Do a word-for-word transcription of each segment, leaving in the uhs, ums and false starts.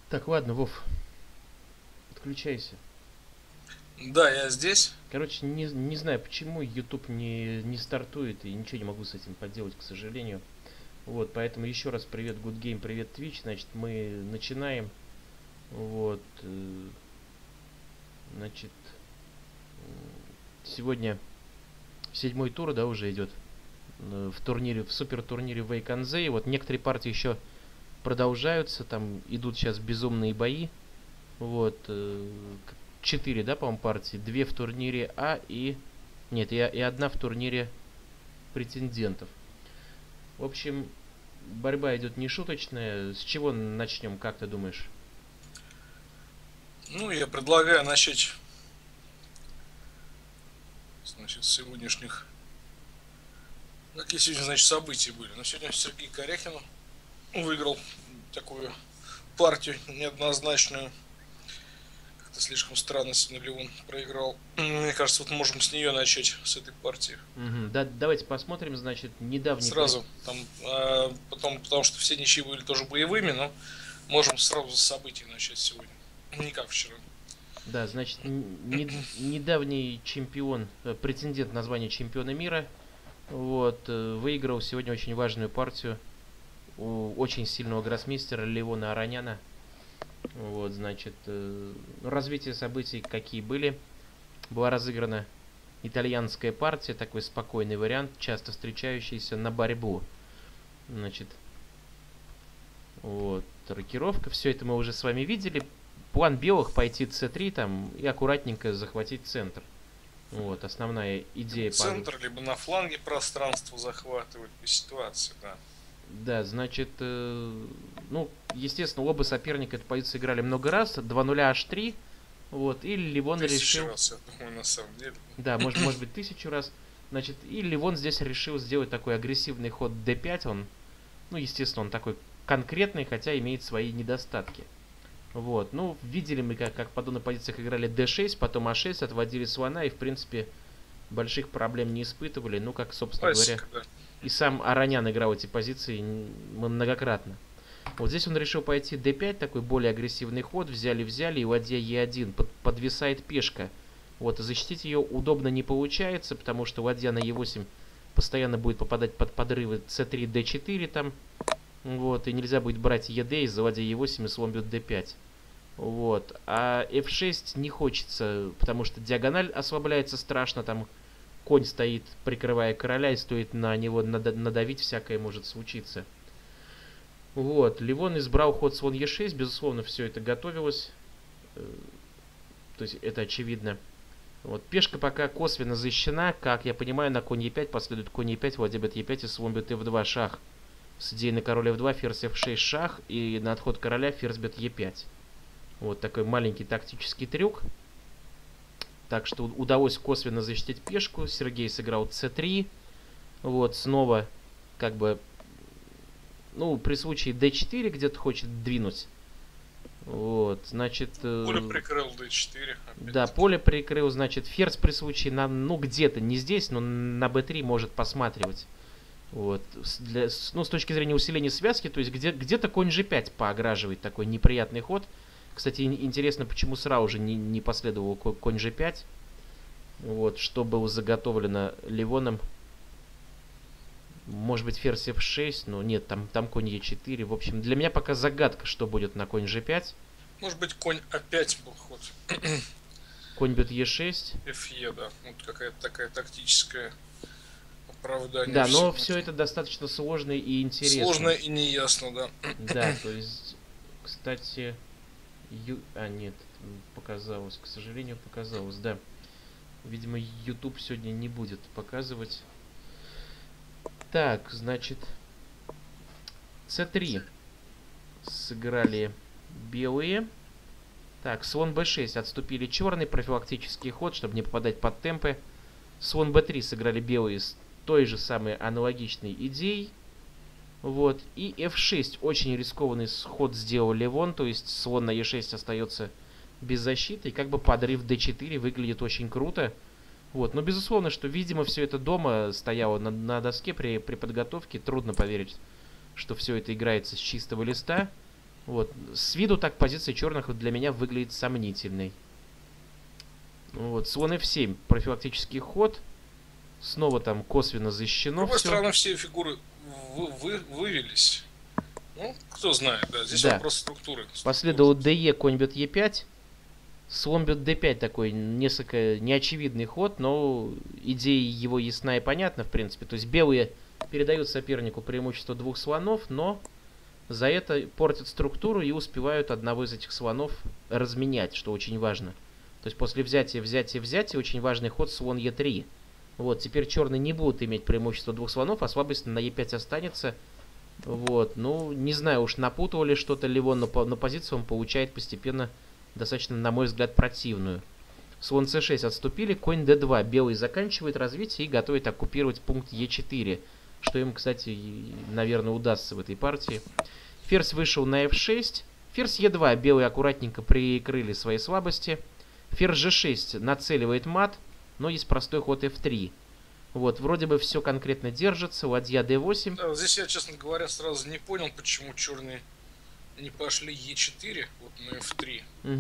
Так, ладно, Вов, подключайся. Да, я здесь. Короче, не, не знаю, почему YouTube не, не стартует, и ничего не могу с этим поделать, к сожалению. Вот, поэтому еще раз привет, Good Game, привет, Twitch. Значит, мы начинаем. Вот, э, значит, сегодня седьмой тур, да, уже идет э, в турнире, в супер турнире Вейконзе. Вот некоторые партии еще продолжаются, там идут сейчас безумные бои. Вот, э, четыре, да, по-моему, партии. Две в турнире А и... Нет, и, и одна в турнире претендентов. В общем, борьба идет нешуточная. С чего начнем, как ты думаешь? Ну, я предлагаю начать, значит, с сегодняшних... Какие сегодня, значит, события были? Ну, сегодня Сергей Корякин выиграл такую партию неоднозначную. Как-то слишком странно сегодня Леон проиграл. Мне кажется, вот можем с нее начать, с этой партии. Угу. Да, давайте посмотрим, значит, недавний... Сразу, там, а, потом, потому что все ничьи были тоже боевыми, но можем сразу с событий начать сегодня. Не как вчера. Да, значит, не, недавний чемпион, претендент на звание чемпиона мира, вот, выиграл сегодня очень важную партию у очень сильного гроссмейстера Леона Ароняна. Вот, значит, развитие событий какие были. Была разыграна итальянская партия, такой спокойный вариант, часто встречающийся на борьбу. Значит, вот, рокировка, все это мы уже с вами видели. План белых пойти цэ три там и аккуратненько захватить центр. Вот, основная идея. Центр, по... либо на фланге пространство захватывать по ситуации, да. Да, значит, э, ну, естественно, оба соперника эту позицию играли много раз. два ноль аш три. Вот, и Ливон тысячу решил... раз, я думаю, на самом деле. Да, может, может быть, тысячу раз. Значит, и Ливон здесь решил сделать такой агрессивный ход дэ пять. Он, ну, естественно, он такой конкретный, хотя имеет свои недостатки. Вот, ну, видели мы, как, как в подобных позициях играли дэ шесть, потом а шесть, отводили слона, и, в принципе, больших проблем не испытывали. Ну, как, собственно Классика, говоря, да. и сам Аронян играл эти позиции многократно. Вот здесь он решил пойти дэ пять, такой более агрессивный ход. Взяли-взяли, и ладья е один под, подвисает пешка. Вот, и защитить ее удобно не получается, потому что ладья на е восемь постоянно будет попадать под подрывы цэ три дэ четыре там. Вот, и нельзя будет брать ед из-за ладья е восемь и слон бьет дэ пять. Вот, а эф шесть не хочется, потому что диагональ ослабляется страшно, там конь стоит, прикрывая короля, и стоит на него надавить, всякое может случиться. Вот, Ливон избрал ход слон е шесть, безусловно, все это готовилось, то есть это очевидно. Вот, пешка пока косвенно защищена, как я понимаю, на конь е пять последует конь е пять, ладья бьет е пять и слон бьет эф два, шах. С идеей на король эф два, ферзь эф шесть, шах, и на отход короля ферзь бьет е пять. Вот такой маленький тактический трюк. Так что удалось косвенно защитить пешку. Сергей сыграл цэ три. Вот, снова, как бы, ну, при случае дэ четыре где-то хочет двинуть. Вот, значит... Поле прикрыл дэ четыре. Да, поле прикрыл, значит, ферзь при случае, на, ну, где-то, не здесь, но на бэ три может посматривать. Вот, для, ну, с точки зрения усиления связки, то есть где, где-то конь же пять поограживает такой неприятный ход. Кстати, интересно, почему сразу же не, не последовал конь же пять. Вот, что было заготовлено Ливоном. Может быть, ферзь эф шесть, но нет, там, там конь е четыре. В общем, для меня пока загадка, что будет на конь же пять. Может быть, конь а пять был ход. Конь бьет е шесть. эф е, да. Вот какая-то такая тактическая оправдание. Да, но все это достаточно сложно и интересно. Сложно и неясно, да. Да, то есть, кстати... Ю... А, нет, показалось, к сожалению, показалось, да. Видимо, YouTube сегодня не будет показывать. Так, значит, цэ три сыграли белые. Так, слон бэ шесть отступили черный, профилактический ход, чтобы не попадать под темпы. Слон бэ три сыграли белые с той же самой аналогичной идеей. Вот, и эф шесть очень рискованный ход сделал Ливон, то есть слон на е шесть остается без защиты, и как бы подрыв дэ четыре выглядит очень круто. Вот, но безусловно, что, видимо, все это дома стояло на, на доске при, при подготовке, трудно поверить, что все это играется с чистого листа. Вот. С виду так позиция черных для меня выглядит сомнительной. Вот. Слон эф семь. Профилактический ход. Снова там косвенно защищено. С другой все. стороны, все фигуры вы, вы, вывелись. Ну, кто знает, да. Здесь Да. вопрос структуры. Последовало дэ, конь бьет е пять. Слон бьет дэ пять, такой несколько неочевидный ход, но идея его ясна и понятна, в принципе. То есть белые передают сопернику преимущество двух слонов, но за это портят структуру и успевают одного из этих слонов разменять, что очень важно. То есть после взятия, взятия, взятия очень важный ход слон е три. Вот, теперь черные не будут иметь преимущество двух слонов, а слабость на е пять останется. Вот, ну, не знаю уж, напутал ли что-то Левон, но по, на позицию он получает постепенно достаточно, на мой взгляд, противную. Слон цэ шесть отступили, конь дэ два. Белый заканчивает развитие и готовит оккупировать пункт е четыре. Что им, кстати, наверное, удастся в этой партии. Ферзь вышел на эф шесть. Ферзь е два. Белые аккуратненько прикрыли свои слабости. Ферзь же шесть нацеливает мат, но есть простой ход эф три. Вот, вроде бы все конкретно держится. Ладья дэ восемь. Да, здесь я, честно говоря, сразу не понял, почему черные не пошли е четыре, вот на эф три. Угу.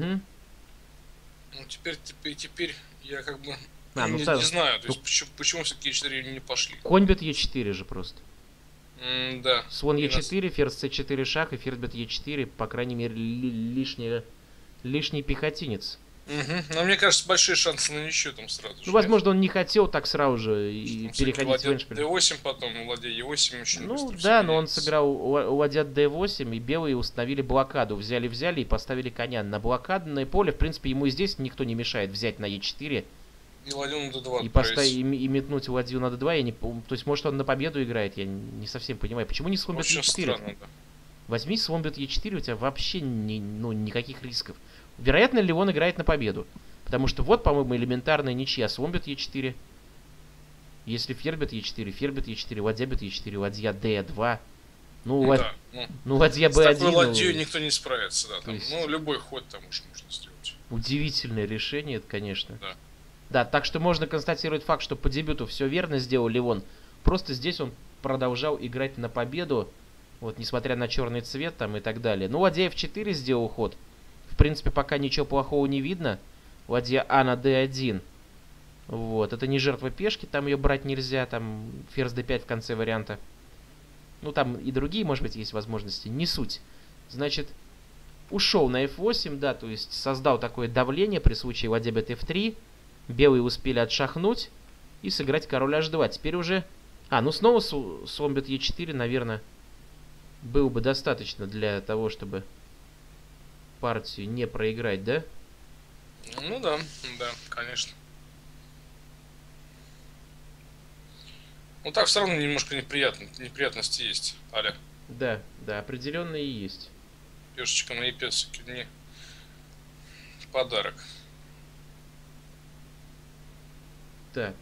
Ну, теперь, теперь, теперь я как бы А, ну, не, так, не знаю, то ну, есть почему, почему все-таки е четыре не пошли. Конь бьет е четыре же просто. М, да. Слон е И нас- четыре, ферзь цэ четыре шаг и ферзь бьет е четыре. По крайней мере, ли- лишний, лишний пехотинец. Мгм. Но мне кажется, большие шансы на ничью там сразу же. Ну, возможно, он не хотел так сразу же и Там переходить в ладья эндшпиль. дэ восемь потом, ладья е восемь очень Ну быстро всё да, но он меняется. сыграл ла- ладья дэ восемь, и белые установили блокаду. Взяли-взяли и поставили коня на блокадное поле. В принципе, ему и здесь никто не мешает взять на е четыре И ладью на дэ два и, отправить. поставить, и, м- и метнуть ладью на дэ два. Я не, пом- то есть, может, он на победу играет, я не совсем понимаю. Почему не слон бьет Очень е четыре? странно, да. Возьми слон бьет е четыре, у тебя вообще ни, ну, никаких рисков. Вероятно ли он играет на победу? Потому что вот, по-моему, элементарная ничья. Слон бьет е четыре. Если ферзь бьет е четыре, ферзь бьет е четыре, ладья бьет е четыре, ладья дэ два. Ну, Ну ла- да, ну, ну ладья с бэ один. такой ну, ладьей никто не справится, да. Там, есть- Ну, любой ход там уж можно сделать. Удивительное решение, это, конечно. Да. Да, так что можно констатировать факт, что по дебюту все верно сделал Левон. Просто здесь он продолжал играть на победу, вот, несмотря на черный цвет там и так далее. Ну, ладья эф четыре сделал ход. В принципе, пока ничего плохого не видно. Ладья а на дэ один. Вот, это не жертва пешки, там ее брать нельзя, там ферзь дэ пять в конце варианта. Ну, там и другие, может быть, есть возможности, не суть. Значит, ушел на эф восемь, да, то есть создал такое давление при случае ладья бьет эф три. Белые успели отшахнуть и сыграть король аш два. Теперь уже... А, ну снова сл- слон бьет е четыре, наверное, было бы достаточно для того, чтобы партию не проиграть, да? Ну да, да, конечно. Ну так все равно немножко неприятно, неприятности есть. Аля, Да, да, определенно и есть. пешечка на е пять все-таки не подарок. Так.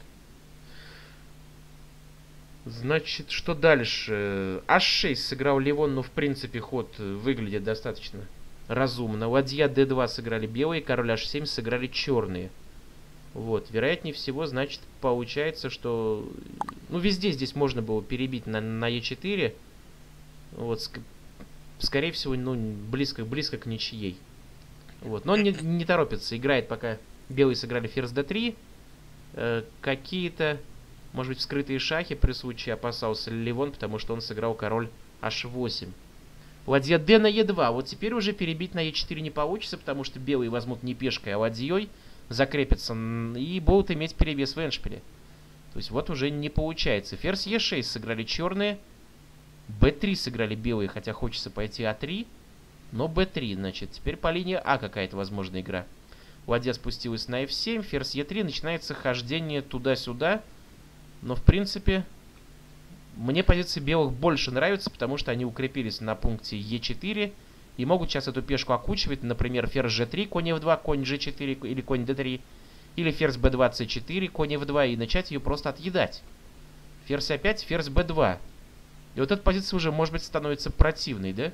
Значит, что дальше? аш шесть сыграл Левон, но в принципе ход э, выглядит достаточно разумно. Ладья дэ два сыграли белые, король аш семь сыграли черные. Вот, вероятнее всего, значит, получается, что... Ну, везде здесь можно было перебить на, на е четыре. Вот, ск- скорее всего, ну, близко, близко к ничьей. Вот, но он не, не торопится, играет, пока белые сыграли ферзь дэ три. Э, какие-то, может быть, вскрытые шахи при случае опасался Левон, потому что он сыграл король аш восемь. Ладья d на е два. Вот теперь уже перебить на е четыре не получится, потому что белые возьмут не пешкой, а ладьей, закрепятся н- и будут иметь перевес в эндшпиле. То есть вот уже не получается. Ферзь е шесть сыграли черные, бэ три сыграли белые, хотя хочется пойти а три, но бэ три, значит, теперь по линии а какая-то возможная игра. Ладья спустилась на эф семь, ферзь е три, начинается хождение туда-сюда. Но, в принципе, мне позиции белых больше нравятся, потому что они укрепились на пункте е четыре и могут сейчас эту пешку окучивать. Например, ферзь же три, конь эф два, конь же четыре или конь дэ три. Или ферзь бэ два, цэ четыре, конь эф два и начать ее просто отъедать. Ферзь а пять, ферзь бэ два. И вот эта позиция уже, может быть, становится противной, да?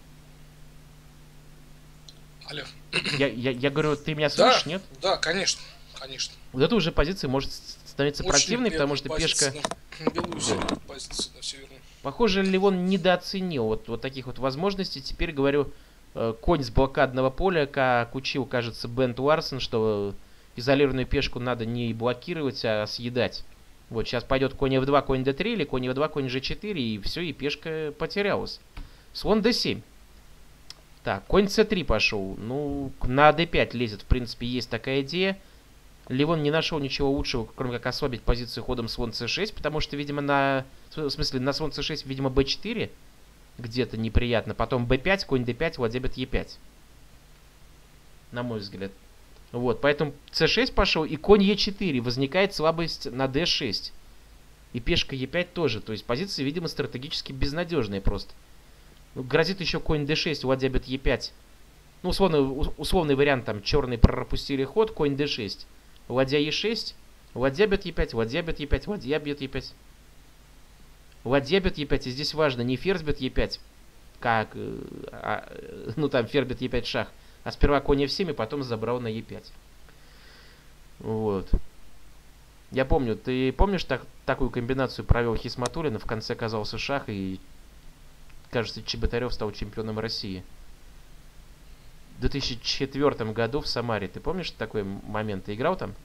Алло. Я, я, я говорю, ты меня Да, слышишь, нет? да, конечно, конечно. Вот эта уже позиция может с- становиться Очень противной, потому что бедная пешка... позиция на белую северную позицию на северную. Похоже, Левон недооценил вот, вот таких вот возможностей. Теперь говорю, э, конь с блокадного поля, как учил, кажется, Бент Уарсон, что изолированную пешку надо не блокировать, а съедать. Вот, сейчас пойдет конь эф два, конь дэ три, или конь эф два, конь жэ четыре, и все, и пешка потерялась. Слон дэ семь. Так, конь цэ три пошел. Ну, на дэ пять лезет, в принципе, есть такая идея. Левон не нашел ничего лучшего, кроме как ослабить позицию ходом слон цэ шесть, потому что, видимо, на... В смысле, на слон цэ шесть, видимо, бэ четыре где-то неприятно. Потом бэ пять, конь дэ пять, ладья бьет е пять. На мой взгляд. Вот, поэтому цэ шесть пошел, и конь е четыре. Возникает слабость на дэ шесть. И пешка е пять тоже. То есть позиция, видимо, стратегически безнадежная просто. Ну, грозит еще конь дэ шесть, ладья бьет е пять. Ну, условно, условный вариант, там, черные пропустили ход, конь дэ шесть. Ладья е шесть, ладья бьет е пять, ладья бьет е пять, ладья бьет е пять. Ладья бьет е пять, и здесь важно, не ферзь бьет е пять, как, а, ну там ферзь бьет е пять шах, а сперва конь эф семь, и потом забрал на е пять. Вот. Я помню, ты помнишь, так, такую комбинацию провел Хисматуллин, в конце оказался шах, и, кажется, Чеботарев стал чемпионом России. В две тысячи четвёртом году в Самаре. Ты помнишь такой момент? Ты играл там?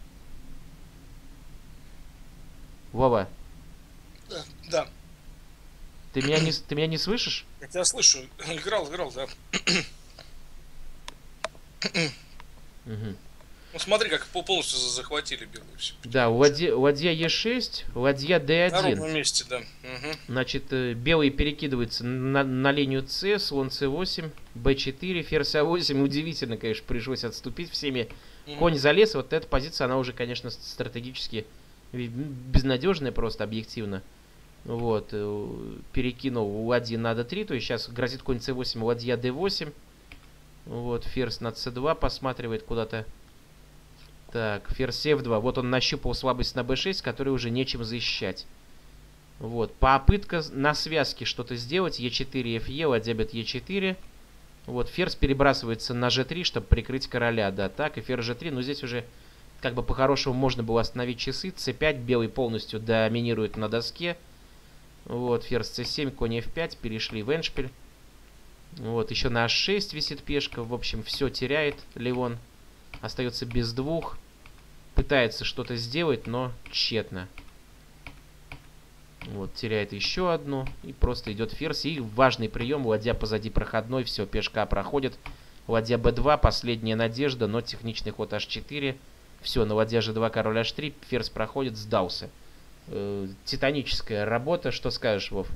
Вова? Да. Да. Ты меня не, ты меня не слышишь? Я тебя слышу. Играл, играл, да. Угу. Ну смотри, как полностью захватили белые все. Да, ладья, ладья е шесть, ладья дэ один. На ровном месте, да. Угу. Значит, белые перекидываются на, на линию С, слон цэ восемь, бэ четыре, ферзь а восемь. Удивительно, конечно, пришлось отступить всеми. Угу. Конь залез, вот эта позиция, она уже, конечно, стратегически безнадежная просто, объективно. Вот, перекинул ладьи на дэ три, то есть сейчас грозит конь цэ восемь, ладья дэ восемь. Вот, ферзь на цэ два посматривает куда-то. Так, ферзь эф два. Вот он нащупал слабость на бэ шесть, которую уже нечем защищать. Вот, попытка на связке что-то сделать. е четыре, фе, ладья бьет е четыре. Вот, ферзь перебрасывается на жэ три, чтобы прикрыть короля. Да, так, и ферзь жэ три. Но здесь уже, как бы по-хорошему, можно было остановить часы. цэ пять, белый полностью доминирует на доске. Вот, ферзь цэ семь, конь эф пять, перешли в эндшпиль. Вот, еще на аш шесть висит пешка. В общем, все теряет Левон. Остается без двух. Пытается что-то сделать, но тщетно. Вот, теряет еще одну. И просто идет ферзь. И важный прием. Ладья позади проходной. Все, пешка проходит. Ладья бэ два. Последняя надежда. Но техничный ход аш четыре. Все, на ладья жэ два, король аш три. Ферзь проходит, сдался. Э, титаническая работа. Что скажешь, Вов?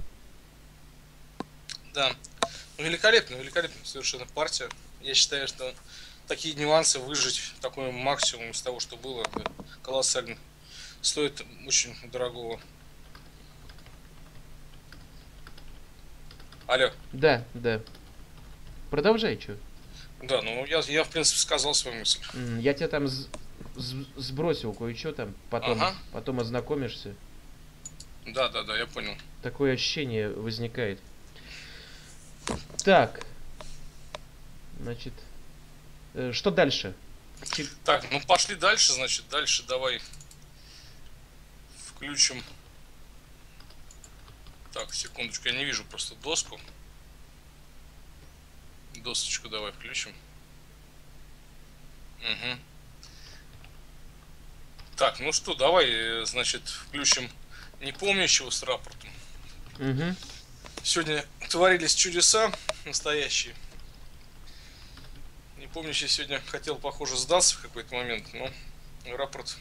Да. Ну, великолепно, великолепно совершенно партия. Я считаю, что такие нюансы выжить такой максимум из того, что было, это колоссально. Стоит очень дорогого. Алло. Да, да. Продолжай, что? Да, ну я, я в принципе сказал свою мысль. Я тебя там сбросил кое-что там, потом, ага. потом ознакомишься. Да, да, да, я понял. Такое ощущение возникает. Так. Значит, э, что дальше? Чип... Так, ну пошли дальше, значит, дальше давай включим. Так, секундочку, я не вижу просто доску. Досочку давай включим. Угу. Так, ну что, давай, значит, включим непомнящего с рапортом. Угу. Сегодня творились чудеса настоящие. Непомнящий сегодня хотел, похоже, сдаться в какой-то момент, но рапорт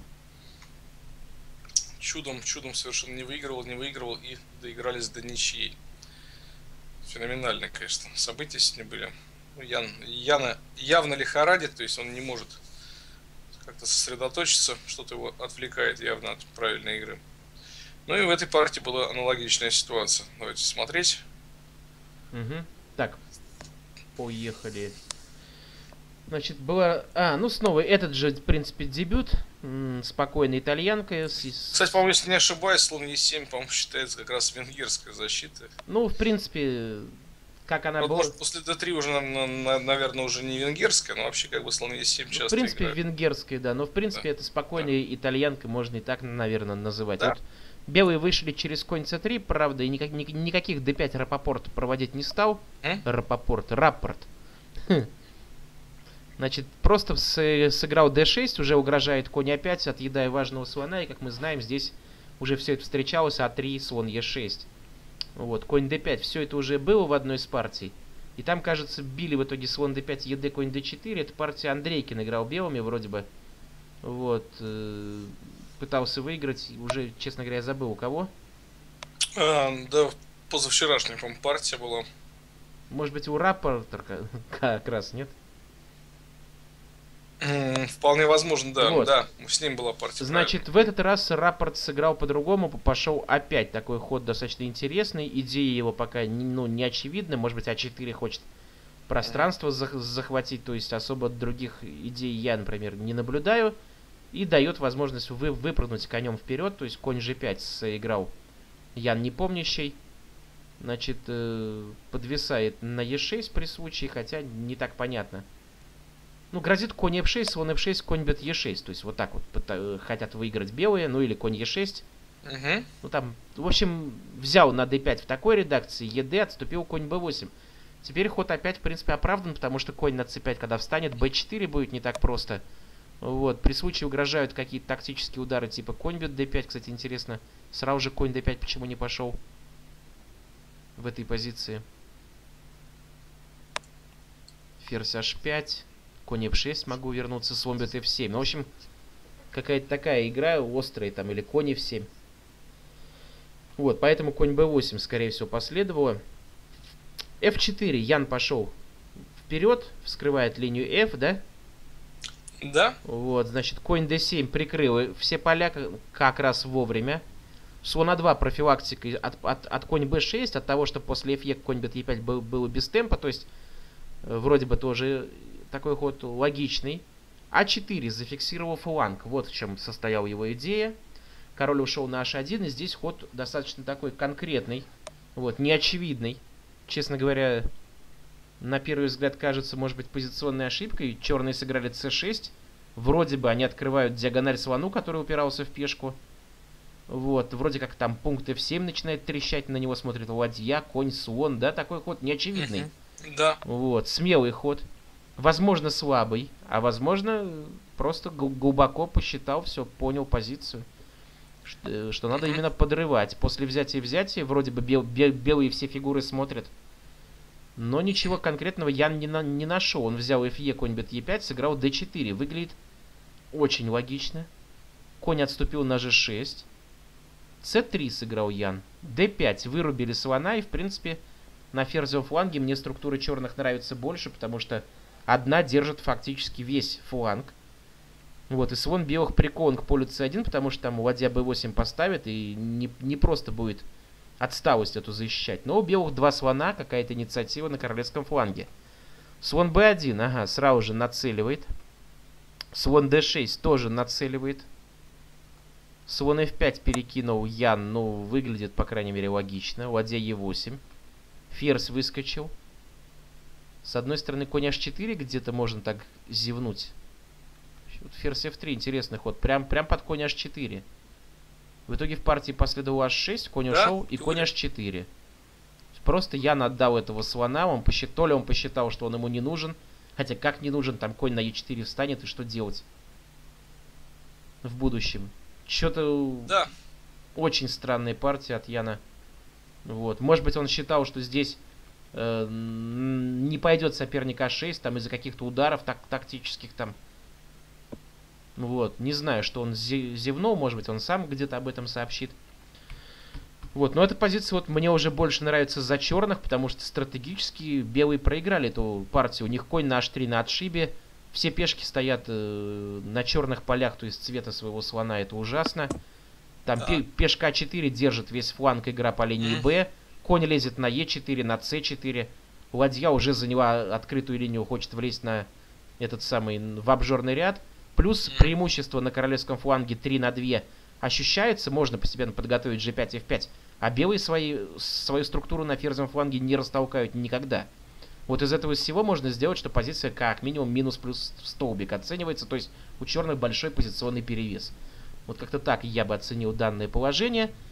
чудом, чудом совершенно не выигрывал, не выигрывал и доигрались до ничьей. Феноменальные, конечно, события сегодня были. Ян, Яна явно лихорадит, то есть он не может как-то сосредоточиться, что-то его отвлекает явно от правильной игры. Ну и в этой партии была аналогичная ситуация. Давайте смотреть. Угу. Так, поехали. Значит, была... А, ну снова этот же, в принципе, дебют. М-м, спокойная итальянка. С... Кстати, по-моему, если не ошибаюсь, слон е семь, по-моему, считается как раз венгерская защита. Ну, в принципе, как она вот, была... Может, после дэ три уже, наверное, уже не венгерская, но вообще как бы слон е семь часто ну, в принципе, играет. венгерская, да. Но, в принципе, Да. это спокойная да. итальянка, можно и так, наверное, называть. Да. Вот Белые вышли через конь цэ три, правда, и никак, ни, никаких дэ пять Рапопорт проводить не стал. М? Рапопорт, рапорт. Хм. Значит, просто с, сыграл дэ шесть, уже угрожает конь а пять, отъедая важного слона, и, как мы знаем, здесь уже все это встречалось, а три, слон е шесть. Вот, конь дэ пять, все это уже было в одной из партий. И там, кажется, били в итоге слон дэ пять, ед, конь дэ четыре. Это партия Андрейкин играл белыми вроде бы. Вот. Э, пытался выиграть. Уже, честно говоря, я забыл у кого. А, да, позавчерашняя, по-моему, партия была. Может быть, у Раппорта как раз, нет? М, Вполне возможно, да. Вот. Да, с ним была партия. Значит, в этот раз Раппорт сыграл по-другому, пошел опять такой ход достаточно интересный. Идея его пока ну, не очевидна. Может быть, а четыре хочет пространство зах- захватить, то есть особо других идей я, например, не наблюдаю. И дает возможность вы- выпрыгнуть конем вперед, то есть конь же пять сыграл Ян Непомнящий. Значит, э, подвисает на е шесть при случае, хотя не так понятно. Ну, грозит конь эф шесть, слон эф шесть, конь бьет е шесть. То есть вот так вот пыта- хотят выиграть белые, ну или конь е шесть. Угу. Ну там, в общем, взял на дэ пять в такой редакции, ед, отступил конь бэ восемь. Теперь ход опять, в принципе, оправдан, потому что конь на цэ пять, когда встанет, бэ четыре будет не так просто. Вот, при случае угрожают какие-то тактические удары, типа конь бьет дэ пять, кстати, интересно. Сразу же конь дэ пять почему не пошел в этой позиции. Ферзь аш пять. Конь эф шесть могу вернуться, слон бьет эф семь. Ну, в общем, какая-то такая игра острая там, или конь эф семь. Вот, поэтому конь бэ восемь, скорее всего, последовало. эф четыре, Ян пошел вперед, вскрывает линию F, да? Да. Вот, значит, конь дэ семь прикрыл все поля как раз вовремя. Слон а два профилактика от, от, от конь бэ шесть, от того, что после эф е конь бьет е пять был, было без темпа, то есть вроде бы тоже такой ход логичный. а четыре зафиксировал фланг, вот в чем состояла его идея. Король ушел на аш один, и здесь ход достаточно такой конкретный, вот, неочевидный. Честно говоря, на первый взгляд кажется, может быть, позиционной ошибкой. Черные сыграли цэ шесть. Вроде бы они открывают диагональ слону, который упирался в пешку. Вот, вроде как там пункт эф семь начинает трещать, на него смотрит ладья, конь, слон, да, такой ход неочевидный. Угу. Да. Вот, смелый ход. Возможно, слабый, а возможно, просто глубоко посчитал, все, понял позицию. Что, что надо именно подрывать. После взятия-взятия вроде бы бел, бел, белые все фигуры смотрят. Но ничего конкретного Ян не, на, не нашел. Он взял эф е, конь бьет е пять, сыграл дэ четыре. Выглядит очень логично. Конь отступил на же шесть. цэ три сыграл Ян. дэ пять. Вырубили слона. И, в принципе, на ферзевом фланге мне структура черных нравится больше, потому что одна держит фактически весь фланг. Вот, и слон белых прикован к полю цэ один, потому что там ладья бэ восемь поставит, и не, не просто будет отсталость эту защищать. Но у белых два слона, какая-то инициатива на королевском фланге. Слон бэ один, ага, сразу же нацеливает. Слон дэ шесть тоже нацеливает. Слон эф пять перекинул Ян, ну, выглядит, по крайней мере, логично. Ладья е восемь. Ферзь выскочил. С одной стороны, конь аш четыре где-то можно так зевнуть. Вот ферзь эф три, интересный ход. Прям, прям под конь аш четыре. В итоге в партии последовал аш шесть, конь Да, ушел и конь аш четыре. Просто Ян отдал этого слона. Он посчитал, то ли он посчитал, что он ему не нужен. Хотя как не нужен, там конь на е четыре встанет, и что делать в будущем. Что-то Да. очень странная партия от Яна. Вот. Может быть, он считал, что здесь э, не пойдет соперник а шесть, там из-за каких-то ударов так, тактических там. Вот, не знаю, что он зевнул, может быть, он сам где-то об этом сообщит. Вот, но эта позиция вот мне уже больше нравится за черных, потому что стратегически белые проиграли эту партию. У них конь на аш три на отшибе, все пешки стоят э, на черных полях, то есть цвета своего слона, это ужасно. Там Да. пе- пешка а четыре держит весь фланг, игра по линии Б, конь лезет на е четыре, на цэ четыре. Ладья уже заняла открытую линию, хочет влезть на этот самый, в обжорный ряд. Плюс преимущество на королевском фланге три на два ощущается, можно постепенно подготовить же пять, эф пять, а белые свои, свою структуру на ферзевом фланге не растолкают никогда. Вот из этого всего можно сделать, что позиция как минимум минус-плюс столбик оценивается, то есть у черных большой позиционный перевес. Вот как-то так я бы оценил данное положение.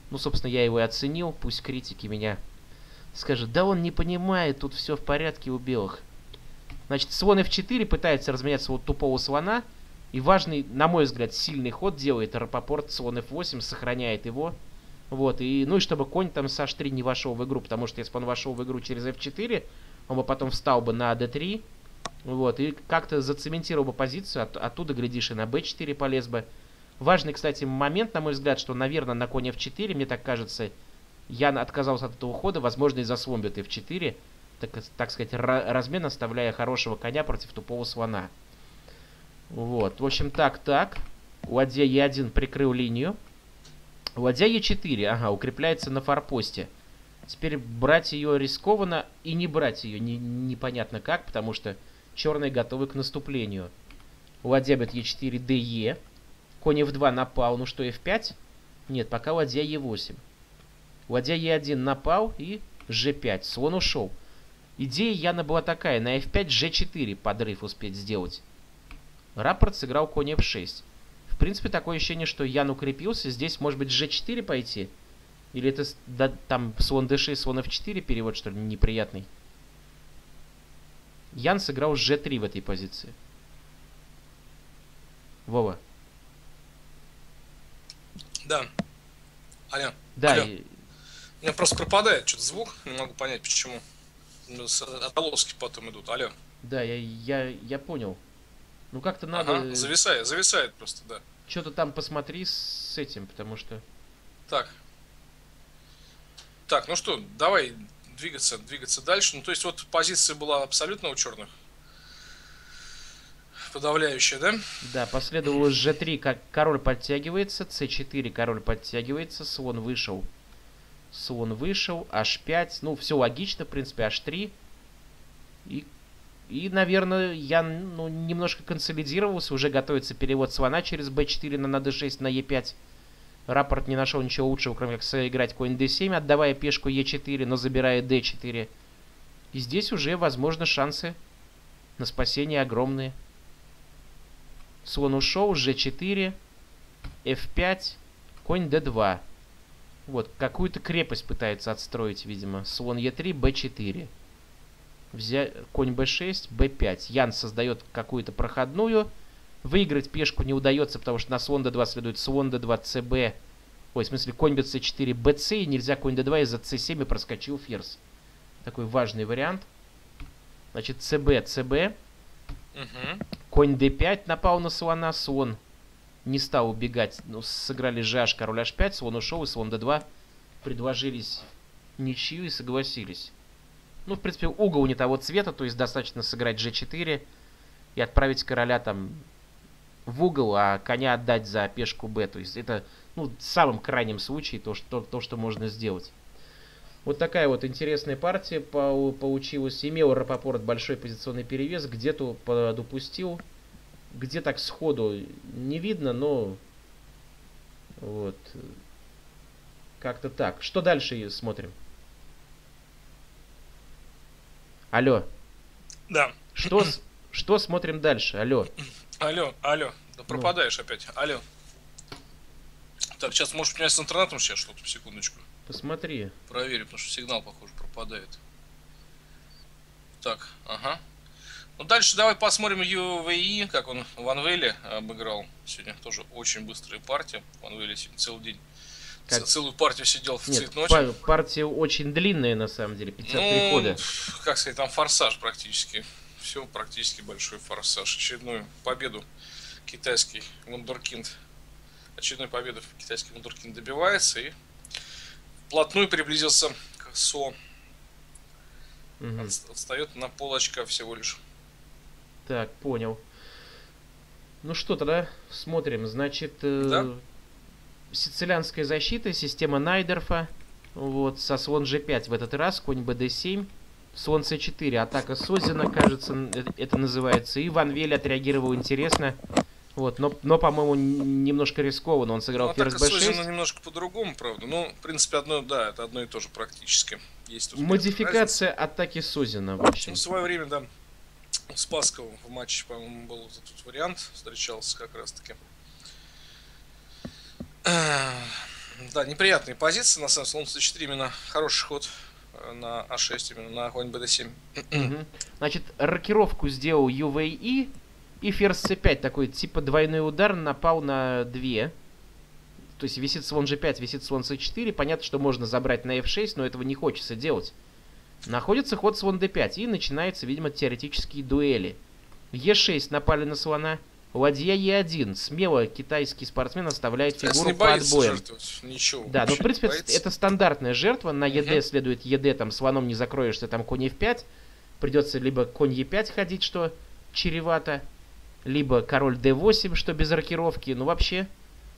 Ну, собственно, я его и оценил. Пусть критики меня скажут, да он не понимает, тут все в порядке у белых. Значит, слон эф четыре пытается разменяться вот тупого слона. И важный, на мой взгляд, сильный ход делает Рапопорт, слон эф восемь, сохраняет его. Вот, и, ну и чтобы конь там с аш три не вошел в игру, потому что если бы он вошел в игру через эф четыре, он бы потом встал бы на дэ три. Вот, и как-то зацементировал бы позицию, от, оттуда, глядишь, и на бэ четыре полез бы. Важный, кстати, момент, на мой взгляд, что, наверное, на конь эф четыре, мне так кажется, я отказался от этого хода, возможно, из-за слон бьет эф четыре, так, так сказать, размен, оставляя хорошего коня против тупого слона. Вот, в общем, так-так. Ладья е один прикрыл линию. Ладья е четыре, ага, укрепляется на форпосте. Теперь брать ее рискованно и не брать ее не, непонятно как, потому что черные готовы к наступлению. Ладья бьет е четыре, де. Конь эф два напал, ну что, эф пять? Нет, пока ладья е восемь. Ладья е один напал и же пять. Слон ушел. Идея Яна была такая, на эф пять, же четыре подрыв успеть сделать. Рапорт сыграл конь эф шесть. В принципе, такое ощущение, что Ян укрепился. Здесь, может быть, же четыре пойти? Или это да, там слон дэ шесть, слон эф четыре перевод, что ли, неприятный? Ян сыграл же три в этой позиции. Вова. Да. Алло. Да. Алло. И... У меня просто пропадает что-то звук. Не могу понять, почему. Отголоски потом идут. Алло. Да, я, я, я понял. Ну как-то надо... Ага, зависает, зависает просто, да. Что-то там посмотри с этим, потому что... Так. Так, ну что, давай двигаться, двигаться дальше. Ну, то есть вот позиция была абсолютно у черных. Подавляющая, да? Да, последовало же три, как король подтягивается, цэ четыре, король подтягивается, слон вышел. Слон вышел, аш пять, ну, все логично, в принципе, аш три. И... И, наверное, я ну, немножко консолидировался, уже готовится перевод слона через бэ четыре на, на дэ шесть, на е пять. Рапорт не нашел ничего лучшего, кроме как сыграть конь дэ семь, отдавая пешку е четыре, но забирая дэ четыре. И здесь уже, возможно, шансы на спасение огромные. Слон ушел, же четыре, эф пять, конь дэ два. Вот, какую-то крепость пытается отстроить, видимо. Слон е три, бэ четыре. Взять конь бэ шесть, бэ пять. Ян создает какую-то проходную. Выиграть пешку не удается, потому что на слон дэ два следует слон дэ два, цб. Ой, в смысле, конь бьет цэ четыре, бц. И нельзя конь дэ два из-за цэ семь и проскочил ферзь. Такой важный вариант. Значит, цб, цб. Угу. Конь дэ пять напал на слона. Слон не стал убегать. Ну, сыграли же аш, король аш пять. Слон ушел, и слон дэ два предложились ничью и согласились. Ну, в принципе, угол не того цвета, то есть достаточно сыграть же четыре и отправить короля там в угол, а коня отдать за пешку б. То есть это, ну, в самом крайнем случае то, что, то, что можно сделать. Вот такая вот интересная партия получилась. Имел Рапопорт большой позиционный перевес, где-то подупустил, где так сходу не видно, но вот как-то так. Что дальше смотрим? Алло. Да. Что, что смотрим дальше? Алло. Алло, алло. Да пропадаешь ну. опять. Алло. Так, сейчас, может, у меня с интернетом сейчас что-то, секундочку. Посмотри. Проверю, потому что сигнал, похоже, пропадает. Так, ага. Ну, дальше давай посмотрим ю ви и, как он в Анвейле обыграл. Сегодня тоже очень быстрая партия. В Анвейле сегодня целый день. Как... Целую партию сидел в Нет, цвет ночи. Партия очень длинная, на самом деле, пятьдесят три ну, хода. Как сказать, там форсаж практически. Все практически большой форсаж. Очередную победу китайский вундеркинд. Очередной победы китайский вундеркинд добивается и вплотную приблизился к СО. Угу. От, отстает на пол очка всего лишь. Так, понял. Ну что, тогда смотрим. Значит, да? э, сицилианская защита, система Найдерфа. Вот, со слон же пять в этот раз, конь бэ дэ семь. Слон цэ четыре, атака Созина, кажется, это называется. И Ван Вель отреагировал интересно. Вот, но, но по-моему, немножко рискованно. Он сыграл ну, ферзь бэ шесть. Созина немножко по-другому, правда. Ну, в принципе, одно, да, это одно и то же практически. Есть тут модификация атаки Созина, в общем. Ну, в свое время, да, у Спасского в матче, по-моему, был этот вариант. Встречался как раз-таки. Да, неприятные позиции, на самом деле, слон цэ четыре именно хороший ход э, на а шесть, именно на конь бэ дэ семь. Мгм. Значит, рокировку сделал ю ви и, и ферзь цэ пять, такой типа двойной удар, напал на две. То есть висит слон же пять, висит слон цэ четыре. Понятно, что можно забрать на эф шесть, но этого не хочется делать. Находится ход слон дэ пять, и начинается, видимо, теоретические дуэли. е шесть напали на слона. Ладья е один. Смело китайский спортсмен оставляет фигуру по отбоям. Ничего, да, ну в принципе боится. это стандартная жертва. На ед Угу. следует ед, там слоном не закроешься, там конь эф пять. Придется либо конь е пять ходить, что чревато, либо король дэ восемь, что без рокировки. Ну вообще,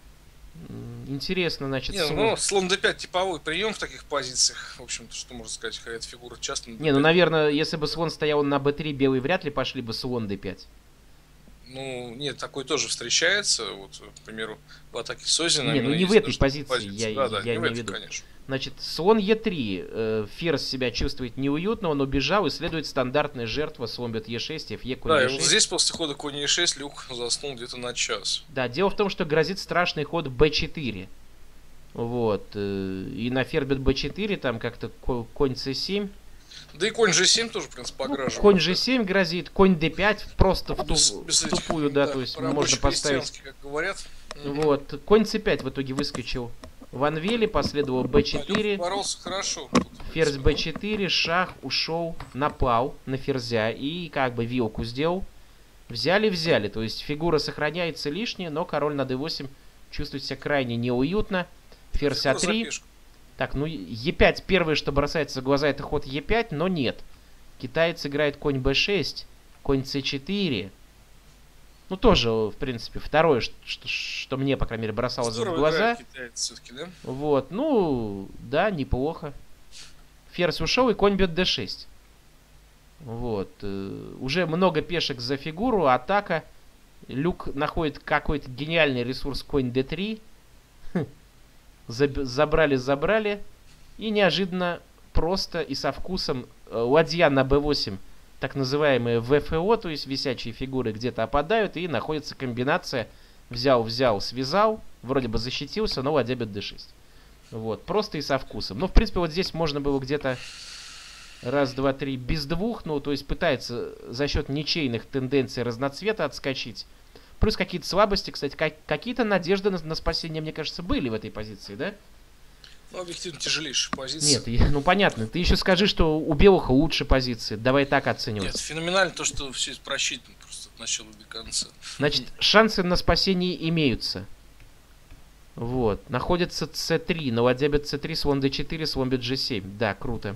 интересно, значит. Не, ну, слон дэ пять типовой прием в таких позициях. В общем-то, что можно сказать, какая эта фигура часто. Не, ну, наверное, если бы слон стоял на бэ три, белый вряд ли пошли бы слон дэ пять. Ну, нет, такой тоже встречается. Вот, к примеру, в атаке Созина. Не, ну не в этой позиции, позиции. я, да, да, я не имею в в виду. Конечно. Значит, слон е три. Э, ферзь себя чувствует неуютно, он убежал, и следует стандартная жертва, слон бьет е шесть, фе, конь да, е и шесть. вот здесь после хода конь е шесть Люк заснул где-то на час. Да, дело в том, что грозит страшный ход бэ четыре. Вот. Э, и на ферзь бьет бэ четыре, там как-то конь цэ семь. Да и конь же семь тоже, в принципе, ограживает. Ну, конь же семь грозит, конь дэ пять просто в, ту, без, без в тупую, этих, да, да, то есть можно поставить. Как говорят. Вот, конь цэ пять в итоге выскочил в анвеле, последовал бэ четыре. Боролся хорошо. Ферзь бэ четыре, шах, ушел, напал на ферзя и как бы вилку сделал. Взяли-взяли, то есть фигура сохраняется лишняя, но король на дэ восемь чувствует себя крайне неуютно. Ферзь а три. Так, ну е пять первое, что бросается в глаза, это ход е пять, но нет. Китаец играет конь бэ шесть, конь цэ четыре. Ну, тоже, в принципе, второе, что, что, что мне, по крайней мере, бросалось в глаза. Да? Вот, ну, да, неплохо. Ферзь ушел, и конь бьет дэ шесть. Вот. Э, уже много пешек за фигуру, атака. Люк находит какой-то гениальный ресурс конь дэ три. Забрали, забрали. И неожиданно, просто и со вкусом э, ладья на бэ восемь, так называемые вэ эф о, то есть висячие фигуры, где-то опадают, и находится комбинация взял, взял, связал, вроде бы защитился, но ладья бьет дэ шесть. Вот, просто и со вкусом. Ну, в принципе, вот здесь можно было где-то раз, два, три без двух, ну, то есть пытается за счет ничейных тенденций разноцвета отскочить. Плюс какие-то слабости, кстати, как, какие-то надежды на, на спасение, мне кажется, были в этой позиции, да? Ну, объективно тяжелейшая позиция. Нет, ну понятно. Ты еще скажи, что у белых лучше позиции. Давай так оценивать. Нет, феноменально то, что все это просчитано просто от начала до конца. Значит, шансы на спасение имеются. Вот. Находится цэ три. На ладья бьет цэ три, слон дэ четыре, слон бьет же семь. Да, круто.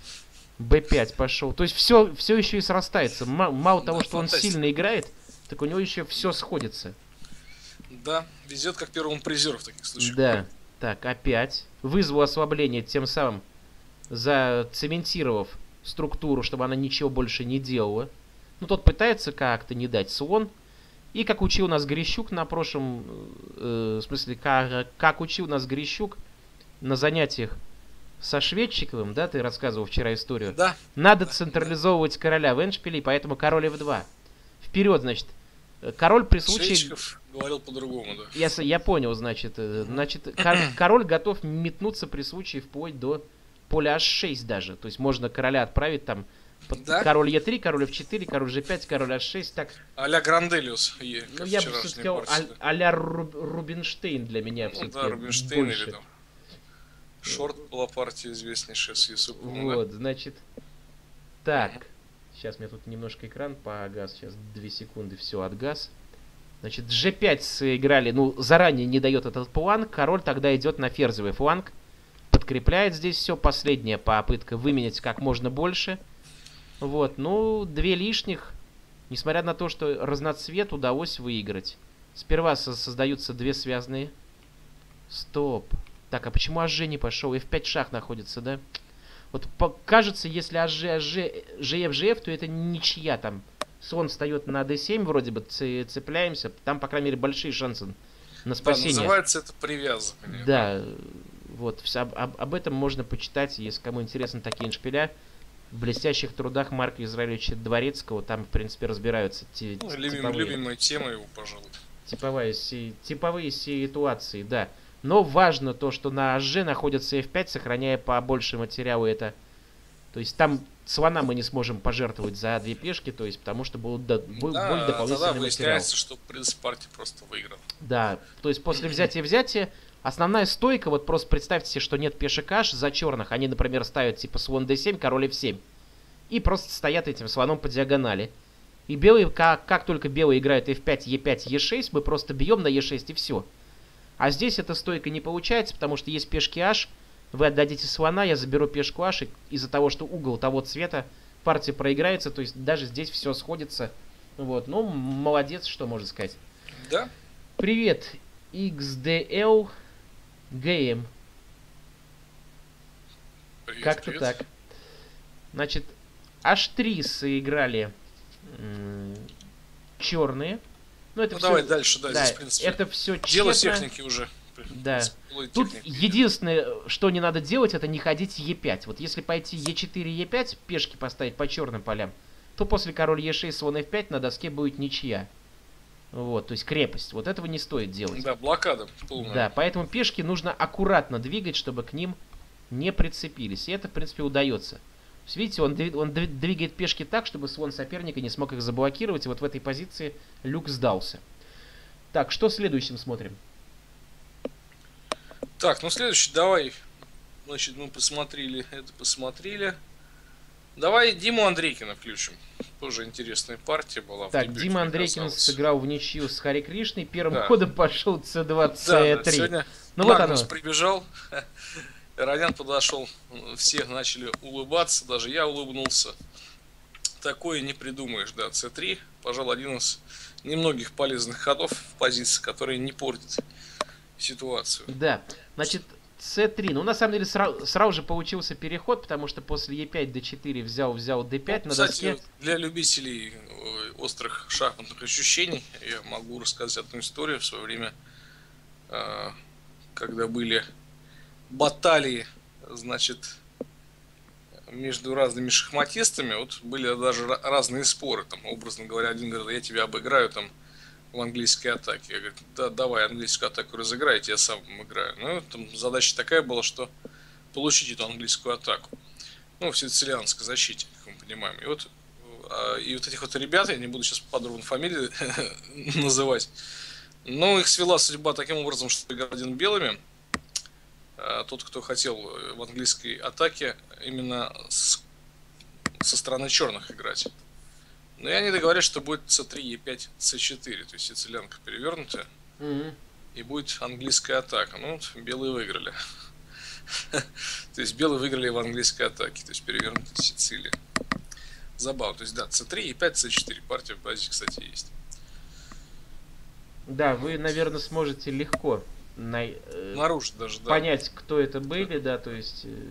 бэ пять пошел. То есть все, все еще и срастается. М- мало того, да, что фантастика. Он сильно играет, так у него еще все сходится. Да, везет как первому призеру в таких случаях. Да. Так, опять. Вызвал ослабление, тем самым зацементировав структуру, чтобы она ничего больше не делала. Ну, тот пытается как-то не дать слон. И как учил нас Грищук на прошлом... Э, в смысле, как, как учил нас Грищук на занятиях со Шведчиковым, да, ты рассказывал вчера историю. Да. Надо да, централизовывать да. короля в эндшпиле, и поэтому король эф два. Вперед, значит. Король при случае... Шведчиков говорил по-другому, да. Я, я понял, значит. Значит, кор, король готов метнуться при случае вплоть до поля аш шесть даже. То есть можно короля отправить там... Да? Король е три, король эф четыре, король же пять, король аш шесть, так... А-ля Гранделиус. Ну, я бы сказал, а- а-ля Руб, Рубинштейн для меня ну, все-таки да, Рубинштейн больше. Или там Шорт была партия известнейшая с Юсуповым. Вот, да? значит... Так. Сейчас мне тут немножко экран погас. Сейчас две секунды, все, отгас. Значит, же пять сыграли. Ну, заранее не дает этот план. Король тогда идет на ферзевый фланг. Подкрепляет здесь все. Последняя попытка выменять как можно больше. Вот, ну, две лишних. Несмотря на то, что разноцвет удалось выиграть. Сперва со- создаются две связанные. Стоп. Так, а почему аш же не пошел? эф пять шах находится, да? Вот по- кажется, если аш, аш, жеф, жеф, то это ничья там. Слон встает на дэ семь, вроде бы ц- цепляемся. Там, по крайней мере, большие шансы на спасение. Да, называется это привязывание. Да, вот. Об, об, об этом можно почитать, если кому интересны такие эндшпиля. В блестящих трудах Марка Израилевича Дворецкого. Там, в принципе, разбираются те, ну, любим, типовые, любимая тема его, пожалуй. Типовые, си, типовые ситуации, да. Но важно то, что на аш находится эф пять, сохраняя побольше материала. Это, то есть там слона мы не сможем пожертвовать за две пешки, то есть потому что будут до, будет Да, более дополнительный тогда материал. выясняется, что принц партии просто выиграл. Да, то есть после взятия-взятия основная стойка, вот просто представьте себе, что нет пешек аш за черных. Они, например, ставят типа слон дэ семь, король эф семь. И просто стоят этим слоном по диагонали. И белые, как, как только белые играют эф пять, е пять, е шесть, мы просто бьем на е шесть и все. А здесь эта стойка не получается, потому что есть пешки аш. Вы отдадите слона, я заберу пешку аш, и из-за того, что угол того цвета, партия проиграется. То есть даже здесь все сходится. Вот, ну, молодец, что можно сказать. Да. Привет, икс ди эл джи эм. Как-то так. Значит, аш три сыграли м- черные. Ну, это Ну все, давай дальше, да, да, здесь, в принципе, это все дело тщетно. техники уже. Да. Было Тут техники. единственное, что не надо делать, это не ходить е пять. Вот если пойти е четыре, е пять, пешки поставить по черным полям, то после король е шесть, слон эф пять на доске будет ничья. Вот, то есть крепость. Вот этого не стоит делать. Да, блокада полная. Да, поэтому пешки нужно аккуратно двигать, чтобы к ним не прицепились. И это, в принципе, удается. То есть, видите, он, дви- он дви- двигает пешки так, чтобы слон соперника не смог их заблокировать. И вот в этой позиции Люк сдался. Так, что следующим смотрим? Так, ну следующий, давай. Значит, мы посмотрели, это посмотрели. Давай Диму Андрейкина включим. Тоже интересная партия была. в Так, дебюте, Дима мне Андрейкин казалось. сыграл в ничью с Хари Кришной. Первым Да. ходом пошел цэ два, Да, цэ да, три. сегодня Ну вот Магнус оно. прибежал, Ранян подошел, все начали улыбаться, даже я улыбнулся. Такое не придумаешь, да, цэ три, пожалуй, один из немногих полезных ходов в позиции, которые не портят ситуацию. Да, значит, цэ три. Ну, на самом деле, сразу, сразу же получился переход, потому что после е пять, дэ четыре взял, взял дэ пять Ну, на кстати, доске. для любителей э, острых шахматных ощущений я могу рассказать одну историю в свое время, э, когда были баталии, значит, между разными шахматистами, вот были даже ра- разные споры, там, образно говоря, один говорит, я тебя обыграю там в английской атаке. Я говорю, да, давай английскую атаку разыграйте, я сам играю. Ну, там задача такая была, что получить эту английскую атаку. Ну, в сицилианской защите, как мы понимаем. И вот, а, и вот этих вот ребят, я не буду сейчас подробно фамилии называть, но их свела судьба таким образом, что играл один белыми, а тот, кто хотел в английской атаке именно с, со стороны черных играть. Но и они договорились, что будет цэ три, е пять, цэ четыре, то есть сицилианка перевернутая, Мгм. и будет английская атака. Ну, вот белые выиграли. То есть белые выиграли в английской атаке, то есть перевернутая Сицилия. Забавно. То есть, да, цэ три, е пять, цэ четыре. Партия в базе, кстати, есть. Да, вы, наверное, сможете легко на- э, Наружу даже, да. понять, кто это были, да, то есть... э,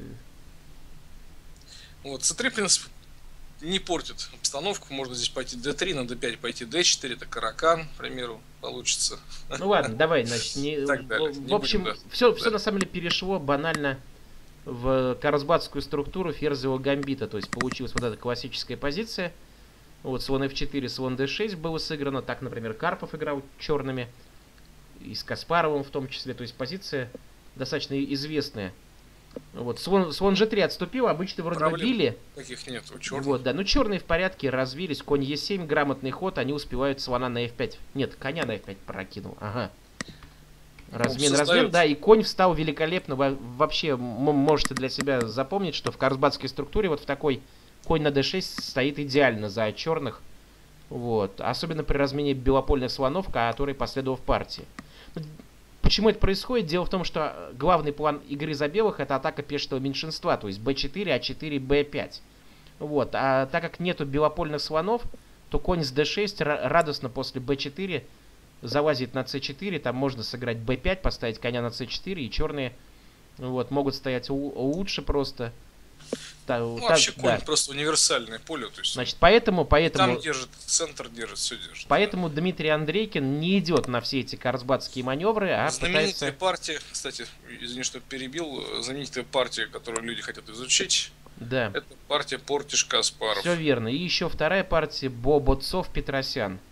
Вот, цэ три, в принципе, не портит обстановку. Можно здесь пойти дэ три, на дэ пять пойти дэ четыре, это каракан, к примеру, получится. Ну ладно, давай, значит, не... Так далее. в, Не в общем, будем, да. все, Да. все на самом деле перешло банально в карлсбадскую структуру ферзевого гамбита, то есть получилась вот эта классическая позиция. Вот слон эф четыре, слон дэ шесть было сыграно, так, например, Карпов играл черными, и с Каспаровым в том числе, то есть позиция достаточно известная. Вот, слон, слон жэ три отступил, обычно вроде бы Проблем били. Таких нет у черных. Вот, да, ну черные в порядке, развились, конь е семь, грамотный ход, они успевают слона на эф пять. Нет, коня на эф пять прокинул, ага. Размен, создает. размен, да, и конь встал великолепно. Во- Вообще, м- можете для себя запомнить, что в карлсбадской структуре вот в такой конь на дэ шесть стоит идеально за черных. Вот, особенно при размене белопольных слонов, который последовал в партии. Ну, почему это происходит? Дело в том, что главный план игры за белых — это атака пешего меньшинства, то есть бэ четыре, а четыре, бэ пять. Вот, а так как нету белопольных слонов, то конь с дэ шесть ра- радостно после бэ четыре залазит на цэ четыре, там можно сыграть бэ пять, поставить коня на цэ четыре, и черные вот, могут стоять у- лучше просто. Та- Ну, та- вообще конь да. просто универсальное поле, то есть Значит, поэтому, поэтому, там держит, центр держит, все держит. поэтому Дмитрий Андрейкин не идет на все эти карлсбадские маневры, а Знаменитая пытается... партия, кстати, извини, что перебил, знаменитая партия, которую люди хотят изучить, Да, это партия Портиш-Каспаров. все верно. И еще вторая партия Бобоцов-Петросян.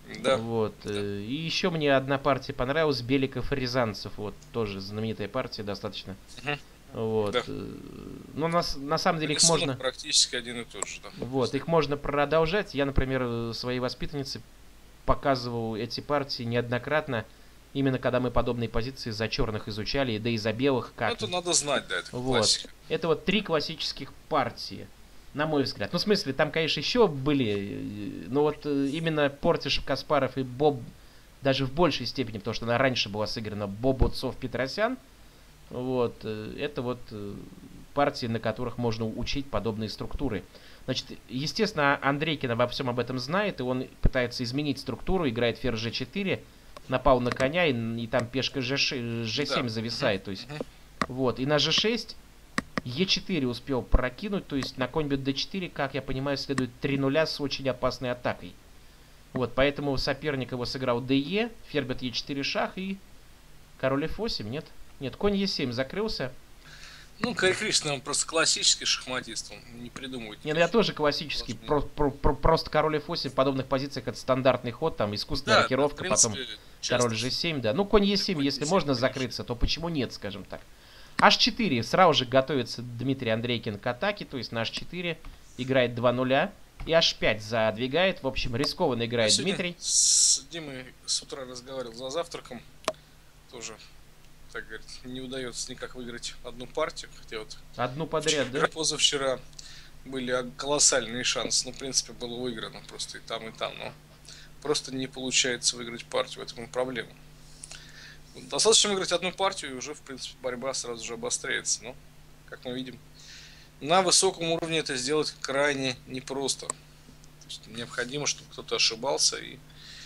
Да. Вот. Да. И еще мне одна партия понравилась, Беликов-Рязанцев. Вот, тоже знаменитая партия достаточно. Угу. Вот. Да. Ну, на, на самом деле их Рисунок можно... практически один и тот же. Да. Вот, их можно продолжать. Я, например, своей воспитаннице показывал эти партии неоднократно, именно когда мы подобные позиции за черных изучали, да и за белых как. Ну, это надо знать, да, это вот. классика. Это вот три классических партии, на мой взгляд. Ну, в смысле, там, конечно, еще были, но вот именно Портишев, Каспаров и Боб, даже в большей степени, потому что она раньше была сыграна, Бобуцов, Петросян, вот, это вот партии, на которых можно учить подобные структуры. Значит, естественно, Андрейкин во всем об этом знает, и он пытается изменить структуру, играет ферзь жэ четыре, напал на коня, и, и там пешка жэ семь да. зависает. То есть, вот, и на жэ шесть е четыре успел прокинуть, то есть на конь бьет дэ четыре, как я понимаю, следует три нуля с очень опасной атакой. Вот, поэтому соперник его сыграл дэ, ферзь бьет е четыре шах и король эф восемь, нет? Нет, конь е семь закрылся. Ну, Гарри Кришна, он просто классический шахматист, он не придумывает. Не, ну я тоже классический, про, про, про, просто король эф восемь в подобных позициях это стандартный ход, там искусственная да, рокировка, да, принципе, потом король жэ семь, да. Ну, конь е семь, если можно закрыться, то почему нет, скажем так. аш четыре, сразу же готовится Дмитрий Андрейкин к атаке, то есть на аш четыре играет два нуля, и аш пять задвигает, в общем, рискованно играет я Дмитрий. С Димой с утра разговаривал за завтраком, тоже... так говорит, не удается никак выиграть одну партию, хотя вот одну подряд, вчера, да? Позавчера были колоссальные шансы, ну, в принципе, было выиграно просто и там, и там, но просто не получается выиграть партию, в этом и проблема. Достаточно выиграть одну партию, и уже, в принципе, борьба сразу же обостряется, но, как мы видим, на высоком уровне это сделать крайне непросто. То есть необходимо, чтобы кто-то ошибался и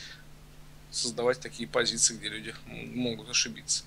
создавать такие позиции, где люди могут ошибиться.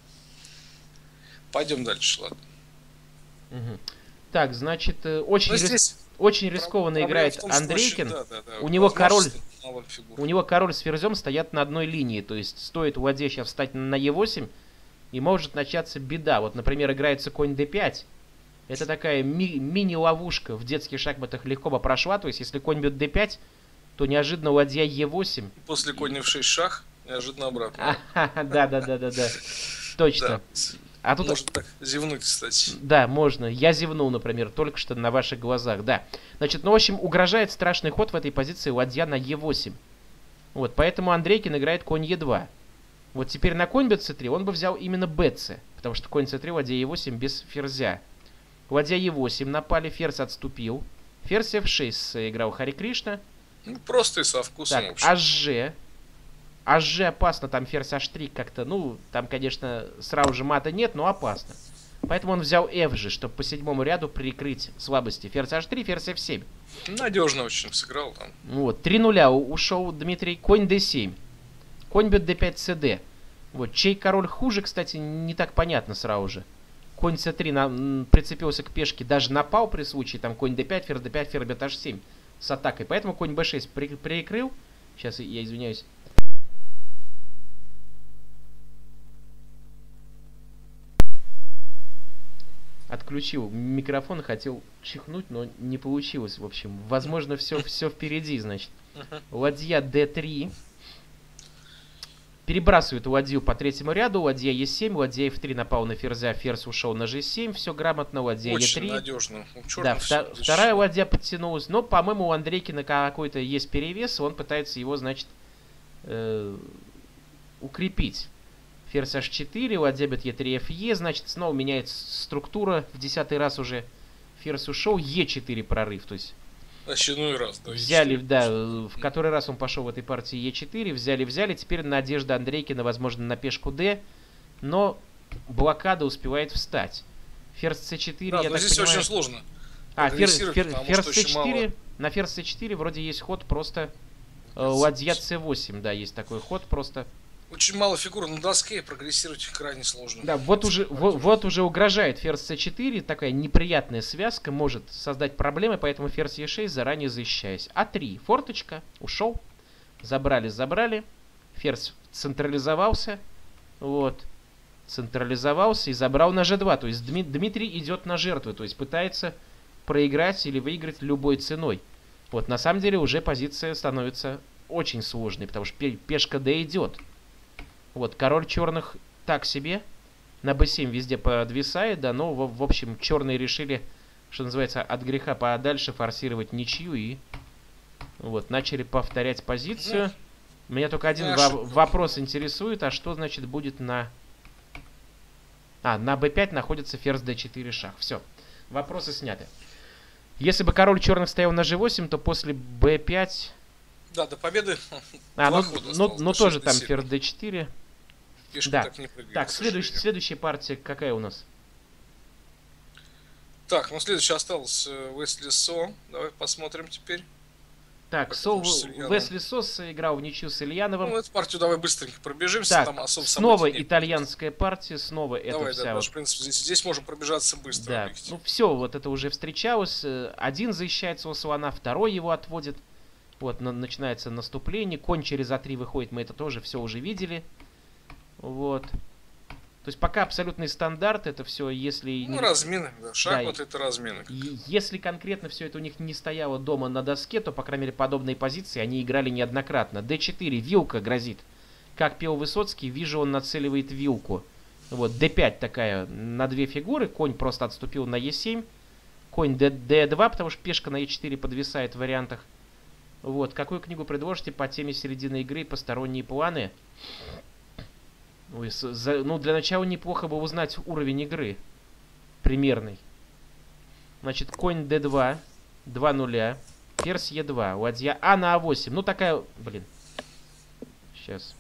Пойдем дальше, ладно. Угу. Так, значит, очень, рис... здесь очень рискованно играет том, Андрейкин. Очень, да, да, да. У него король, фигур. у него король с ферзем стоят на одной линии, то есть стоит ладье сейчас встать на е восемь, и может начаться беда. Вот, например, играется конь дэ пять. Это такая ми- мини-ловушка в детских шахматах легко бы прошла. То есть, если конь бьет дэ пять, то неожиданно ладья е восемь. После коня в шесть шах, неожиданно обратно. Да-да-да-да-да. Точно. А тут... Можно так зевнуть, кстати. Да, можно. Я зевнул, например, только что на ваших глазах, да. Значит, ну, в общем, угрожает страшный ход в этой позиции ладья на е восемь. Вот, поэтому Андрейкин играет конь е два. Вот теперь на конь бэ цэ три он бы взял именно бэ цэ, потому что конь цэ три, ладья е восемь без ферзя. Ладья е восемь напали, ферзь отступил. Ферзь эф шесть сыграл Хари Кришна. Ну, просто и со вкусом. Так, аш-же. Аш-же опасно, там ферзь аш три как-то, ну, там, конечно, сразу же мата нет, но опасно. Поэтому он взял эф же, чтобы по седьмому ряду прикрыть слабости. Ферзь аш три, ферзь эф семь. Надежно очень сыграл там. Вот, три нуля ушел Дмитрий. Конь дэ семь. Конь бьет дэ пять цэ дэ. Вот, чей король хуже, кстати, не так понятно сразу же. Конь цэ три на, м, прицепился к пешке, даже напал при случае. Там конь дэ пять, ферзь дэ пять, ферзь бьет аш семь с атакой. Поэтому конь бэ шесть при, прикрыл. Сейчас я извиняюсь. Отключил микрофон, хотел чихнуть, но не получилось. В общем, возможно, все, все впереди, значит. Ладья дэ три. Перебрасывает ладью по третьему ряду. Ладья е семь, ладья эф три напал на ферзя, ферзь ушел на жэ семь. Все грамотно, ладья е три. Очень надежно. Да, втор- вторая ладья подтянулась. Но, по-моему, у Андрейкина какой-то есть перевес. Он пытается его, значит, э- укрепить. Ферзь аш четыре, ладья бьет е три, эф е, значит, снова меняется структура, в десятый раз уже ферзь ушел, е четыре прорыв, то есть... Очередной раз, да. Взяли, да, в который раз он пошел в этой партии е четыре, взяли, взяли, теперь надежда Андрейкина, возможно, на пешку d, но блокада успевает встать. Ферзь цэ четыре, да, я но так здесь понимаю... очень сложно. А, ферзь, фер, ферзь цэ четыре, мало... на ферзь цэ четыре вроде есть ход просто... Э, ладья цэ восемь, да, есть такой ход, просто... Очень мало фигур на доске, прогрессировать крайне сложно. Да, вот уже, вот, вот уже угрожает ферзь цэ четыре, такая неприятная связка, может создать проблемы, поэтому ферзь е шесть, заранее защищаясь. а три, форточка, ушел, забрали, забрали, ферзь централизовался, вот, централизовался и забрал на жэ два, то есть Дми, Дмитрий идет на жертву, то есть пытается проиграть или выиграть любой ценой. Вот, на самом деле уже позиция становится очень сложный, потому что пешка d идет. Вот, король черных так себе. На бэ семь везде подвисает, да, но, в, в общем, черные решили, что называется, от греха подальше форсировать ничью и вот, начали повторять позицию. Меня только один во вопрос интересует, а что, значит, будет на... А, на бэ пять находится ферзь дэ четыре шах. Все, вопросы сняты. Если бы король черных стоял на жэ восемь, то после бэ пять... Да, до победы. А, ну, ну, ну тоже там ферзь дэ четыре. Пешка да. Так, не прыгает, так следующ, следующая партия какая у нас? Так, ну следующая осталась Уэсли Со. Давай посмотрим теперь. Так, Со, Уэсли Со сыграл в ничью с Ильяновым. Ну, эту партию давай быстренько пробежимся. Так, там особо снова итальянская партия, снова давай, это вся... Да, вот... в принципе, здесь, здесь можем пробежаться быстро. Да, ну все, вот это уже встречалось. Один защищается у слона, второй его отводит. Вот, на, начинается наступление. Конь через а три выходит, мы это тоже все уже видели. Вот. То есть пока абсолютный стандарт, это все, если... Ну, размины, да. Шахматы да, это размины. Если конкретно все это у них не стояло дома на доске, то, по крайней мере, подобные позиции они играли неоднократно. дэ четыре, вилка грозит. Как пел Высоцкий, вижу, он нацеливает вилку. Вот, дэ пять такая на две фигуры, конь просто отступил на е семь. Конь дэ два, потому что пешка на е четыре подвисает в вариантах. Вот, какую книгу предложите по теме середины игры «Посторонние планы»? Ой, за, ну, для начала неплохо бы узнать уровень игры. Примерный. Значит, конь дэ два. два нуля. Ферзь е два. Ладья а на а восемь. Ну, такая... Блин. Сейчас.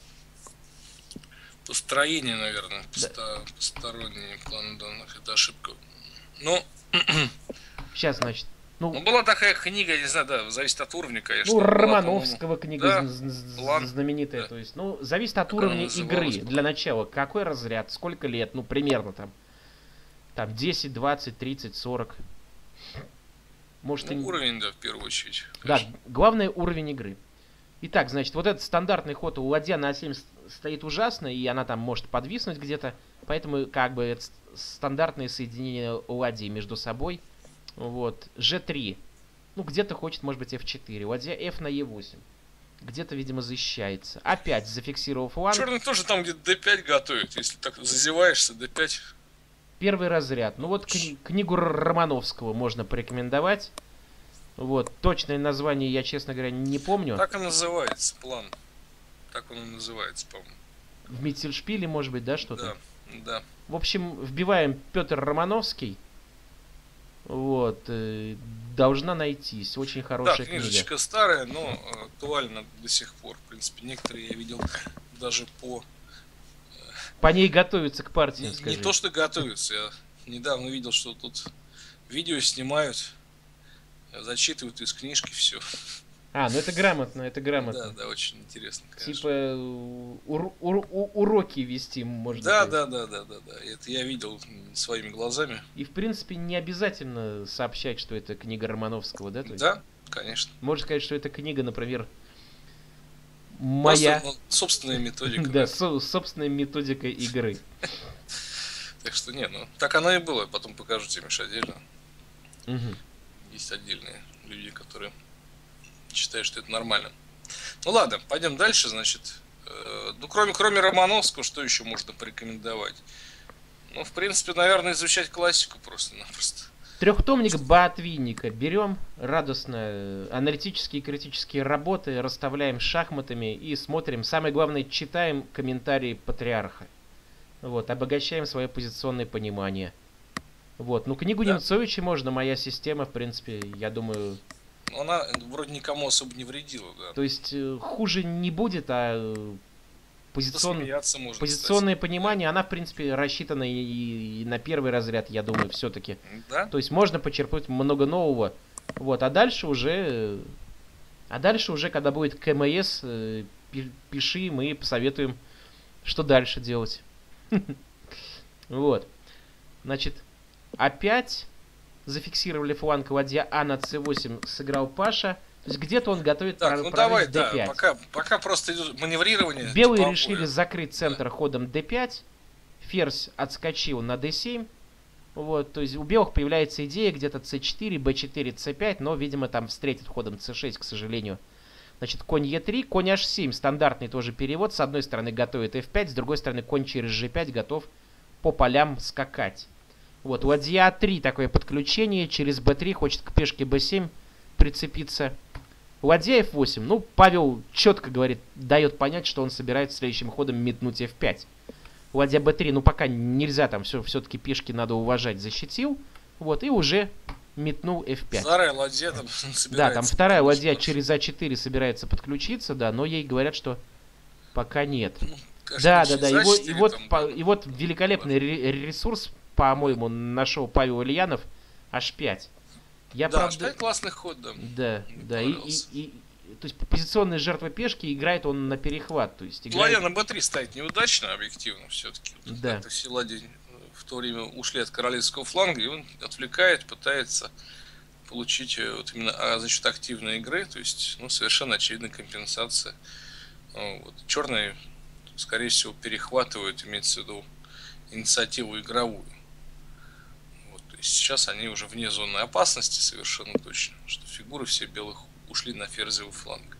Построение, наверное. Да. Посторонние планы данных. Это ошибка. Ну... Сейчас, значит. Ну, ну, была такая книга, не знаю, да, зависит от уровня, конечно. Ну, Романовского книга да, знаменитая. Да. То есть, ну, зависит от как уровня игры. Для начала, какой разряд, сколько лет, ну, примерно там. Там десять, двадцать, тридцать, сорок. Может, ну, и... уровень, да, в первую очередь. Конечно. Да, главное уровень игры. Итак, значит, вот этот стандартный ход у ладья на а семь стоит ужасно, и она там может подвиснуть где-то. Поэтому, как бы, это стандартное соединение ладьи между собой. Вот, жэ три. Ну, где-то хочет, может быть, эф четыре. Ладья эф на е восемь. Где-то, видимо, защищается. Опять зафиксировал фланг. Черный тоже там где-то дэ пять готовит. Если так зазеваешься, дэ пять. Первый разряд. Ну вот кни- книгу Романовского можно порекомендовать. Вот, точное название я, честно говоря, не помню. Так и называется, план. Так он и называется, по-моему. В Миттельшпиле, может быть, да, что-то? Да, да. В общем, вбиваем Петр Романовский. Вот, э, должна найтись. Очень хорошая да, книга. книжечка старая, но актуальна до сих пор. В принципе, некоторые я видел даже по... По ней готовятся к партии, не, скажи. Не то, что готовятся. Я недавно видел, что тут видео снимают, зачитывают из книжки все. А, ну это грамотно, это грамотно. Да, да, очень интересно, конечно. Типа ур ур уроки вести можно. Да, да, да, да, да, да. Это я видел своими глазами. И в принципе не обязательно сообщать, что это книга Романовского, да? То есть, да, конечно. Можно сказать, что это книга, например, моя. Просто, ну, собственная методика. Да, собственная методика игры. Так что не, ну так оно и было. Потом покажу тебе, Миша, отдельно. Есть отдельные люди, которые считаю, что это нормально. Ну ладно, пойдем дальше, значит. Э, ну, кроме, кроме Романовского, что еще можно порекомендовать? Ну, в принципе, наверное, изучать классику просто-напросто. Трехтомник Ботвинника. Берем радостно аналитические и критические работы, расставляем шахматами и смотрим. Самое главное, читаем комментарии Патриарха. Вот, обогащаем свое позиционное понимание. Вот, ну, книгу да. Немцовича можно, моя система, в принципе, я думаю... Она вроде никому особо не вредила, да. То есть э, хуже не будет, а позицион... можно, позиционное кстати. понимание, она, в принципе, рассчитана и, и на первый разряд, я думаю, все-таки. Да? То есть можно почерпнуть много нового. Вот, а дальше уже... А дальше уже, когда будет ка эм эс, э, пиши, мы посоветуем, что дальше делать. Вот. Значит, опять... Зафиксировали фланг ладья а на цэ восемь, сыграл Паша. То есть где-то он готовит так, прорыв ну давай, дэ пять. Да, пока, пока просто идет маневрирование. Белые типа решили закрыть центр да. ходом дэ пять. Ферзь отскочил на дэ семь. Вот, то есть у белых появляется идея где-то цэ четыре, бэ четыре, цэ пять, но, видимо, там встретит ходом цэ шесть, к сожалению. Значит, конь е три, конь аш семь, стандартный тоже перевод. С одной стороны готовит эф пять, с другой стороны конь через же пять готов по полям скакать. Вот, у ладья а три такое подключение, через бэ три хочет к пешке бэ семь прицепиться. Ладья эф восемь, ну, Павел четко говорит, дает понять, что он собирается следующим ходом метнуть эф пять. Ладья бэ три, ну, пока нельзя, там все, все-таки пешки надо уважать, защитил. Вот, и уже метнул эф пять. Вторая ладья там собирается. Да, там вторая ладья через а четыре собирается подключиться, да, но ей говорят, что пока нет. Ну, да, да, да, и вот, и, вот, там, по, да, и вот великолепный ресурс, по-моему, нашел Павел Ильянов, аш пять. Я, да, правда... аш пять классный ход, да. Да, да, и, и, и, то есть позиционная жертва пешки, играет он на перехват, то есть играет... Ладья на бэ три стоит неудачно, объективно, все-таки. Да. Это все ладьи в то время ушли от королевского фланга, и он отвлекает, пытается получить вот именно за счет активной игры, то есть, ну, совершенно очевидная компенсация. Вот. Черные, скорее всего, перехватывают, имеется в виду, инициативу игровую. Вот. То есть сейчас они уже вне зоны опасности совершенно точно, что фигуры все белых ушли на ферзевый фланг.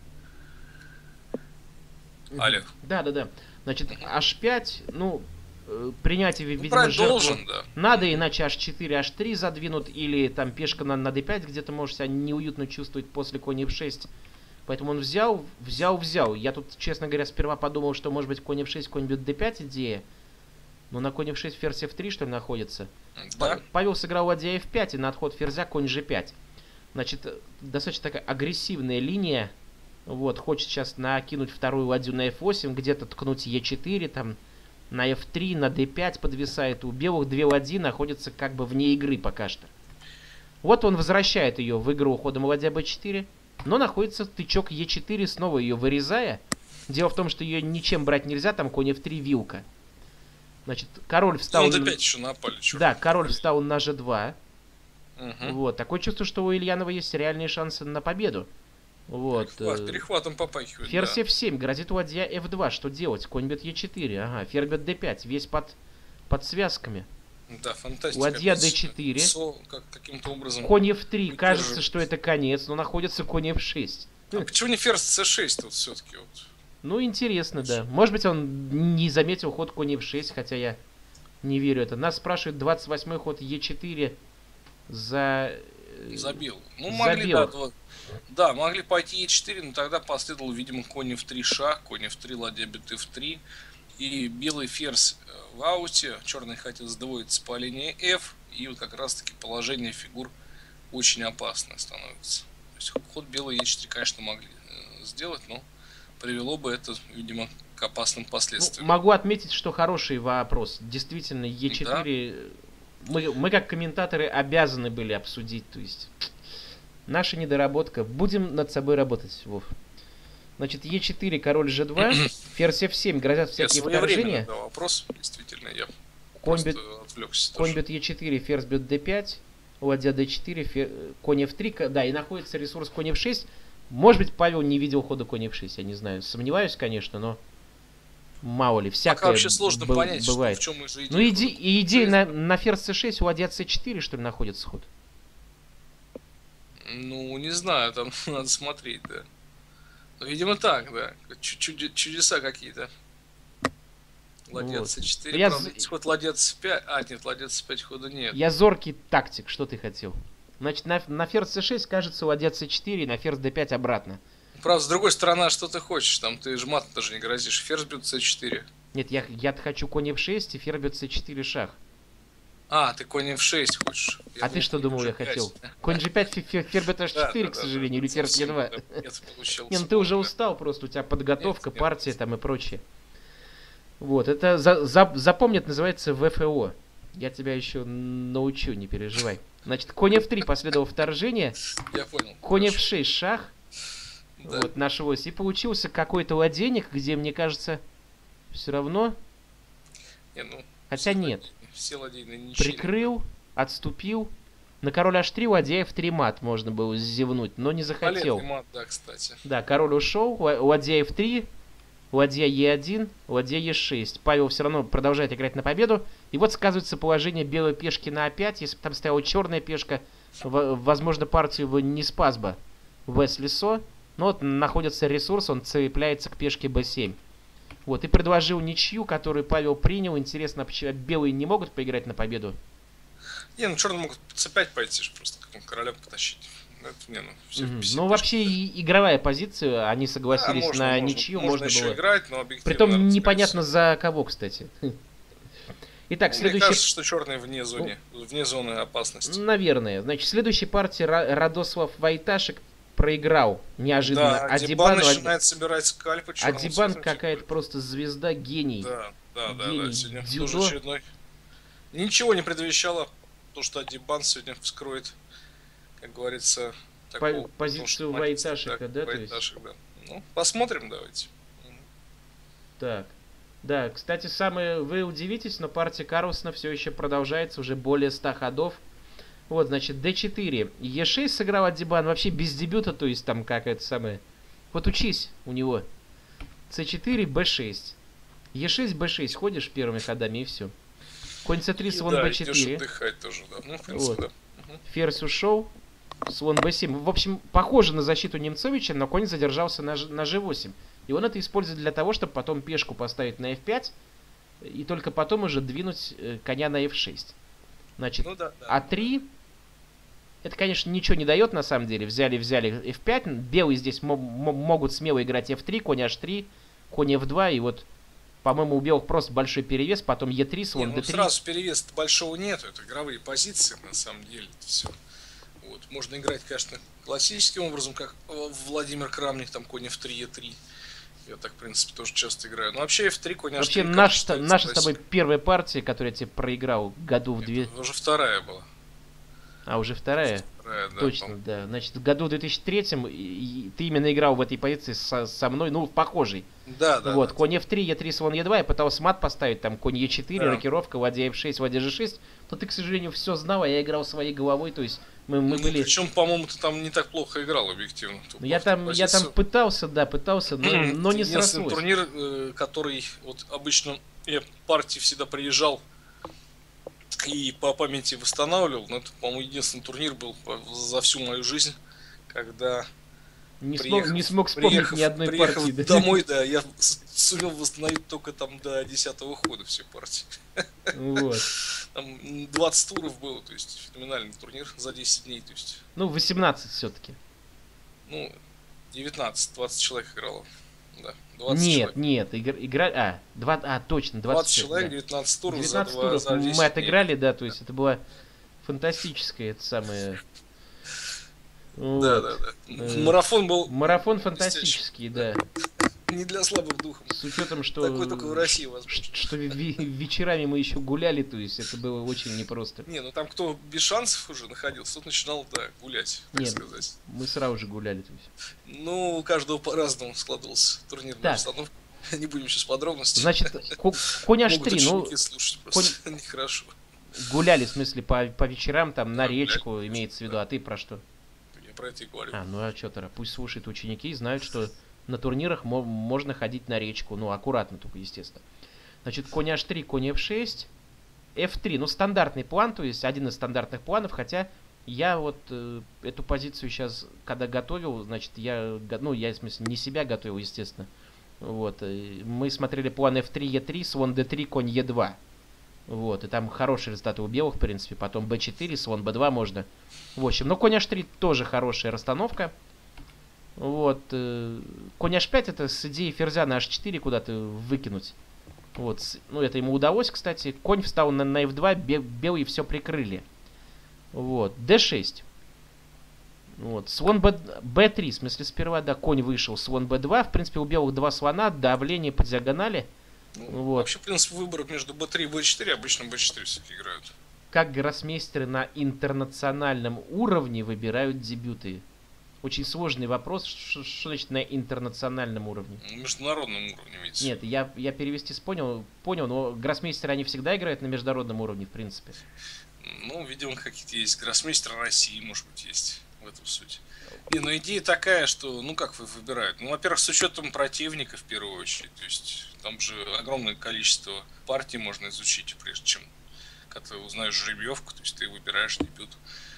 Алло. Да, да, да. Значит, аш пять, ну, принятие, ну, видимо, жертву должен, да. надо, иначе аш четыре, аш три задвинут, или там пешка на, на дэ пять где-то может себя неуютно чувствовать после конь эф шесть. Поэтому он взял, взял, взял. Я тут, честно говоря, сперва подумал, что может быть конь эф шесть, конь бьет дэ пять идея. Но на конь эф шесть ферзь эф три, что ли, находится. Да. Павел сыграл ладья эф пять, и на отход ферзя конь же пять. Значит, достаточно такая агрессивная линия. Вот, хочет сейчас накинуть вторую ладью на эф восемь, где-то ткнуть е четыре, там, на эф три, на дэ пять подвисает. У белых две ладьи находятся как бы вне игры пока что. Вот он возвращает ее в игру ходом ладья бэ четыре, но находится тычок е четыре, снова ее вырезая. Дело в том, что ее ничем брать нельзя, там конь эф три вилка. Значит, король встал... Ну, дэ пять еще напали. Да, король встал на же два. Угу. Вот, такое чувство, что у Ильянова есть реальные шансы на победу. Вот. Перехват, перехватом попахивает. Ферзь да. эф семь, грозит ладья эф два. Что делать? Конь бьет е четыре. Ага, ферзь бьет дэ пять. Весь под, под связками. Да, фантастика. Ладья дэ четыре. Со, как, каким-то образом. Конь эф три. Кажется, что это конец, но находится конь эф шесть. А почему не ферзь цэ шесть вот все-таки? Вот? Ну, интересно, да. Может быть, он не заметил ход конь эф шесть, хотя я не верю это. Нас спрашивают двадцать восьмой ход е четыре за... Забил. Ну, могли, да, два... да, могли пойти е четыре, но тогда последовал, видимо, конь эф три шаг, конь эф три, ладья бьет эф три. И белый ферзь в ауте, черный хотел сдвоиться по линии F, и вот как раз таки положение фигур очень опасное становится. То есть ход белый е четыре, конечно, могли сделать, но привело бы это, видимо, к опасным последствиям. Ну, могу отметить, что хороший вопрос. Действительно, е четыре... Да? Мы, мы как комментаторы обязаны были обсудить, то есть наша недоработка. Будем над собой работать, Вов. Значит, е четыре, король же два, ферзь эф семь, грозят всякие вторжения. Да, вопрос, действительно, я конь бьет, отвлекся. Конь бьет е четыре, ферзь бьет дэ пять, ладья дэ четыре, фер... конь эф три, да, и находится ресурс конь эф шесть. Может быть, Павел не видел хода конь эф шесть, я не знаю. Сомневаюсь, конечно, но мало ли, всякое Пока вообще сложно б- понять, бывает. Что, в чем же идея. Ну, иди, и идея на, на ферзь цэ шесть, у ладья цэ четыре, что ли, находится ход? Ну, не знаю, там надо смотреть, да. Ну, видимо, так, да. Чуд- чудеса какие-то. Ладья вот. цэ четыре, я правда, з... ход ладья цэ пять. А, нет, ладья цэ пять хода нет. Я зоркий тактик, что ты хотел? Значит, на, на ферзь цэ шесть, кажется, ладья цэ четыре, и на ферзь дэ пять обратно. Правда, с другой стороны, что ты хочешь? Там ты же матом даже не грозишь. Ферзь бьет цэ четыре. Нет, я, я хочу конь эф шесть и ферзь бьет цэ четыре шаг. А, ты конь эф шесть хочешь. Я а думал, ты что думал, я хотел? Конь же пять, ферзь бьет аш четыре, к сожалению, или ферзь е два. Не, ну ты уже устал просто, у тебя подготовка, партия там и прочее. Вот, это за, за, запомнит, называется вэ эф о. Я тебя еще научу, не переживай. Значит, конь эф три, последовало вторжение. Я понял. Конь эф шесть, шах. Да. Вот, наш ось. И получился какой-то ладейник, где, мне кажется, все равно... Не, ну, хотя нет. Все ладейные ничьи. Прикрыл, отступил. На король аш три ладья эф три мат можно было зевнуть, но не захотел. Полезный мат, да, кстати. Да, король ушел, ладья эф три, ладья е один, ладья е шесть. Павел все равно продолжает играть на победу. И вот сказывается положение белой пешки на а пять. Если бы там стояла черная пешка, возможно, партию бы не спас бы Весли Со. Но вот находится ресурс, он цепляется к пешке бэ семь. Вот, и предложил ничью, которую Павел принял. Интересно, почему белые не могут поиграть на победу? Не, ну черные могут цэ пять пойти же просто, как королем потащить. Это, не, ну, все, Угу. все Ну, вообще, и игровая позиция, они согласились да, можно, на можно, ничью, можно, можно еще было. играть, но объективно. Притом наверное, непонятно за кого, кстати. Итак, ну, следующий... Мне кажется, что черные вне зоны, ну, вне зоны опасности. Наверное. Значит, следующей партии Радослав Вайташек проиграл неожиданно. Да, Адибан Адибан начинает собирать скальпы. Адибан какая-то просто звезда, гений. Да, да, да, гений да. Сегодня дзюдо. тоже очередной. Ничего не предвещало, то, что Адибан сегодня вскроет, как говорится, такого, позицию Вайташека, да? Вайташек, да. Ну, посмотрим, давайте. Так. Да, кстати, самое, вы удивитесь, но партия Карлсона все еще продолжается, уже более ста ходов. Вот, значит, дэ четыре. е шесть сыграл Адибан вообще без дебюта, то есть там какая-то самая... Вот учись у него. цэ четыре, бэ шесть. е шесть, бэ шесть ходишь первыми ходами и все. Конь цэ три, слон да, бэ четыре. Отдыхать тоже, да. Ну, в принципе, вот. да. Угу. Ферзь ушел. Слон бэ семь. В общем, похоже на защиту Немцовича, но конь задержался на, на жэ восемь. И он это использует для того, чтобы потом пешку поставить на эф пять, и только потом уже двинуть коня на эф шесть. Значит, ну, да, да. а три... Это, конечно, ничего не дает на самом деле. Взяли, взяли эф пять. Белые здесь могут смело играть эф три, конь аш три, конь эф два. И вот, по-моему, у белых просто большой перевес. Потом е три, слон не, дэ ну, три. сразу перевеса большого нету. Это игровые позиции, на самом деле. Это все. Вот. Можно играть, конечно, классическим образом, как Владимир Крамник, там конь эф три, е три. Я так, в принципе, тоже часто играю. Но вообще эф три, конь аш три. Вообще, наш, наша с тобой первая партия, которую я тебе проиграл году в две... Это уже вторая была. А, уже вторая? Вторая, да. Точно, Там... да. Значит, в году в две тысячи третьем и, и, ты именно играл в этой позиции со, со мной, ну, в похожей. Да, да. Вот, да, конь эф три, е три, слон е два, я пытался мат поставить, там, конь е четыре, да. Рокировка, ладья эф шесть, ладья жэ шесть, но ты, к сожалению, все знал, а я играл своей головой, то есть мы, мы ну, были... Причем, по-моему, ты там не так плохо играл, объективно. Ну, я там, я там пытался, да, пытался, но, но не срослось. Турнир, который вот обычно я партии всегда приезжал и по памяти восстанавливал, но это, по-моему, единственный турнир был за всю мою жизнь, когда не, приехав, смог, не смог вспомнить приехав, ни одной приехав партии. Да? Домой, да, я сумел восстановить только там до десятого хода все партии. Вот. Там двадцать туров было, то есть феноменальный турнир за десять дней, то есть. Ну, восемнадцать все-таки. Ну, девятнадцать, двадцать человек играло. Да, нет, человек. нет, игр, игра... А, два, а, точно, двадцать, двадцать человек, да. девятнадцать туров девятнадцать за два, туров за мы отыграли, дней. да, то есть это было фантастическое, это самое... Вот. Да, да, да. Марафон был... Марафон фантастический, да. Не для слабых духом. С учетом, что... Такой только в России возможно. Что вечерами мы еще гуляли, то есть это было очень непросто. Не, ну там кто без шансов уже находился, тот начинал, да, гулять, так Нет, сказать. Мы сразу же гуляли, то есть. Ну, у каждого по-разному складывался турнирная обстановка. Не будем сейчас подробностей. Значит, конь аш три, ну... слушать просто нехорошо. Гуляли, в смысле, по, по вечерам, там, на речку, имеется в виду, а ты про что? Я про это и говорю. А, ну а что тогда? Пусть слушают ученики и знают, что на турнирах мо- можно ходить на речку. Ну, аккуратно только, естественно. Значит, конь аш три, конь эф шесть, эф три. Ну, стандартный план, то есть один из стандартных планов, хотя я вот э, эту позицию сейчас, когда готовил, значит, я, ну, я, в смысле, не себя готовил, естественно. Вот, э, мы смотрели план эф три, е три, слон дэ три, конь е два. Вот, и там хорошие результаты у белых, в принципе. Потом бэ четыре, слон бэ два можно. В общем, но конь аш три тоже хорошая расстановка. Вот. Э, конь аш пять это с идеей ферзя на аш четыре куда-то выкинуть. Вот. Ну, это ему удалось, кстати. Конь встал на, на эф два, бе, белые все прикрыли. Вот. дэ шесть. Вот. Слон бэ, бэ три, в смысле сперва, да, конь вышел. Слон бэ два. В принципе, у белых два слона, давление по диагонали. Ну, вот. Вообще, в принципе, выбор между бэ три и бэ четыре обычно бэ четыре все-таки играют. Как гроссмейстеры на интернациональном уровне выбирают дебюты? Очень сложный вопрос. Что, что значит на интернациональном уровне? На международном уровне, видите. Нет, я, я перевести понял, понял, но гроссмейстеры, они всегда играют на международном уровне, в принципе. Ну, видимо, какие-то есть. Гроссмейстер России, может быть, есть в этом суть. Не, ну идея такая, что, ну как вы выбирают? Ну, во-первых, с учетом противника в первую очередь. То есть там же огромное количество партий можно изучить, прежде чем, когда ты узнаешь жеребьевку, то есть ты выбираешь дебют.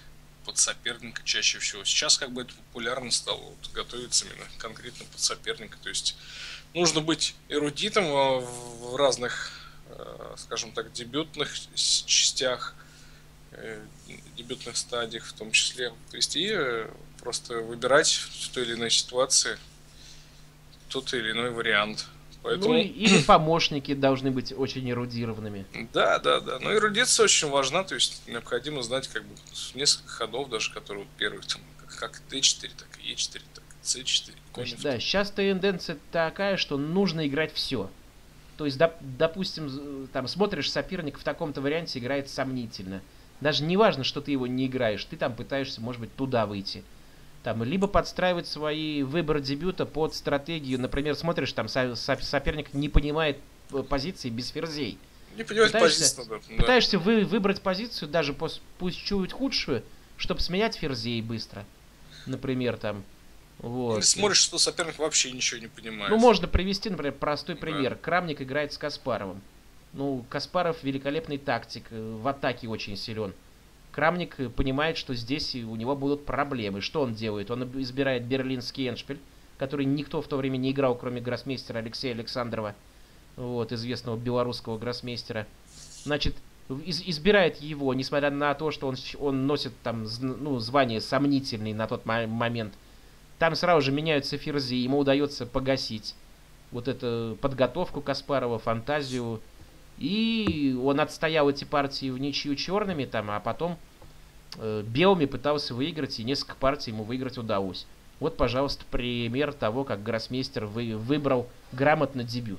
под соперника чаще всего. Сейчас как бы это популярно стало, вот, готовиться именно конкретно под соперника. То есть нужно быть эрудитом в разных, скажем так, дебютных частях, дебютных стадиях в том числе. То есть и просто выбирать в той или иной ситуации тот или иной вариант. Поэтому... Ну или помощники должны быть очень эрудированными. Да, да, да. Но эрудиция очень важна, то есть необходимо знать как бы несколько ходов, даже которые вот первых, там, как дэ четыре, так и е четыре, так и цэ четыре. Значит, да, сейчас тенденция такая, что нужно играть все. То есть, доп, допустим, там смотришь, соперник в таком-то варианте играет сомнительно. Даже не важно, что ты его не играешь, ты там пытаешься, может быть, туда выйти. Там, либо подстраивать свои выборы дебюта под стратегию. Например, смотришь, там со- со- соперник не понимает позиции без ферзей. Не понимает Пытаешься, позицию, да. пытаешься вы, выбрать позицию, даже пос, пусть чуть худшую, чтобы сменять ферзей быстро. Например, там. Вот. Или смотришь, что соперник вообще ничего не понимает. Ну, можно привести, например, простой Да. пример. Крамник играет с Каспаровым. Ну, Каспаров великолепный тактик, в атаке очень силен. Крамник понимает, что здесь у него будут проблемы. Что он делает? Он избирает берлинский эндшпиль, который никто в то время не играл, кроме гроссмейстера Алексея Александрова, вот, известного белорусского гроссмейстера. Значит, из- избирает его, несмотря на то, что он, он носит там ну, звание сомнительный на тот мо- момент. Там сразу же меняются ферзи, ему удается погасить вот эту подготовку Каспарова, фантазию. И он отстоял эти партии в ничью черными, там, а потом э, белыми пытался выиграть, и несколько партий ему выиграть удалось. Вот, пожалуйста, пример того, как гроссмейстер вы, выбрал грамотно дебют.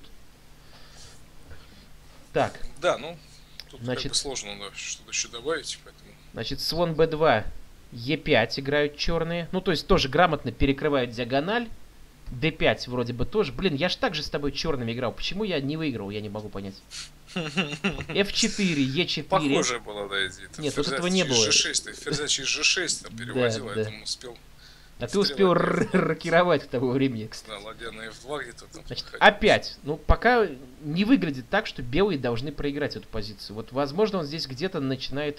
Так. Да, ну, тут Значит, как бы сложно да, что-то еще добавить, поэтому... Значит, слон бэ два, е пять играют черные. Ну, то есть тоже грамотно перекрывают диагональ. дэ пять вроде бы тоже. Блин, я ж так же с тобой черными играл. Почему я не выиграл, я не могу понять. эф четыре, е четыре. Похожая была, да, идея. Нет, вот этого не было. жэ шесть, ферзя через жэ шесть там переводил, Да, я да. там успел. А ты успел Стрелок. р- рокировать к тому времени, кстати. Да, ладья на эф два где-то там. Значит, ходил. опять, ну пока не выглядит так, что белые должны проиграть эту позицию. Вот, возможно, он здесь где-то начинает...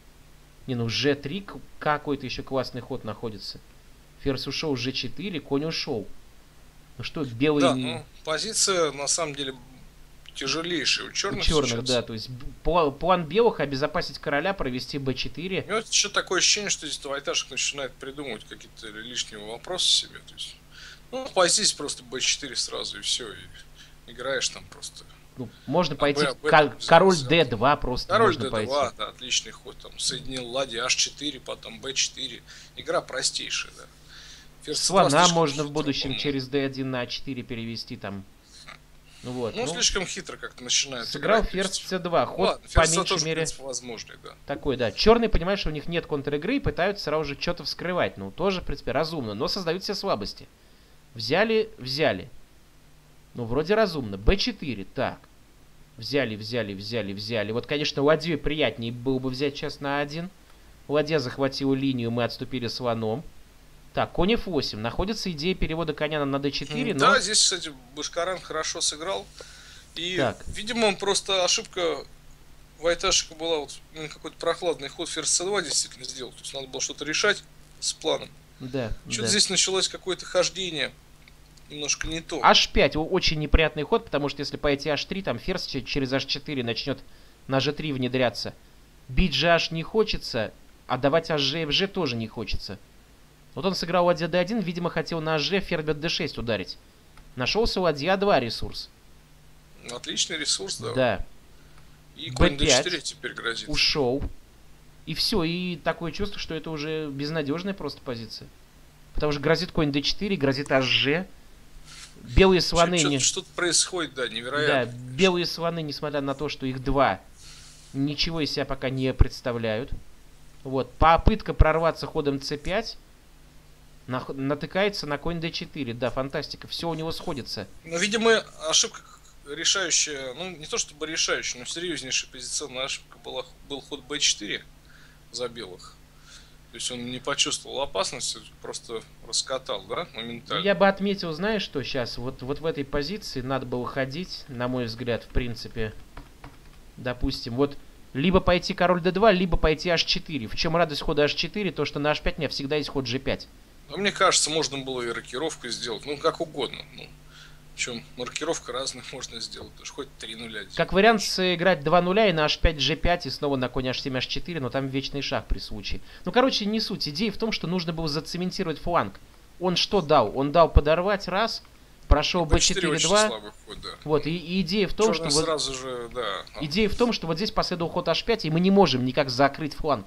Не, ну жэ три к- какой-то еще классный ход находится. Ферзь ушел, жэ четыре, конь ушел. Ну что, белые... Да, не- ну, позиция на самом деле тяжелейшая у У черных. черных, да, то есть б- пла- план белых обезопасить короля, провести бэ четыре. И вот еще такое ощущение, что здесь двоетажек начинает придумывать какие-то лишние вопросы себе. То есть, ну, позиция просто бэ четыре сразу и все, и играешь там просто. Ну, можно А пойти Б- ко- Б король взял. дэ два просто Король можно дэ пойти. два, да, отличный ход, там соединил ладья аш четыре, потом бэ четыре. Игра простейшая, да. Ферзь цэ два Слона слишком можно в хитро, будущем по-моему. через дэ один на а четыре перевести там. Ну вот. Ну, ну, слишком хитро как-то начинает сыграл играть, то ферзь есть- цэ два. Ну, Ход ладно, по ферзь цэ два меньшей тоже, в мере принципе, возможный, да. такой, да. Черные понимают, что у них нет контр-игры и пытаются сразу же что-то вскрывать. Ну, тоже, в принципе, разумно, но создают все слабости. Взяли, взяли. Ну, вроде разумно. бэ четыре, так. Взяли, взяли, взяли, взяли. Вот, конечно, ладью приятнее было бы взять сейчас на один. Ладья захватила линию, мы отступили слоном. Так, конь эф восемь. Находится идея перевода коня на дэ четыре, но... Да, здесь, кстати, Башкаран хорошо сыграл. И, Так. видимо, он просто ошибка Вайташика была, вот именно какой-то прохладный ход ферзь цэ два действительно сделал. То есть надо было что-то решать с планом. Да, Что-то да. здесь началось какое-то хождение немножко не то. аш пять о- очень неприятный ход, потому что если пойти аш три, там ферзь че- через аш четыре начнет на жэ три внедряться. Бить же аж не хочется, а давать аш же и эф же тоже не хочется. Вот он сыграл ладья дэ один, видимо, хотел на аш же ферзь бьет дэ шесть ударить. Нашелся ладья два ресурс. Отличный ресурс, да. Да, И конь бэ пять. дэ четыре теперь грозит. ушел. И все, и такое чувство, что это уже безнадежная просто позиция. Потому что грозит конь дэ четыре, грозит аш же. Белые слоны... Что-то, не- что-то происходит, да, Да, невероятно. белые слоны, несмотря на то, что их два, ничего из себя пока не представляют. Вот, попытка прорваться ходом цэ пять нах- натыкается на конь дэ четыре. Да, фантастика, все у него сходится. Но, видимо, ошибка решающая, ну, не то чтобы решающая, но серьезнейшая позиционная ошибка была, был ход бэ четыре за белых. То есть он не почувствовал опасности, просто раскатал, да, моментально. Я бы отметил, знаешь, что сейчас вот, вот в этой позиции надо было ходить, на мой взгляд, в принципе. Допустим, вот Либо пойти король дэ два, либо пойти аш четыре. В чем радость хода аш четыре? То, что на аш пять у меня всегда есть ход жэ пять. Но мне кажется, можно было и рокировку сделать. Ну, как угодно. Ну, причем маркировка разных можно сделать. Даже хоть три нуля. Как вариант сыграть два нуля и на аш пять жэ пять и снова на конь аш семь аш четыре, но там вечный шаг при случае. Ну, короче, не суть. Идея в том, что нужно было зацементировать фланг. Он что дал? Он дал подорвать раз, прошел бэ четыре два. Ход, да. Вот, и, и идея в том, Черный что сразу вот, же, да. идея в том, что вот здесь последовал ход аш пять, и мы не можем никак закрыть фланг.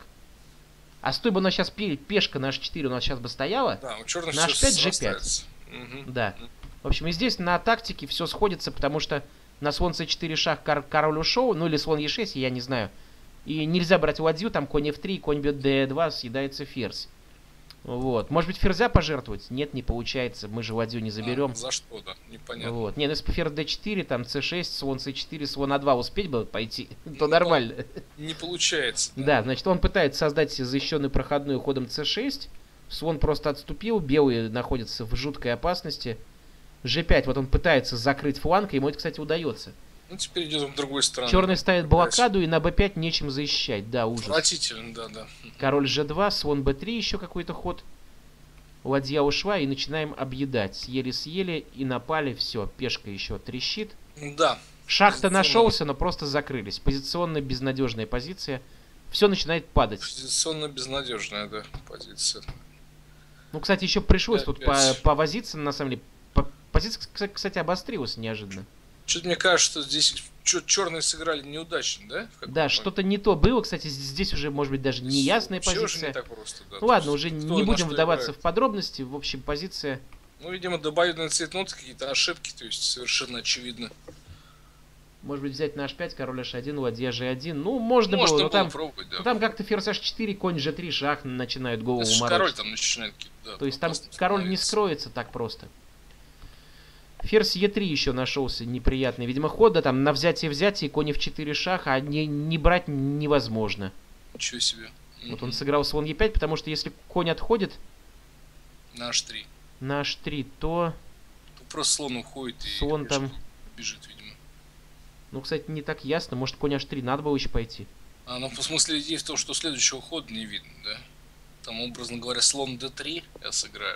А стой бы у нас сейчас пешка на аш четыре у нас сейчас бы стояла, да, у черных на аш пять жэ пять. Угу. Да. В общем, и здесь на тактике все сходится, потому что на слон цэ четыре шаг кор король ушел, ну или слон е шесть, я не знаю. И нельзя брать ладью, там конь эф три, конь бьет дэ два, съедается ферзь. Вот. Может быть, ферзя пожертвовать? Нет, не получается. Мы же ладью не заберем. А, за что, да? Непонятно. Вот. Не, ну если бы ферзь дэ четыре, там цэ шесть, слон цэ четыре, слон а два успеть бы пойти, то нормально. Не получается. Да. Да, значит, он пытается создать себе защищенную проходную ходом цэ шесть. Слон просто отступил, белые находятся в жуткой опасности. жэ пять, вот он пытается закрыть фланг, ему это, кстати, удается. Ну, теперь идет в другой стороне. Черный ставит блокаду, и на бэ пять нечем защищать. Да, ужас. Отвратительно, да, да. Король жэ два, слон бэ три, еще какой-то ход. Ладья ушла, и начинаем объедать. Съели-съели, и напали, все. Пешка еще трещит. Да. Шах-то нашелся, но просто закрылись. Позиционно безнадежная позиция. Все начинает падать. Позиционно безнадежная, да, позиция. Ну, кстати, еще пришлось пять, тут по повозиться, на самом деле. По позиция, кстати, обострилась неожиданно. Что-то мне кажется, что здесь черные сыграли неудачно, да? Да, что-то не то было. Кстати, здесь уже, может быть, даже неясная позиция. Уже не так просто, да. Ну ладно, уже кто не будем вдаваться играет. в подробности. В общем, позиция... Ну, видимо, добавленные цветноты, какие-то ошибки, то есть совершенно очевидно. Может быть, взять на аш пять, король аш один, ладья жэ один. Ну, можно, можно было, но было там, пробовать, да. но там как-то ферзь аш четыре, конь жэ три, шах начинают голову морочить. морочить. Король там начинает... Да, то есть там король не скроется так просто. Ферзь е три еще нашелся неприятный. Видимо, ход, да, там на взятие-взятие, конь эф четыре шах, а не, не брать невозможно. Ничего себе. Вот он сыграл слон е пять, потому что если конь отходит... На аш три. На аш три, то... то просто слон уходит и слон там... бежит, видимо. Ну, кстати, не так ясно. Может, конь аш три надо было еще пойти. А, ну, в смысле, идея в том, что следующего хода не видно, да? Там, образно говоря, слон дэ три я сыграю.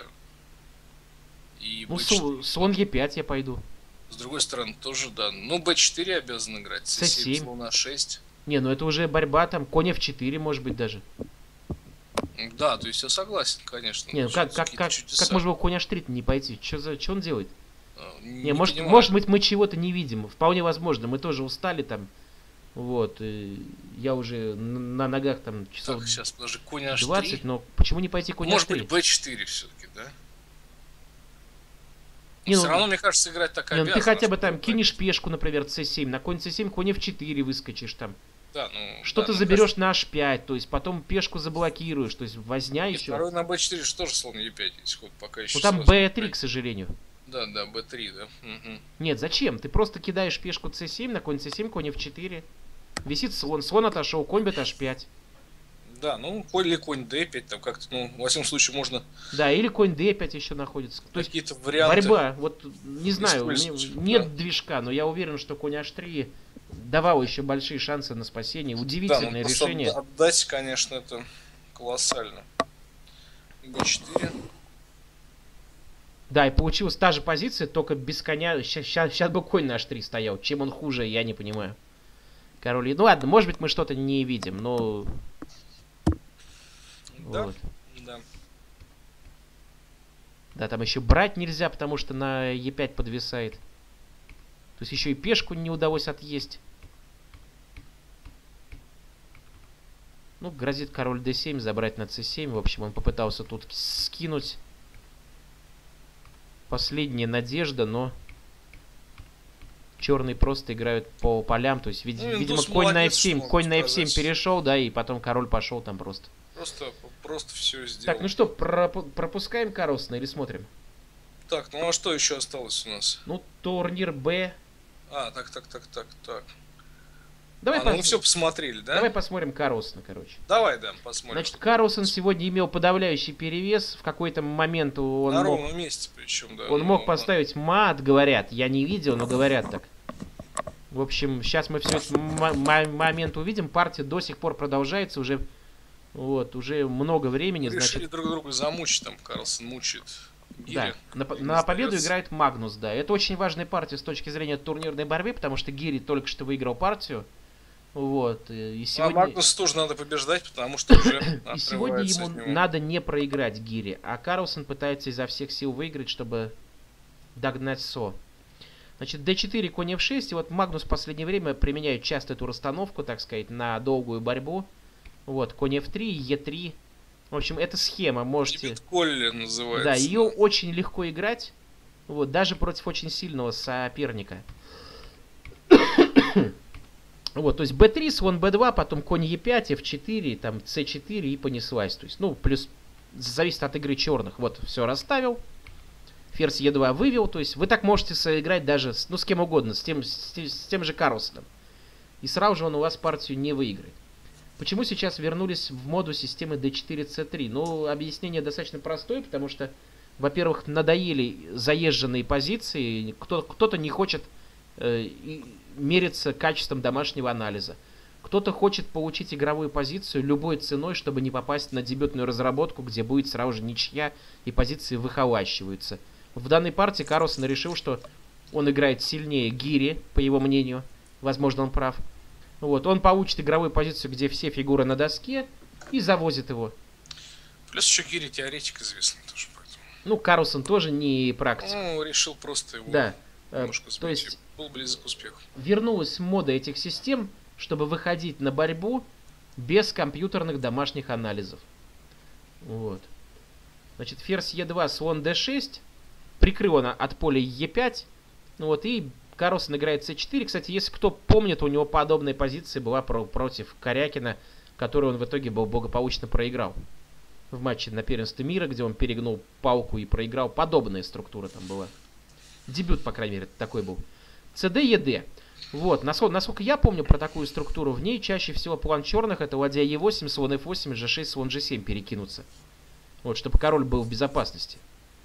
И ну, бэ четыре. Слон е пять я пойду. С другой стороны, тоже, да. Ну, бэ четыре обязан играть. цэ семь, слон а шесть. Не, ну это уже борьба, там, конь эф четыре, может быть, даже. Да, то есть я согласен, конечно. Не, ну как, как, как, как можно было конь аш три не пойти? Что за, что он делает? Не, не, может, может быть, мы чего-то не видим. Вполне возможно. Мы тоже устали там. Вот. Я уже на ногах там часов так, сейчас, подожди, конь аш три. двадцать, но почему не пойти конь аш три? Может быть, бэ четыре все-таки, да? Не, все ну, равно, мне кажется, играть так не, обязан. Ну, ты хотя бы там кинешь пешку, например, цэ семь, на конь цэ семь, конь эф четыре выскочишь там. Да, ну, что-то да, заберешь кажется... на аш пять, то есть потом пешку заблокируешь, то есть возня и еще. Второй на бэ четыре что же слон е пять есть ход, пока еще. Ну там бэ три, к сожалению. Да, да, бэ три, да. Угу. Нет, зачем? Ты просто кидаешь пешку цэ семь, на конь цэ семь, конь эф четыре. Висит слон, слон отошел, конь бьет аш пять. Да, ну, или конь дэ пять, там как-то, ну, во всяком случае, можно... Да, или конь дэ пять еще находится. То есть какие-то варианты. Борьба, вот, не знаю, нет да. движка, но я уверен, что конь аш три давал еще большие шансы на спасение. Удивительное да, решение. Отдать, конечно, это колоссально. бэ четыре. Да, и получилась та же позиция, только без коня. Сейчас, сейчас, сейчас бы конь на аш три стоял. Чем он хуже, я не понимаю. Король. Ну ладно, может быть, мы что-то не видим, но... Да, вот. да. Да, там еще брать нельзя, потому что на е пять подвисает. То есть еще и пешку не удалось отъесть. Ну, грозит король дэ семь, забрать на цэ семь. В общем, он попытался тут скинуть. Последняя надежда, но... Черные просто играют по полям. То есть, вид ну, видимо, конь на эф семь. Конь на эф семь перешел, да, и потом король пошел там просто. Просто, просто все сделал. Так, ну что, пропу пропускаем Карлсона или смотрим? Так, ну а что еще осталось у нас? Ну, турнир Б. А, так, так, так, так, так. Давай а, ну мы все посмотрели, да? Давай посмотрим Карлсона, короче. Давай, да, посмотрим. Значит, Карлсон сегодня имел подавляющий перевес. В какой-то момент он на мог... ровном месте причем, да. Он ну, мог ну, поставить мат, говорят. Я не видел, но говорят так. В общем, сейчас мы все этот момент увидим. Партия до сих пор продолжается уже, вот, уже много времени. Решили значит... друг друга замучить, там Карлсон мучает Гири. Да, на, на победу играет Магнус, да. Это очень важная партия с точки зрения турнирной борьбы, потому что Гири только что выиграл партию. Вот, и сегодня... А Магнусу тоже надо побеждать, потому что уже и сегодня ему надо не проиграть Гири, а Карлсон пытается изо всех сил выиграть, чтобы догнать Со. Значит, дэ четыре, конь эф шесть, и вот Магнус в последнее время применяет часто эту расстановку, так сказать, на долгую борьбу. Вот, конь эф три, е три. В общем, эта схема, можете... Колли называется. Да, ее очень легко играть, вот, даже против очень сильного соперника. Вот, то есть бэ три, слон бэ два, потом конь е пять, эф четыре, там цэ четыре и понеслась. То есть, ну, плюс зависит от игры черных. Вот, все расставил. Ферзь е два вывел, то есть вы так можете соиграть даже с, ну, с кем угодно, с тем, с, с тем же Карлсоном. И сразу же он у вас партию не выиграет. Почему сейчас вернулись в моду системы дэ четыре, цэ три? Ну, объяснение достаточно простое, потому что, во-первых, надоели заезженные позиции, кто, кто-то не хочет э, мериться качеством домашнего анализа. Кто-то хочет получить игровую позицию любой ценой, чтобы не попасть на дебютную разработку, где будет сразу же ничья и позиции выхолащиваются. В данной партии Карлсон решил, что он играет сильнее Гири, по его мнению. Возможно, он прав. Вот, он получит игровую позицию, где все фигуры на доске, и завозит его. Плюс еще Гири теоретик известный тоже. Поэтому. Ну, Карлсон тоже не практик. Ну, решил просто его да. немножко То есть, был близок к успеху. Вернулась мода этих систем, чтобы выходить на борьбу без компьютерных домашних анализов. Вот. Значит, ферзь е два, слон дэ шесть. Прикрыл он от поля е пять. Вот, и Карлсон играет цэ четыре. Кстати, если кто помнит, у него подобная позиция была про- против Корякина, которую он в итоге был благополучно проиграл. В матче на первенстве мира, где он перегнул палку и проиграл. Подобная структура там была. Дебют, по крайней мере, такой был. цэ-дэ, е-дэ. Вот, насколько, насколько я помню про такую структуру, в ней чаще всего план черных — это ладья е восемь, слон эф восемь, же шесть, слон же семь перекинуться. Вот, чтобы король был в безопасности.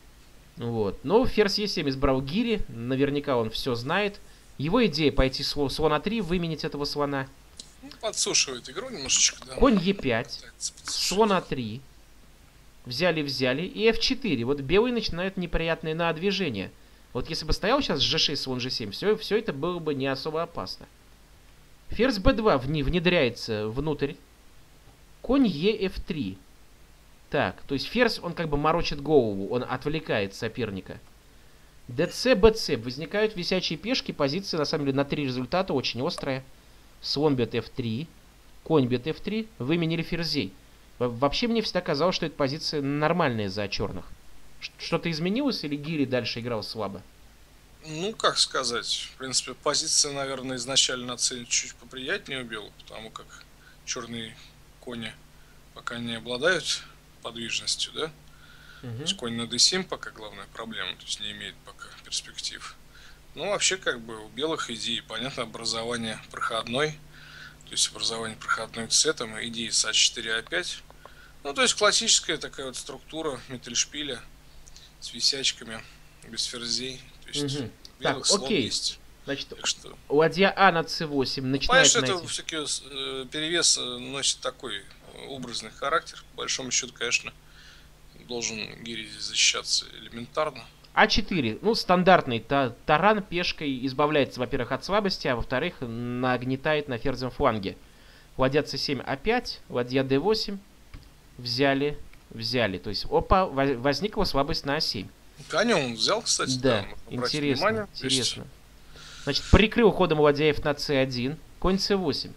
Вот. Но ферзь е семь избрал Гири, наверняка он все знает. Его идея пойти слон, слон а три, выменить этого слона. Ну, подсушивает игру немножечко, да. Конь е пять, слон а три. Взяли-взяли. И эф четыре. Вот белые начинают неприятные на движение. Вот если бы стоял сейчас же шесть, слон же семь, все, все это было бы не особо опасно. Ферзь бэ два внедряется внутрь. Конь е эф три. Так, то есть ферзь, он как бы морочит голову, он отвлекает соперника. дэ-цэ, бэ-цэ. Возникают висячие пешки, позиция на самом деле на три результата очень острая. Слон бьет эф три, конь бьет эф три, выменили ферзей. Вообще мне всегда казалось, что эта позиция нормальная за черных. Что-то изменилось или Гири дальше играл слабо? Ну, как сказать. В принципе, позиция, наверное, изначально оценить чуть поприятнее у белых, потому как черные кони пока не обладают подвижностью, да? Угу. То есть конь на дэ семь пока главная проблема, то есть не имеет пока перспектив. Ну, вообще, как бы, у белых идеи, понятно, образование проходной, то есть образование проходной цэ, там, идеи с а четыре, а пять. Ну, то есть классическая такая вот структура Миттельшпиля с висячками, без ферзей. То есть угу. белых Так, слон окей. есть. Значит, что... ладья А на цэ восемь начинает Понимаешь, найти... это все-таки э, перевес носит такой образный характер. По большому счету, конечно, должен Гири защищаться элементарно. а четыре. Ну, стандартный та таран пешкой избавляется, во-первых, от слабости, а во-вторых, нагнетает на ферзем фланге. Ладья цэ семь, а пять, ладья дэ восемь. Взяли, взяли. То есть, опа, возникла слабость на а семь. Конем он взял, кстати. Да, да интересно, интересно. Значит, прикрыл ходом ладья эф на цэ один, конь цэ восемь.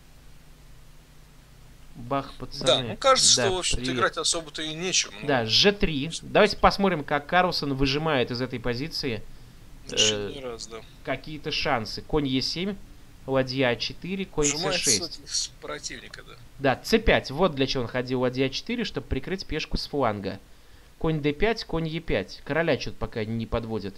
Бах, пацаны. Да, ну кажется, да, что, в общем-то, играть особо-то и нечем. Но... Да, же три. Давайте посмотрим, как Карлсон выжимает из этой позиции э, раз, да. какие-то шансы. Конь е семь, ладья а четыре, конь цэ шесть. С противника, да. Да, цэ пять. Вот для чего он ходил ладья а четыре, чтобы прикрыть пешку с фланга. Конь дэ пять, конь е пять. Короля что-то пока не подводит.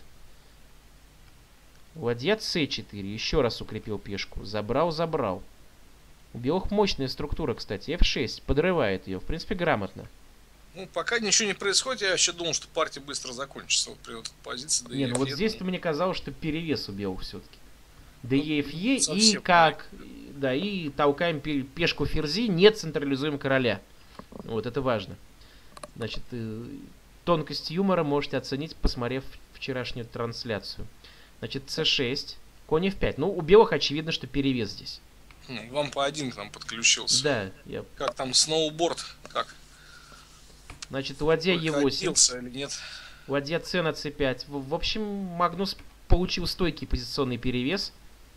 Ладья цэ четыре. Еще раз укрепил пешку. Забрал, забрал. У белых мощная структура, кстати. эф шесть. Подрывает ее. В принципе, грамотно. Ну, пока ничего не происходит, я вообще думал, что партия быстро закончится. Вот при вот этой позиции. Да не, ну вот здесь-то мне казалось, что перевес у белых все-таки. Дэ, Е, Ф, Е, и совсем как... Да, и толкаем пе- пешку ферзи, не централизуем короля. Вот, это важно. Значит, э, тонкость юмора можете оценить, посмотрев вчерашнюю трансляцию. Значит, С шесть, конь Ф пять. Ну, у белых очевидно, что перевес здесь. Ну, вам по один к нам подключился. Да, я... Как там, сноуборд? Как? Значит, ладья Е восемь. Прокатился или нет? Ладья С на С пять. В, в общем, Магнус получил стойкий позиционный перевес.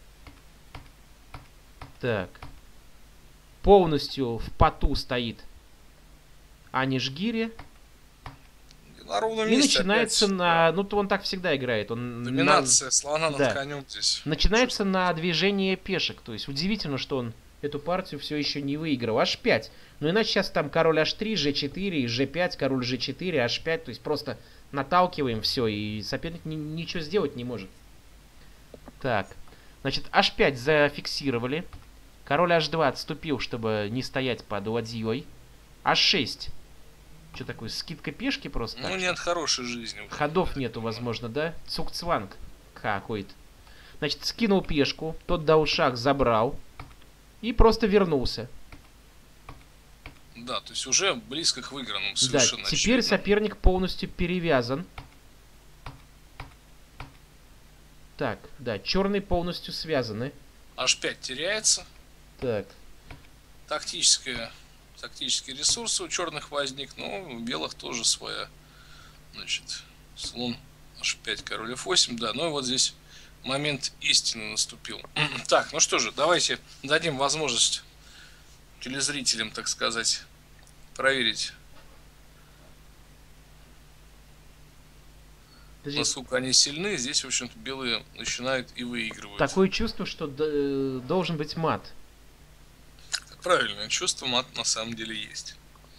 Так. Полностью в поту стоит Аниш Гири. На ровном И месте начинается опять, на... Ну, то он так всегда играет. Он доминация на... слона над да. конем здесь. Начинается на движение пешек. То есть удивительно, что он эту партию все еще не выиграл. Аш пять. Ну, иначе сейчас там король Аш три, Ж четыре, и Ж пять, король Ж четыре, Аш пять. То есть просто наталкиваем все, и соперник ни- ничего сделать не может. Так. Значит, Аш пять зафиксировали. Король Аш два отступил, чтобы не стоять под ладьей. Аш шесть. Что такое, скидка пешки просто? Ну, так, нет хорошей жизни. ходов нету, возможно, да? Цукцванг какой-то. Значит, скинул пешку, тот дал шаг, забрал. И просто вернулся. Да, то есть уже близко к выигранному Да, совершенно. теперь очевидно. соперник полностью перевязан. Так, да, черные полностью связаны. Аш пять теряется. Так, Тактическая, тактические ресурсы у черных возник, но у белых тоже своя. Значит, слон Аш пять, король Эф восемь, да. Ну и вот здесь момент истины наступил. Так, ну что же, давайте дадим возможность телезрителям, так сказать, проверить, подожди, насколько они сильны. Здесь, в общем-то, белые начинают и выигрывают. такое чувство, что д- э, должен быть мат. Правильное чувство, мат на самом деле есть.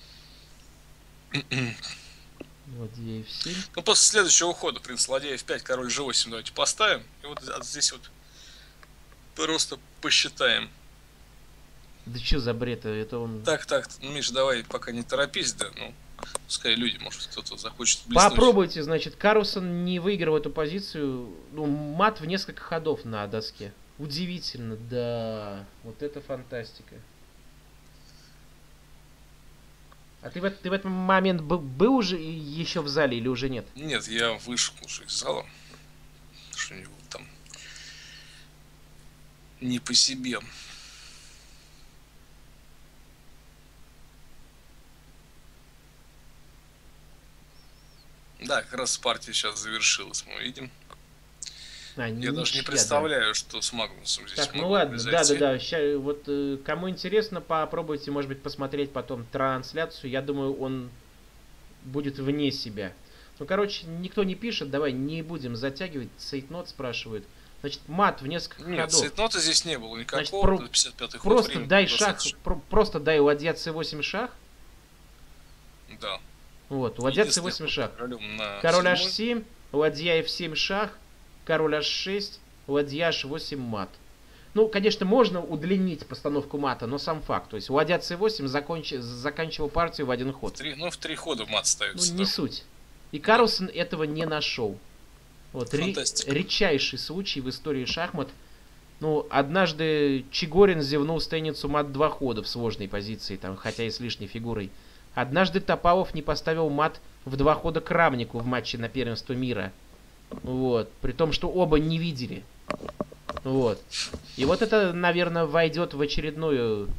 Вот Е Эф семь. Ну, после следующего хода принц ладья Эф пять, король Ж восемь давайте поставим. И вот здесь вот просто посчитаем. Да что за бред? Это он... Так, так, ну, Миш, давай пока не торопись, да, ну, пускай люди, может, кто-то захочет блеснуть. Попробуйте, значит, Карлсон не выиграл эту позицию. Ну, мат в несколько ходов на доске. Удивительно, да. Вот это фантастика. А ты в, ты в этот момент был, был уже еще в зале или уже нет? Нет, я вышел уже из зала. Что-нибудь там не по себе. Да, как раз партия сейчас завершилась, мы видим. А, Я ничья, даже не да. представляю, что с Магнусом здесь Так, ну могло ладно, да, да, произойти. да. Ща, вот э, кому интересно, попробуйте, может быть, посмотреть потом трансляцию. Я думаю, он будет вне себя. Ну, короче, никто не пишет, давай не будем затягивать. Цейтнот спрашивает. Значит, мат в несколько Нет, ходов. цейтнота здесь не было никакого. Значит, про- до пятьдесят пятый ход, Просто времени дай достаточно. шах, про- просто дай ладья С восемь шах. Да. Вот, ладья С Единственный восемь ход шах. королем на Король Аш седьмой. семь, ладья Эф семь шах, король Аш шесть, ладья Аш восемь мат. Ну, конечно, можно удлинить постановку мата, но сам факт. То есть ладья С восемь закончи- заканчивал партию в один ход. Три, ну, в три хода мат Ну, ставится. не да. суть. И Карлсон этого не нашел. Вот, ре- Фантастика. редчайший случай в истории шахмат. Ну, однажды Чигорин зевнул стейницу мат два хода в сложной позиции, там, хотя и с лишней фигурой. Однажды Топалов не поставил мат в два хода Крамнику в матче на первенство мира. Вот. При том, что оба не видели. Вот. И вот это, наверное, войдет в очередную...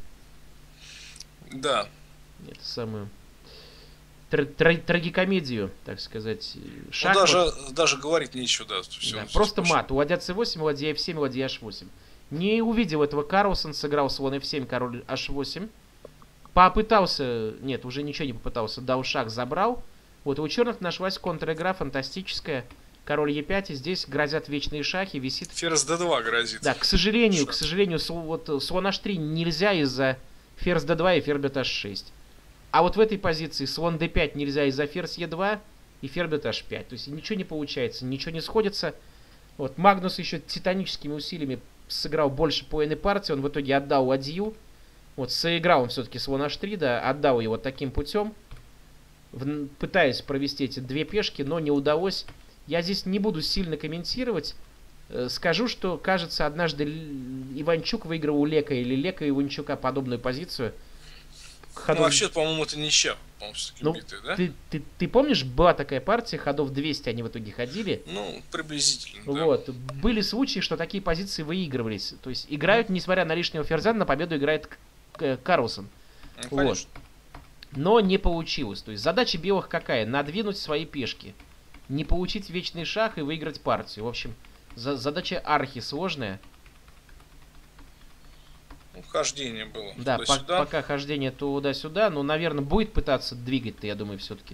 Да. Это самую... тр- тр- трагикомедию, так сказать. Ну, Шахмат. даже, даже говорить нечего, да. Всё, Да, всё просто сплошь. мат. Ладья С восемь, ладья Эф семь, ладья Аш восемь. Не увидел этого Карлсон, сыграл слон Эф семь, король Аш восемь. Попытался, нет, уже ничего не попытался, дал шаг, забрал. Вот и у черных нашлась контр-игра фантастическая. Король Е пять, и здесь грозят вечные шахи, висит. Ферзь Д два грозит. Да, к сожалению, Шах. к сожалению, сл- вот э, слон Аш три нельзя из-за ферзь Д два и ферзь Аш шесть. А вот в этой позиции слон Д пять нельзя из-за ферзь Е два и ферзь Аш пять. То есть ничего не получается, ничего не сходится. Вот Магнус еще титаническими усилиями сыграл больше половины партии, он в итоге отдал ладью. Вот сыграл он все-таки слон Аш три, да, отдал его таким путем, в- пытаясь провести эти две пешки, но не удалось. Я здесь не буду сильно комментировать. Э, Скажу, что, кажется, однажды Л- Иванчук выиграл у Лека или Лека и Иванчука подобную позицию. Ну, Ходов... вообще, по-моему, это ничья, по-моему, все-таки Ну, битая, да? ты, ты, ты помнишь, была такая партия, ходов двести они в итоге ходили. Ну, приблизительно, да. Вот. Были случаи, что такие позиции выигрывались. То есть играют, несмотря на лишнего ферзя, на победу играет К- К- Карлсон. Ну, Вот. конечно. Но не получилось. То есть задача белых какая? Надвинуть свои пешки. Не получить вечный шах и выиграть партию. В общем, за- задача архи сложная. Ну, хождение было Да, по- туда-сюда. пока хождение туда-сюда, но, наверное, будет пытаться двигать-то, я думаю, все-таки.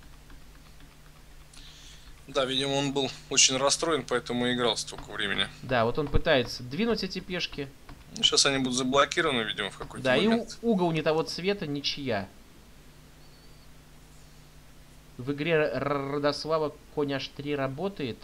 Да, видимо, он был очень расстроен, поэтому и играл столько времени. Да, вот он пытается двинуть эти пешки. Ну, сейчас они будут заблокированы, видимо, в какой-то Да, и у- момент. угол не того цвета, ничья. В игре Р- Родослава конь аш три работает.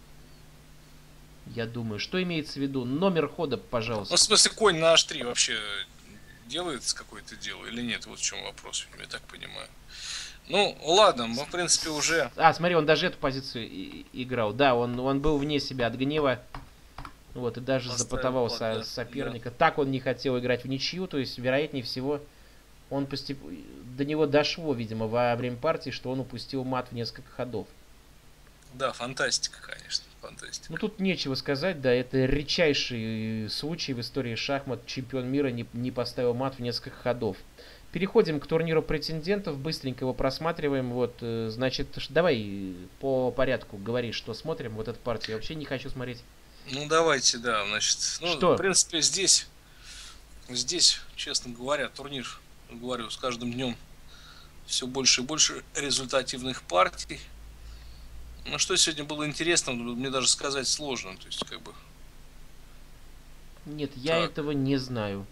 Я думаю, что имеется в виду? Номер хода, Ну, пожалуйста. в смысле, конь на аш три вообще делает какое-то дело или нет? Вот в чем вопрос, я так понимаю. Ну, ладно, мы, в принципе, уже... А, смотри, он даже эту позицию и- играл. Да, он, он был вне себя от гнева. Вот, и даже Поставил запотовал под, со- да, соперника. Так он не хотел играть в ничью, то есть, вероятнее всего, он постеп... до него дошло, видимо, во время партии, что он упустил мат в несколько ходов. Да, фантастика, конечно, фантастика. Ну, тут нечего сказать, да, это редчайший случай в истории шахмат. Чемпион мира не, не поставил мат в несколько ходов. Переходим к турниру претендентов, быстренько его просматриваем. Вот, э, значит, ш- давай по порядку говори, что смотрим. Вот эту партию я вообще не хочу смотреть. Ну, давайте, да, значит... Ну, Что? в принципе, здесь, здесь, честно говоря, турнир, говорю, с каждым днем все больше и больше результативных партий. Ну, что сегодня было интересно, мне даже сказать сложно, то есть, как бы... Нет, я Так. этого не знаю.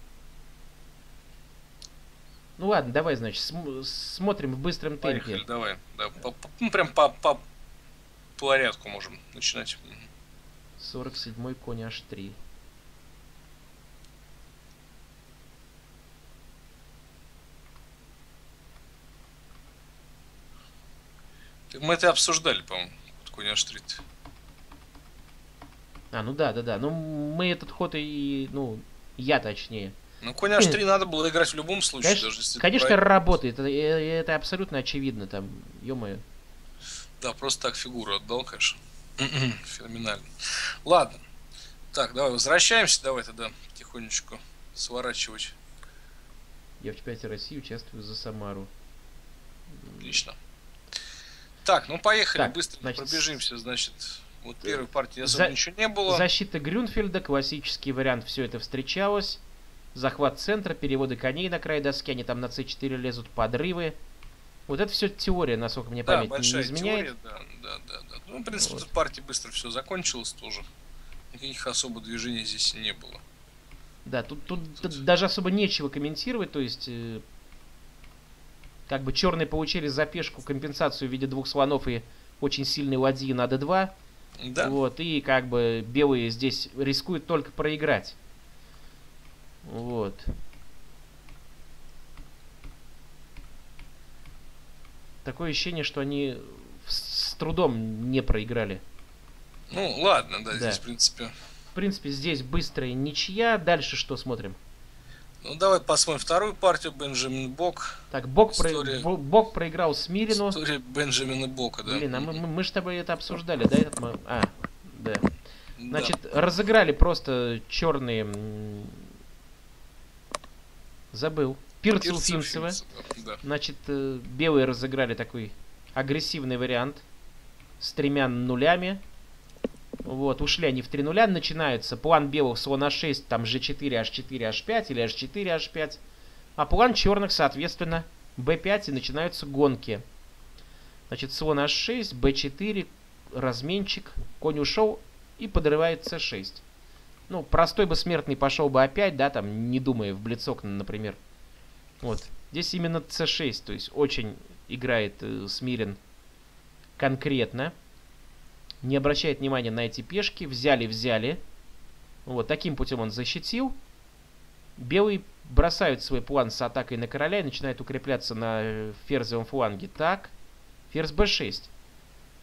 Ну ладно, давай, значит, см- смотрим в быстром темпе. Поехали, давай. Да, по- по- ну, прям по, по порядку можем начинать. Мгм. сорок седьмой конь аш три. Так мы это обсуждали, по-моему, конь аш три. А, ну да, да, да. Ну, мы этот ход и, ну, я точнее. Ну, конь аш три надо было играть в любом случае, Конечно, даже если... это конечно проиграть. работает. Это, э, это абсолютно очевидно. Там, ё-моё. Да, просто так фигуру отдал, конечно. Феноменально. Ладно. Так, давай возвращаемся, давай тогда потихонечку сворачивать. Я в чемпионате России участвую за Самару. Отлично. Так, ну поехали, Так, быстро значит, пробежимся, значит. Вот первой партии за- особо ничего не было. Защита Грюнфельда, классический вариант, все это встречалось. Захват центра, переводы коней на край доски, они там на цэ четыре лезут, подрывы. Вот это все теория, насколько мне Да, память не большая изменяет. теория, да, да, да, да. Ну, в принципе, Вот. тут партия быстро все закончилось тоже. Никаких особо движений здесь не было. Да, тут, тут Тут- д- даже особо нечего комментировать, то есть э, как бы черные получили за пешку компенсацию в виде двух слонов и очень сильной ладьи на дэ два. Да, Вот, и как бы белые здесь рискуют только проиграть. Вот. Такое ощущение, что они с с трудом не проиграли. ну ладно, да, Да. здесь, в принципе. В принципе, здесь быстрая ничья. Дальше что смотрим? Ну, давай посмотрим вторую партию. Бенджамин Бок. Так, Бог, про- История. Бо- Бог проиграл Смирину. История Бенджамина Бока, да. Блин, а мы, Мгм. мы, мы же с тобой это обсуждали, да? Этот мы... А, да. Да. Значит, разыграли просто черные... м, Забыл. Пирцев Пирцев, Финцева. Финцева, да. Значит, э, белые разыграли такой агрессивный вариант с тремя нулями. Вот, ушли они в три нуля. Начинается план белых слон а шесть, там же четыре, аш четыре, аш пять или аш четыре, аш пять. А план черных, соответственно, бэ пять, и начинаются гонки. Значит, слон аш шесть, бэ четыре, разменчик, конь ушел и подрывает цэ шесть. Ну, простой бы смертный пошел бы опять, да, там, не думая в блицок, например. Вот. Здесь именно цэ шесть, то есть очень играет э, Смирин конкретно. Не обращает внимания на эти пешки. Взяли, взяли. Вот, таким путем он защитил. Белые бросают свой план с атакой на короля и начинают укрепляться на э, ферзевом фланге. Так. Ферзь бэ шесть.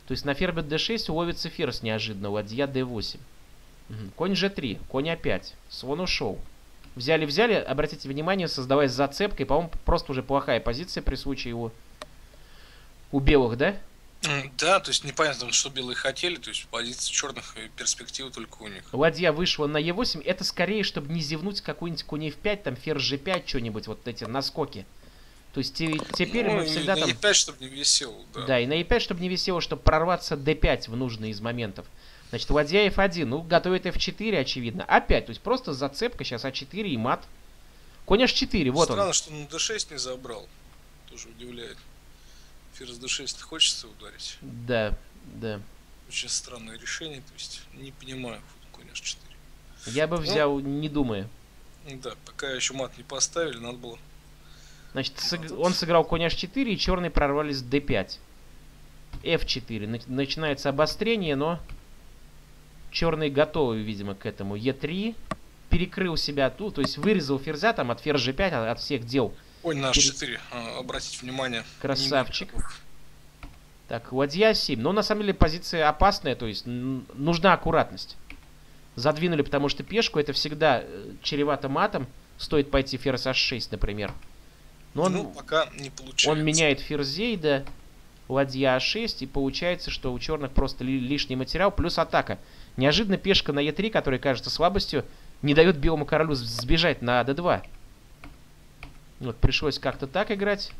То есть на ферзь дэ шесть уловится ферзь неожиданно, ладья дэ восемь. Угу. Конь жэ три, конь а пять, слон ушел. Взяли-взяли, обратите внимание, создаваясь зацепкой, по-моему, просто уже плохая позиция при случае его у белых, да? Да, то есть непонятно, что белые хотели, то есть позиция черных и перспективы только у них. Ладья вышла на е восемь, это скорее, чтобы не зевнуть какой-нибудь конь эф пять, там ферзь жэ пять, что-нибудь, вот эти наскоки. То есть те, теперь ну, мы всегда на там... е пять, чтобы не висело, да. Да, и на е пять, чтобы не висело, чтобы прорваться дэ пять в нужный из моментов. Значит, ладья эф один, ну, готовит эф четыре, очевидно. а пять, то есть просто зацепка, сейчас а четыре и мат. Конь аш четыре, вот Странно, он. что на дэ шесть не забрал. Тоже удивляет. Ферзь дэ шесть хочется ударить. Да, да. Очень странное решение, то есть не понимаю конь аш четыре. Я бы взял, ну, не думая. Да, пока еще мат не поставили, надо было... Значит, сыг... он сыграл конь аш четыре, и черные прорвались дэ пять. эф четыре. Начинается обострение, но черные готовы, видимо, к этому. е три. Перекрыл себя тут, то есть вырезал ферзя там от ферзь жэ пять, от всех дел. Конь на аш четыре, обратите внимание. Красавчик. Так, ладья семь. Но на самом деле позиция опасная, то есть нужна аккуратность. Задвинули, потому что пешку это всегда чревато матом. Стоит пойти ферзь аш шесть, например. Но он, ну, пока не получается. Он меняет ферзей, да, ладья а шесть, и получается, что у черных просто ли, лишний материал, плюс атака. Неожиданно пешка на е три, которая кажется слабостью, не дает белому королю сбежать на дэ два. Вот, пришлось как-то так играть.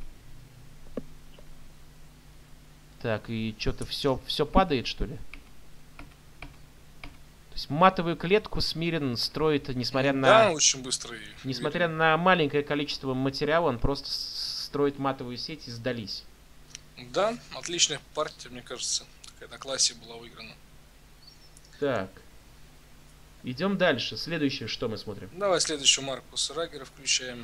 Так, и что-то все, все падает, что ли? То есть матовую клетку Смирен строит, несмотря на... Да, очень быстро. И несмотря видно. на маленькое количество материала, он просто строит матовую сеть и сдались. Да, отличная партия, мне кажется. Такая на классе была выиграна. Так. Идем дальше. Следующее, что мы смотрим? Давай следующую Маркуса Рагера включаем.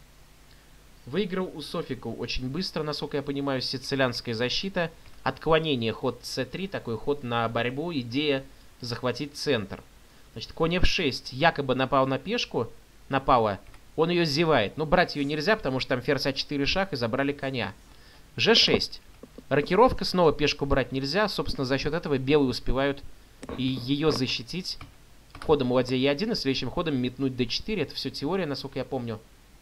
Выиграл у Софику очень быстро, насколько я понимаю, сицилианская защита. Отклонение, ход цэ три, такой ход на борьбу, идея захватить центр. Значит, конь эф шесть якобы напал на пешку, напала, он ее зевает. Но брать ее нельзя, потому что там ферзь а четыре шаг и забрали коня. жэ шесть. Рокировка, снова пешку брать нельзя, собственно, за счет этого белые успевают и ее защитить ходом ладья е один и следующим ходом метнуть дэ четыре. Это все теория, насколько я помню.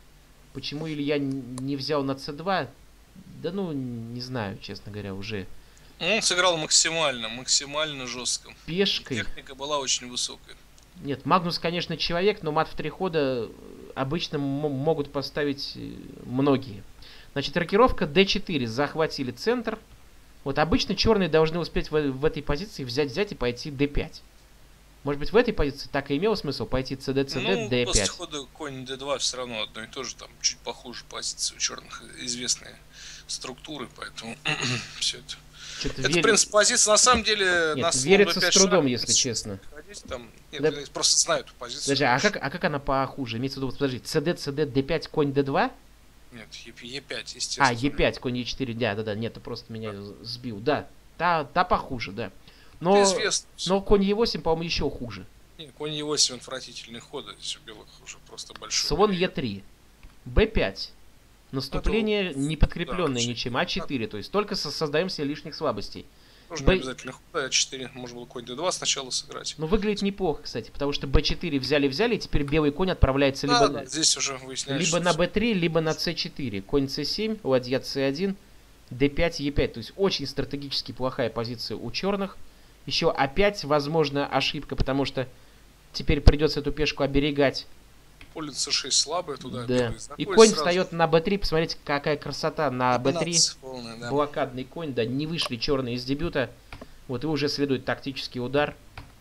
Почему Илья не взял на цэ два? Да ну, не знаю, честно говоря, уже. Он сыграл максимально, максимально жестко. Пешкой. Техника была очень высокая. Нет, Магнус, конечно, человек, но мат в три хода обычно могут поставить многие. Значит, рокировка дэ четыре. Захватили центр. Вот обычно черные должны успеть в, в этой позиции взять-взять и пойти дэ пять. Может быть, в этой позиции так и имело смысл пойти цэ дэ, цэ дэ, ну, дэ пять. после хода конь дэ два все равно одно и то же, там чуть похуже позиции у черных, известные структуры, поэтому все это. Что-то это, вер... в принципе, позиция на самом деле... Нет, на верится с трудом, шаг, если честно. Ходить, там, нет, да... я просто знаю эту позицию. Подожди, а как, а как она похуже? Имеется в виду, подожди, цэ дэ, цэ дэ, дэ пять, конь дэ два? Нет, е пять, естественно. А, е пять, конь е четыре, да, да, да, нет, ты просто меня сбил, да. Та, та похуже, да. Но, но конь е восемь, по-моему, еще хуже. Нет, конь е восемь отвратительный ход, здесь у белых уже просто большой. Слон е три, бэ пять. Наступление это... не подкрепленное да, ничем, а четыре, то есть только создаем себе лишних слабостей. Тоже Б... не обязательно ход, а четыре, можно было конь дэ два сначала сыграть. Ну, выглядит неплохо, кстати, потому что бэ четыре взяли-взяли, и теперь белый конь отправляется да, либо, да, здесь уже либо на бэ три, либо на цэ четыре. Конь цэ семь, ладья цэ один, дэ пять, е пять. То есть очень стратегически плохая позиция у черных. Еще опять, возможно, ошибка, потому что теперь придется эту пешку оберегать. Поле цэ шесть слабое, туда да. И конь сразу встает на бэ три, посмотрите, какая красота на бэ три. Полная, да. Блокадный конь, да, не вышли черные из дебюта. Вот, и уже следует тактический удар.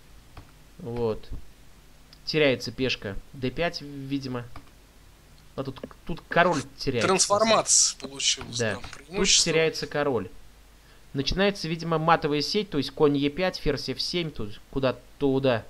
Вот. Теряется пешка дэ пять, видимо. А тут, тут король теряется. Трансформация получилась. Да. Тут теряется король. Начинается, видимо, матовая сеть, то есть конь е пять, ферзь эф семь, тут куда-то туда.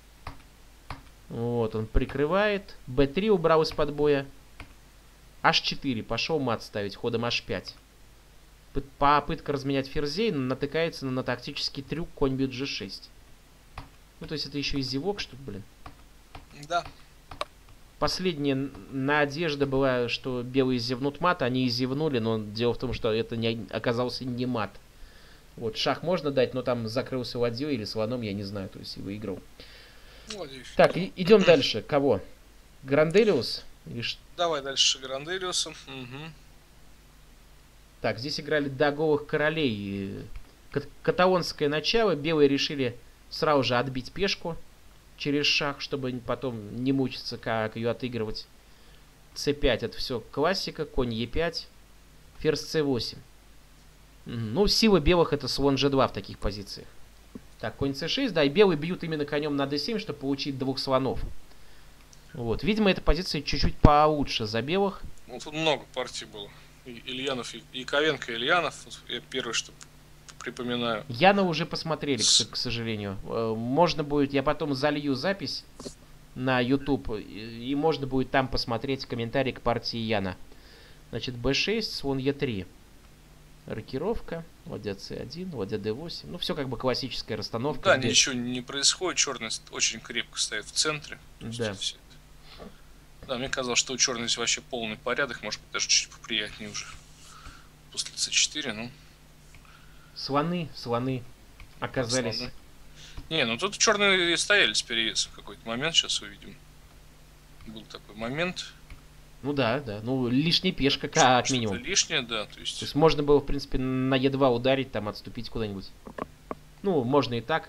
Вот, он прикрывает. бэ три убрал из-под боя. аш четыре, пошел мат ставить ходом аш пять. Попытка разменять ферзей натыкается на, на тактический трюк конь бьет жэ шесть. Ну, то есть это еще и зевок, что ли, блин? Да. Последняя надежда была, что белые зевнут мат, они и зевнули, но дело в том, что это не, оказался не мат. Вот, шах можно дать, но там закрылся ладьей или слоном, я не знаю, то есть и выиграл. Молодец. Так, и, идем дальше. Кого? Гранделиус? Или ш- Давай дальше с Гранделиусом. Угу. Так, здесь играли до голых королей. Кат- Каталонское начало. Белые решили сразу же отбить пешку через шах, чтобы потом не мучиться, как ее отыгрывать. цэ пять это все классика. Конь е пять. Ферзь цэ восемь. Мгм. Ну, сила белых это слон же два в таких позициях. Так, конь цэ шесть, да, и белые бьют именно конем на дэ семь, чтобы получить двух слонов. Вот, видимо, эта позиция чуть-чуть получше за белых. Ну, тут много партий было. И Ильянов, и Яковенко, и Ильянов. Вот я первый, что припоминаю. Яна уже посмотрели, к, С- с- к сожалению. Э, Можно будет, я потом залью запись на YouTube, и, и можно будет там посмотреть комментарий к партии Яна. Значит, бэ шесть, слон е три. Рокировка, ладья цэ один, ладья дэ восемь. Ну, все как бы классическая расстановка. Да, где- ничего не происходит. Черный очень крепко стоит в центре. То есть Да. все это- Да, мне казалось, что у черного здесь вообще полный порядок. Может быть, даже чуть поприятнее уже. После цэ четыре, ну. Слоны, слоны оказались. Слоны. Не, ну тут черные стояли с перевесом в какой-то момент. Сейчас увидим. Был такой момент. Ну да, да. Ну, лишняя пешка, как Что-то минимум. лишнее, да. То есть, То есть можно было, в принципе, на е два ударить, там отступить куда-нибудь. Ну, можно и так.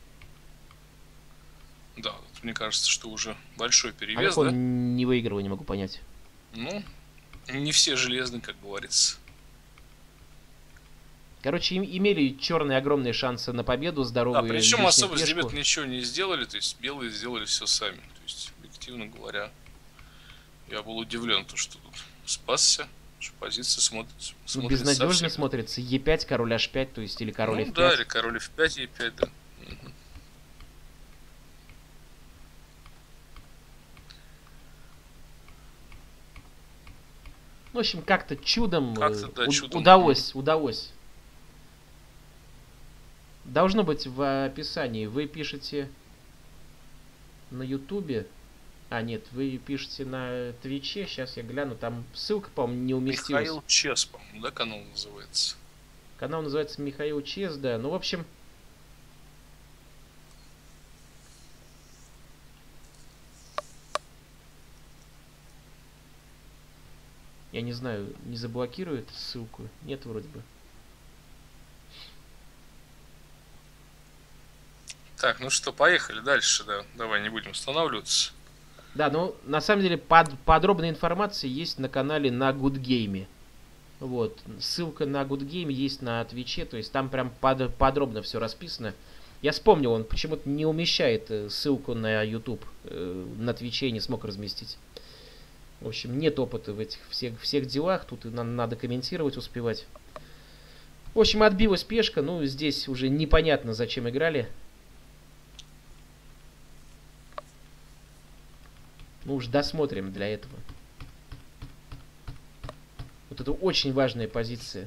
да, вот мне кажется, что уже большой А перевес, как он да? не выигрывал, не могу понять. Ну, не все железные, как говорится. Короче, им- имели черные огромные шансы на победу, Да, здоровые причем лишнюю особо с пешку. ребят ничего не сделали, то есть белые сделали все сами. То есть, объективно говоря, я был удивлен, то, что тут спасся, что позиция смотрит, Ну, смотрится безнадежно совсем- смотрится. е пять, король аш пять, то есть, или король Ну эф пять. да, или король эф пять, е пять, да. Мгм. Ну, в общем, как-то чудом, Как-то, э, да, у- чудом. удалось, удалось. Должно быть в описании. Вы пишете на ютубе. А, нет, вы пишете на твиче. Сейчас я гляну. Там ссылка, по-моему, не уместилась. Михаил Чес, по-моему, да, канал называется. Канал называется Михаил Чес, да. Ну, в общем... Я не знаю, не заблокирует ссылку? Нет, вроде бы. Так, ну что, поехали дальше, да. Давай не будем останавливаться. Да, ну, на самом деле, под, подробная информация есть на канале на Good Game. Вот. Ссылка на Good Game есть на Твиче, то есть там прям под, подробно все расписано. Я вспомнил, он почему-то не умещает э, ссылку на YouTube. Э, на Твиче не смог разместить. В общем, нет опыта в этих всех, всех делах. Тут и на- надо комментировать, успевать. В общем, отбилась пешка. Ну, здесь уже непонятно, зачем играли. Ну уж досмотрим для этого. Вот это очень важная позиция.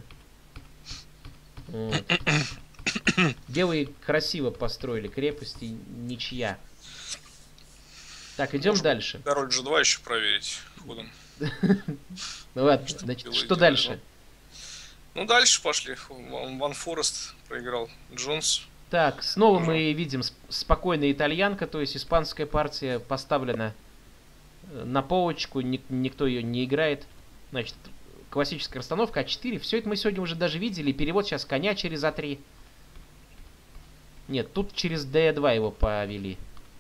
Вот. Белые красиво построили крепость и ничья. Так, идем Можно дальше. Король джи два еще проверить ходом. Ну ладно, Что значит, белые что делали, дальше? Ну, дальше пошли. Ван Ван Форест проиграл Джонс. Так, снова мы видим сп- спокойная итальянка, то есть испанская партия поставлена э, на полочку, ник- никто ее не играет. Значит, классическая расстановка а четыре. Все это мы сегодня уже даже видели. Перевод сейчас коня через а три. Нет, тут через дэ два его повели.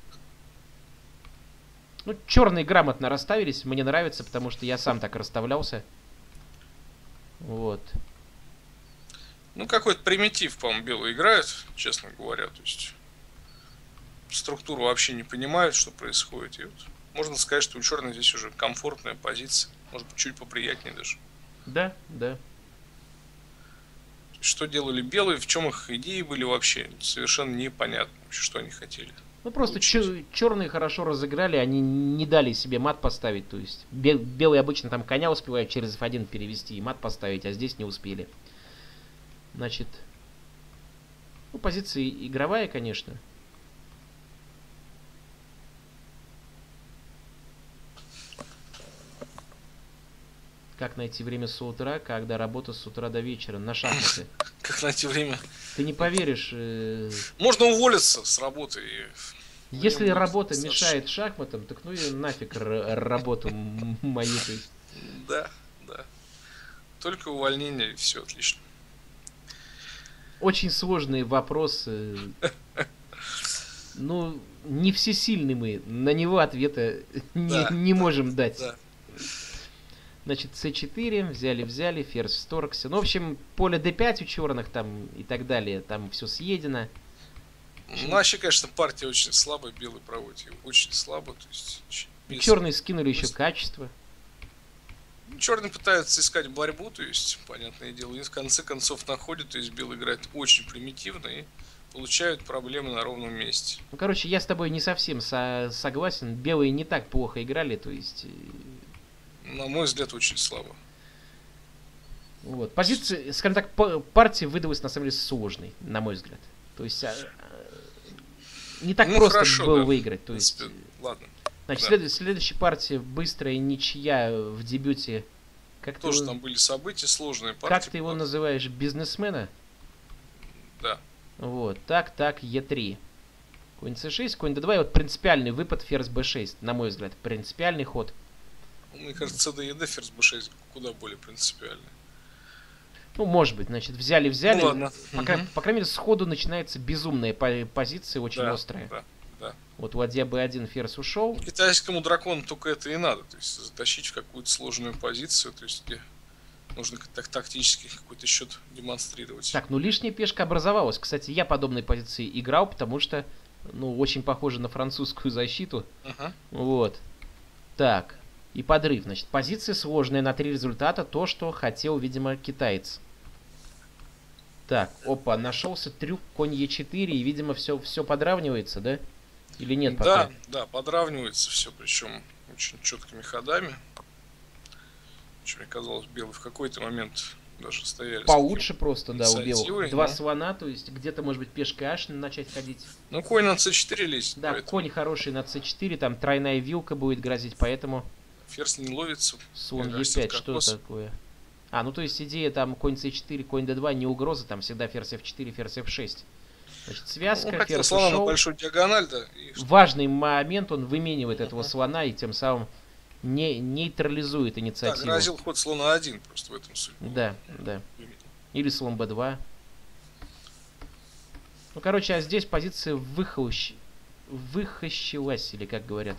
Ну, черные грамотно расставились. Мне нравится, потому что я сам так расставлялся. Вот. Ну, какой-то примитив, по-моему, белые играют, честно говоря. То есть структуру вообще не понимают, что происходит. И вот можно сказать, что у черных здесь уже комфортная позиция. Может быть, чуть поприятнее даже. Да, да. Что делали белые, в чем их идеи были вообще, совершенно непонятно, вообще, что они хотели. Ну просто Получилось. черные хорошо разыграли, они не дали себе мат поставить, то есть бе- белые обычно там коня успевают через эф один перевести и мат поставить, а здесь не успели. Значит, ну позиция игровая, конечно. как найти время с утра, когда работа с утра до вечера на шахматы. Как найти время? Ты не поверишь. Э... Можно уволиться с работы. И... Если работа мешает шахматам, так ну и нафиг работу мою. Да, да. Только увольнение, и все отлично. Очень сложные вопросы. Ну, не всесильны мы. На него ответа да, не, не да, можем дать. Да. Значит, цэ четыре, взяли-взяли, ферзь вторгся. Ну, в общем, поле дэ пять у черных там и так далее. Там все съедено. Ну, вообще, конечно, партия очень слабая, белый проводит очень слабо. То есть, без... Черные скинули без... еще качество. Черные пытаются искать борьбу, то есть, понятное дело, и в конце концов находят, то есть белый играет очень примитивно и получают проблемы на ровном месте. Ну, короче, я с тобой не совсем со- согласен. Белые не так плохо играли, то есть... На мой взгляд, очень слабо. Вот. Позиция, скажем так, партия выдалась на самом деле сложной, на мой взгляд. То есть... Не так ну, просто хорошо, было да. выиграть. То есть... Ладно. Значит, да. след... следующая партия быстрая ничья в дебюте. Как Тоже ты... там были события, сложные партии. Как ты его называешь? Бизнесмена? Да. Вот. Так, так, е три. Конь цэ шесть, конь дэ два. И вот принципиальный выпад ферзь бэ шесть, на мой взгляд. Принципиальный ход. Мне кажется, цэ дэ е дэ, ферзь бэ шесть куда более принципиальный. Ну, может быть, значит, взяли-взяли. Ну, ладно. По, угу. по крайней мере, сходу начинается безумная позиция, очень да, острая. Да, да. Вот ладья бэ один, ферзь ушел. Китайскому дракону только это и надо. То есть затащить в какую-то сложную позицию, то есть где нужно так тактически какой-то счет демонстрировать. Так, ну лишняя пешка образовалась. Кстати, я подобной позиции играл, потому что, ну, очень похоже на французскую защиту. Uh-huh. Вот. Так. И подрыв. Значит, позиция сложная на три результата. То, что хотел, видимо, китаец. Так, опа, нашелся трюк конь е четыре, и, видимо, все, все подравнивается, да? Или нет пока? Да, да, подравнивается все, причем очень четкими ходами. Чем мне казалось, белый в какой-то момент даже стояли. Получше просто, да, у белых. Два да. слона, то есть где-то, может быть, пешка аш начать ходить. Ну, конь на цэ четыре лезет. Да, поэтому. Конь хороший на цэ четыре, там тройная вилка будет грозить, поэтому... Ферзь не ловится. Слон е пять, что такое? А, ну то есть идея там конь цэ четыре, конь дэ два не угроза, там всегда ферзь эф четыре, ферзь эф шесть. Значит, связка, ну, ферзь слона ушел. На большую диагональ, да. Важный момент, он выменивает uh-huh. этого слона и тем самым не, нейтрализует инициативу. Да, грозил ход слона один, просто в этом суть. Да, да. Или слон бэ два. Ну, короче, а здесь позиция выхощ... выхощилась, или как говорят.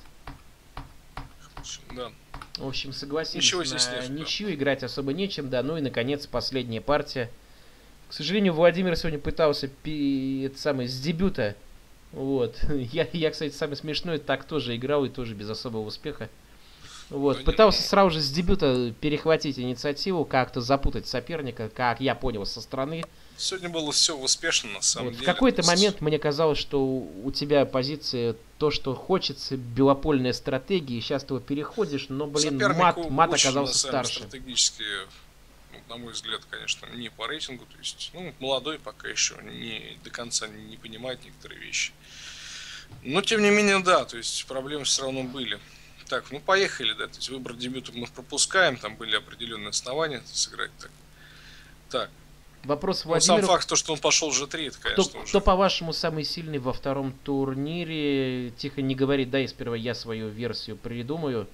Да. В общем, согласились, ничего на здесь нет, ничью да. играть особо нечем, да. Ну и, наконец, последняя партия. К сожалению, Владимир сегодня пытался пи... это самое, с дебюта. Вот. Я, я, кстати, самое смешное, так тоже играл и тоже без особого успеха. Вот. Да, Пытался нет. сразу же с дебюта перехватить инициативу, как-то запутать соперника, как я понял со стороны. Сегодня было все успешно, на самом вот. деле. В какой-то есть... момент мне казалось, что у тебя позиция то, что хочется, белопольная стратегия, и сейчас ты его переходишь, но, блин, мат, мат очень, оказался на самом, старше. Стратегически, ну, на мой взгляд, конечно, не по рейтингу, то есть, ну, молодой пока еще, не до конца не понимает некоторые вещи. Но, тем не менее, да, то есть проблемы все равно были. Так, ну поехали, да, то есть выбор дебюта мы пропускаем, там были определенные основания сыграть так. Так. Вопрос Владимиру. Ну, сам факт, то, что он пошел же три, это, конечно, кто, уже... Кто, по-вашему, самый сильный во втором турнире? Тихо не говори, дай сперва я свою версию придумаю.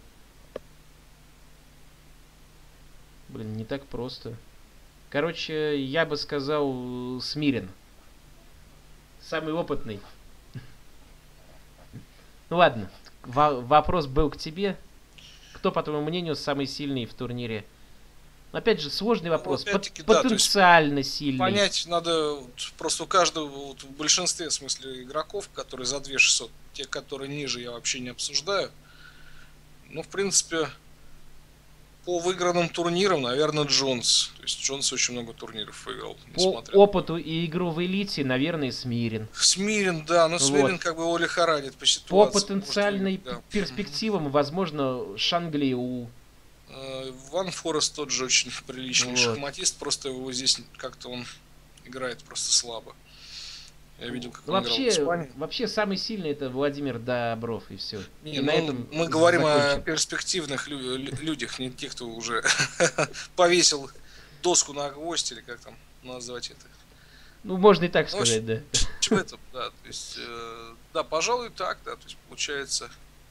Блин, не так просто. Короче, я бы сказал Смирин. Самый опытный. Ну ладно, вопрос был к тебе. Кто, по твоему мнению, самый сильный в турнире? Опять же, сложный вопрос. Ну, Пот- да, потенциально сильный. Понять надо вот, просто у каждого, вот, в большинстве, в смысле, игроков, которые за две тысячи шестьсот, те, которые ниже, я вообще не обсуждаю. Ну, в принципе, по выигранным турнирам, наверное, Джонс. То есть Джонс очень много турниров выиграл. По опыту и игру в элите, наверное, Смирин. Смирин, да, но Смирин вот. Как бы его лихорадит по ситуации. По потенциальной может, да. перспективам, возможно, Шангли у... Ван Форест тот же очень приличный вот. шахматист, просто его здесь как-то он играет просто слабо. Я видел, как Ну, он играл в вообще, Испании. вообще самый сильный это Владимир Добров, и все. Не, И ну, на этом мы говорим закончим. о перспективных лю- лю- людях, не тех, кто уже повесил доску на гвоздь, или как там назвать это. Ну, можно и так Ну, в общем, сказать, да. в этом, да, то есть, э, да, пожалуй, так, да, то есть, получается,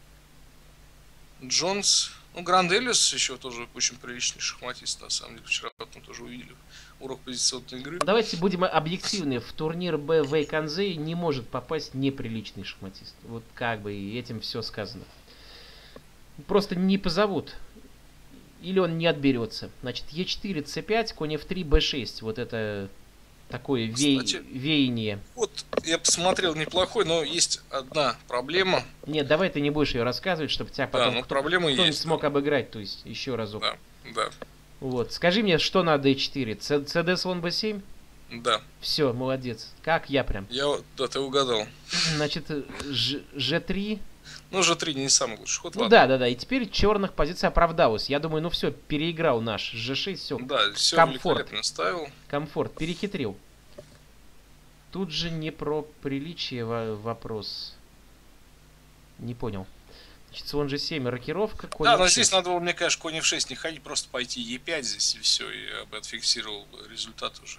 Джонс, ну, Гранделис еще тоже очень приличный шахматист, на самом деле, вчера потом тоже увидели урок позиционной игры. Давайте будем объективны. В турнир Б Вэйконзэй не может попасть неприличный шахматист. Вот как бы и этим все сказано. Просто не позовут. Или он не отберется. Значит, Е четыре, С пять, конь Ф три, Б шесть. Вот это такое ве... Кстати, веяние. Вот, я посмотрел, неплохой, но есть одна проблема. Нет, давай ты не будешь ее рассказывать, чтобы тебя Да, потом ну кто- проблема кто-нибудь есть. смог обыграть. То есть еще разок. Да, да, Вот. Скажи мне, что на Д четыре? Ц- ЦД слон Б семь? да. Все, молодец. Как я прям. Я, вот- да, ты угадал. Значит, Ж- Ж3. Ну, Ж три не самый лучший ход. Ну ладно. да, да, да. И теперь черных позиция оправдалась. Я думаю, ну все, переиграл наш Ж шесть, все, Да, все комфорт. великолепно ставил. комфорт, перехитрил. Тут же не про приличие во- вопрос. Не понял. Значит, слон Ж семь, рокировка, конь Да, но F шесть. здесь надо было, мне кажется, конь Ф шесть не ходить, просто пойти Е пять здесь и все, и я бы отфиксировал бы результат уже.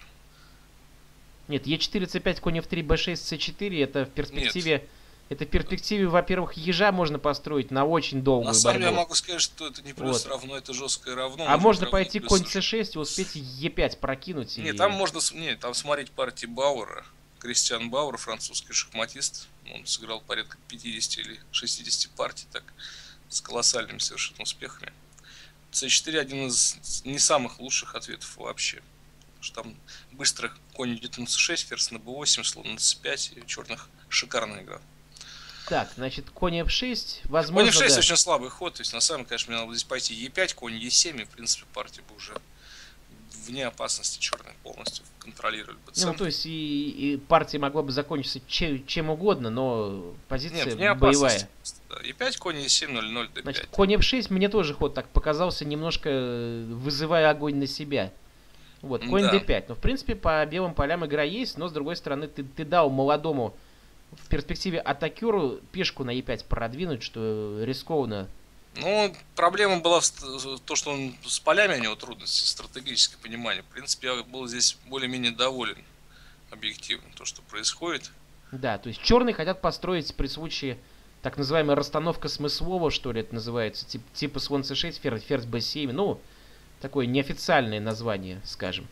Нет, Е четыре, С пять, конь Ф три, Б шесть, С четыре, это в перспективе... Это в перспективе, во-первых, ежа можно построить на очень долгую На самом деле я борьбу. могу сказать, что это не плюс Вот. равно, это жесткое равно. А можно равно пойти плюс конь Ж. С шесть и успеть Е пять прокинуть. Нет, и- там можно, с- нет, там смотреть партии Бауэра. Кристиан Бауэр, французский шахматист. Он сыграл порядка пятьдесят или шестьдесят партий, так, с колоссальными совершенно успехами. С четыре один из не самых лучших ответов вообще. Потому что там быстро конь идет на С шесть, ферзь на Б восемь, слон на С пять, и у черных шикарная игра. Так, значит, конь F шесть, Конь возможно, F шесть да. очень слабый ход, то есть на самом деле, конечно, мне надо было здесь пойти Е пять, конь Е семь, и в принципе партия бы уже вне опасности черных полностью контролировали бы Ну, центр. то есть и, и партия могла бы закончиться че- чем угодно, но позиция Нет, вне боевая. опасности. Да. Е пять, конь Е семь, ноль ноль, Д пять. Значит, конь F шесть мне тоже ход так показался, немножко э, вызывая огонь на себя. Вот, конь Да. Д пять. Ну, в принципе, по белым полям игра есть, но, с другой стороны, ты, ты дал молодому в перспективе атакеру пешку на Е пять продвинуть, что рискованно. Ну, проблема была в ст- то, что он с полями у него трудности, стратегическое понимание. В принципе, я был здесь более-менее доволен объективно, то, что происходит. Да, то есть черные хотят построить при случае так называемая расстановка смыслова, что ли это называется, тип, типа слон С шесть, ферзь, ферзь Б семь, ну, такое неофициальное название, скажем.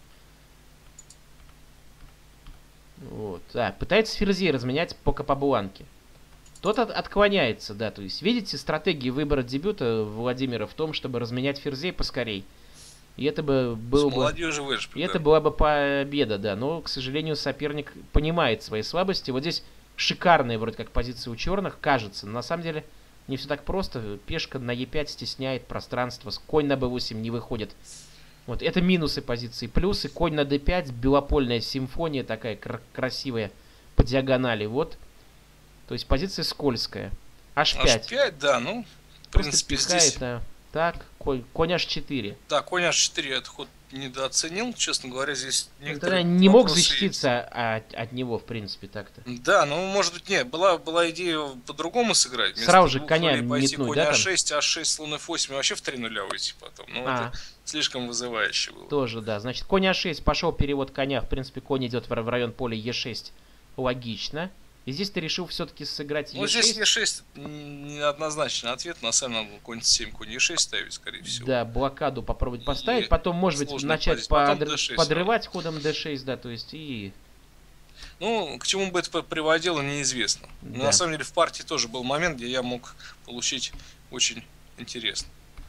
Вот, да, пытается ферзей разменять по Капабланке. Тот от- отклоняется, да, то есть, видите, стратегия выбора дебюта Владимира в том, чтобы разменять ферзей поскорей. И это бы было С бы... молодежью выжишь, И да. это была бы победа, да. Но, к сожалению, соперник понимает свои слабости. Вот здесь шикарная вроде как позиция у черных, кажется. Но на самом деле не все так просто. Пешка на Е пять стесняет пространство. Конь на Б восемь не выходит. Вот это минусы позиции. Плюсы конь на Д пять, белопольная симфония такая кр- красивая по диагонали. Вот. То есть позиция скользкая. H пять. H пять, да, ну, в Просто принципе, пихает, здесь... а, так, конь, конь H четыре. Да, конь H четыре этот ход недооценил, честно говоря, здесь Тогда некоторые не мог вопросы защититься от, от него, в принципе, так-то. есть. Да, ну, может быть, нет, была, была идея по-другому сыграть. Вместо Сразу же двух коня ролей пойти метнуть, конь да, там? А шесть, А шесть, слон Ф восемь, и вообще в три нуля уйти потом. Ну, А. это слишком вызывающе было. Тоже, да. Значит, конь А шесть, пошел перевод коня. В принципе, конь идет в в район поля Е шесть. Логично. И здесь ты решил все-таки сыграть Ну, Е шесть. здесь Е шесть неоднозначный ответ. На самом деле, надо было конь семь, конь Е шесть ставить, скорее всего. Да, блокаду попробовать поставить. И Потом, может быть, сложная начать позиция. Потом подр- Д шесть, подрывать ходом Д шесть, да, то есть и... Ну, к чему бы это приводило, неизвестно. Но Да. на самом деле в партии тоже был момент, где я мог получить очень интересно.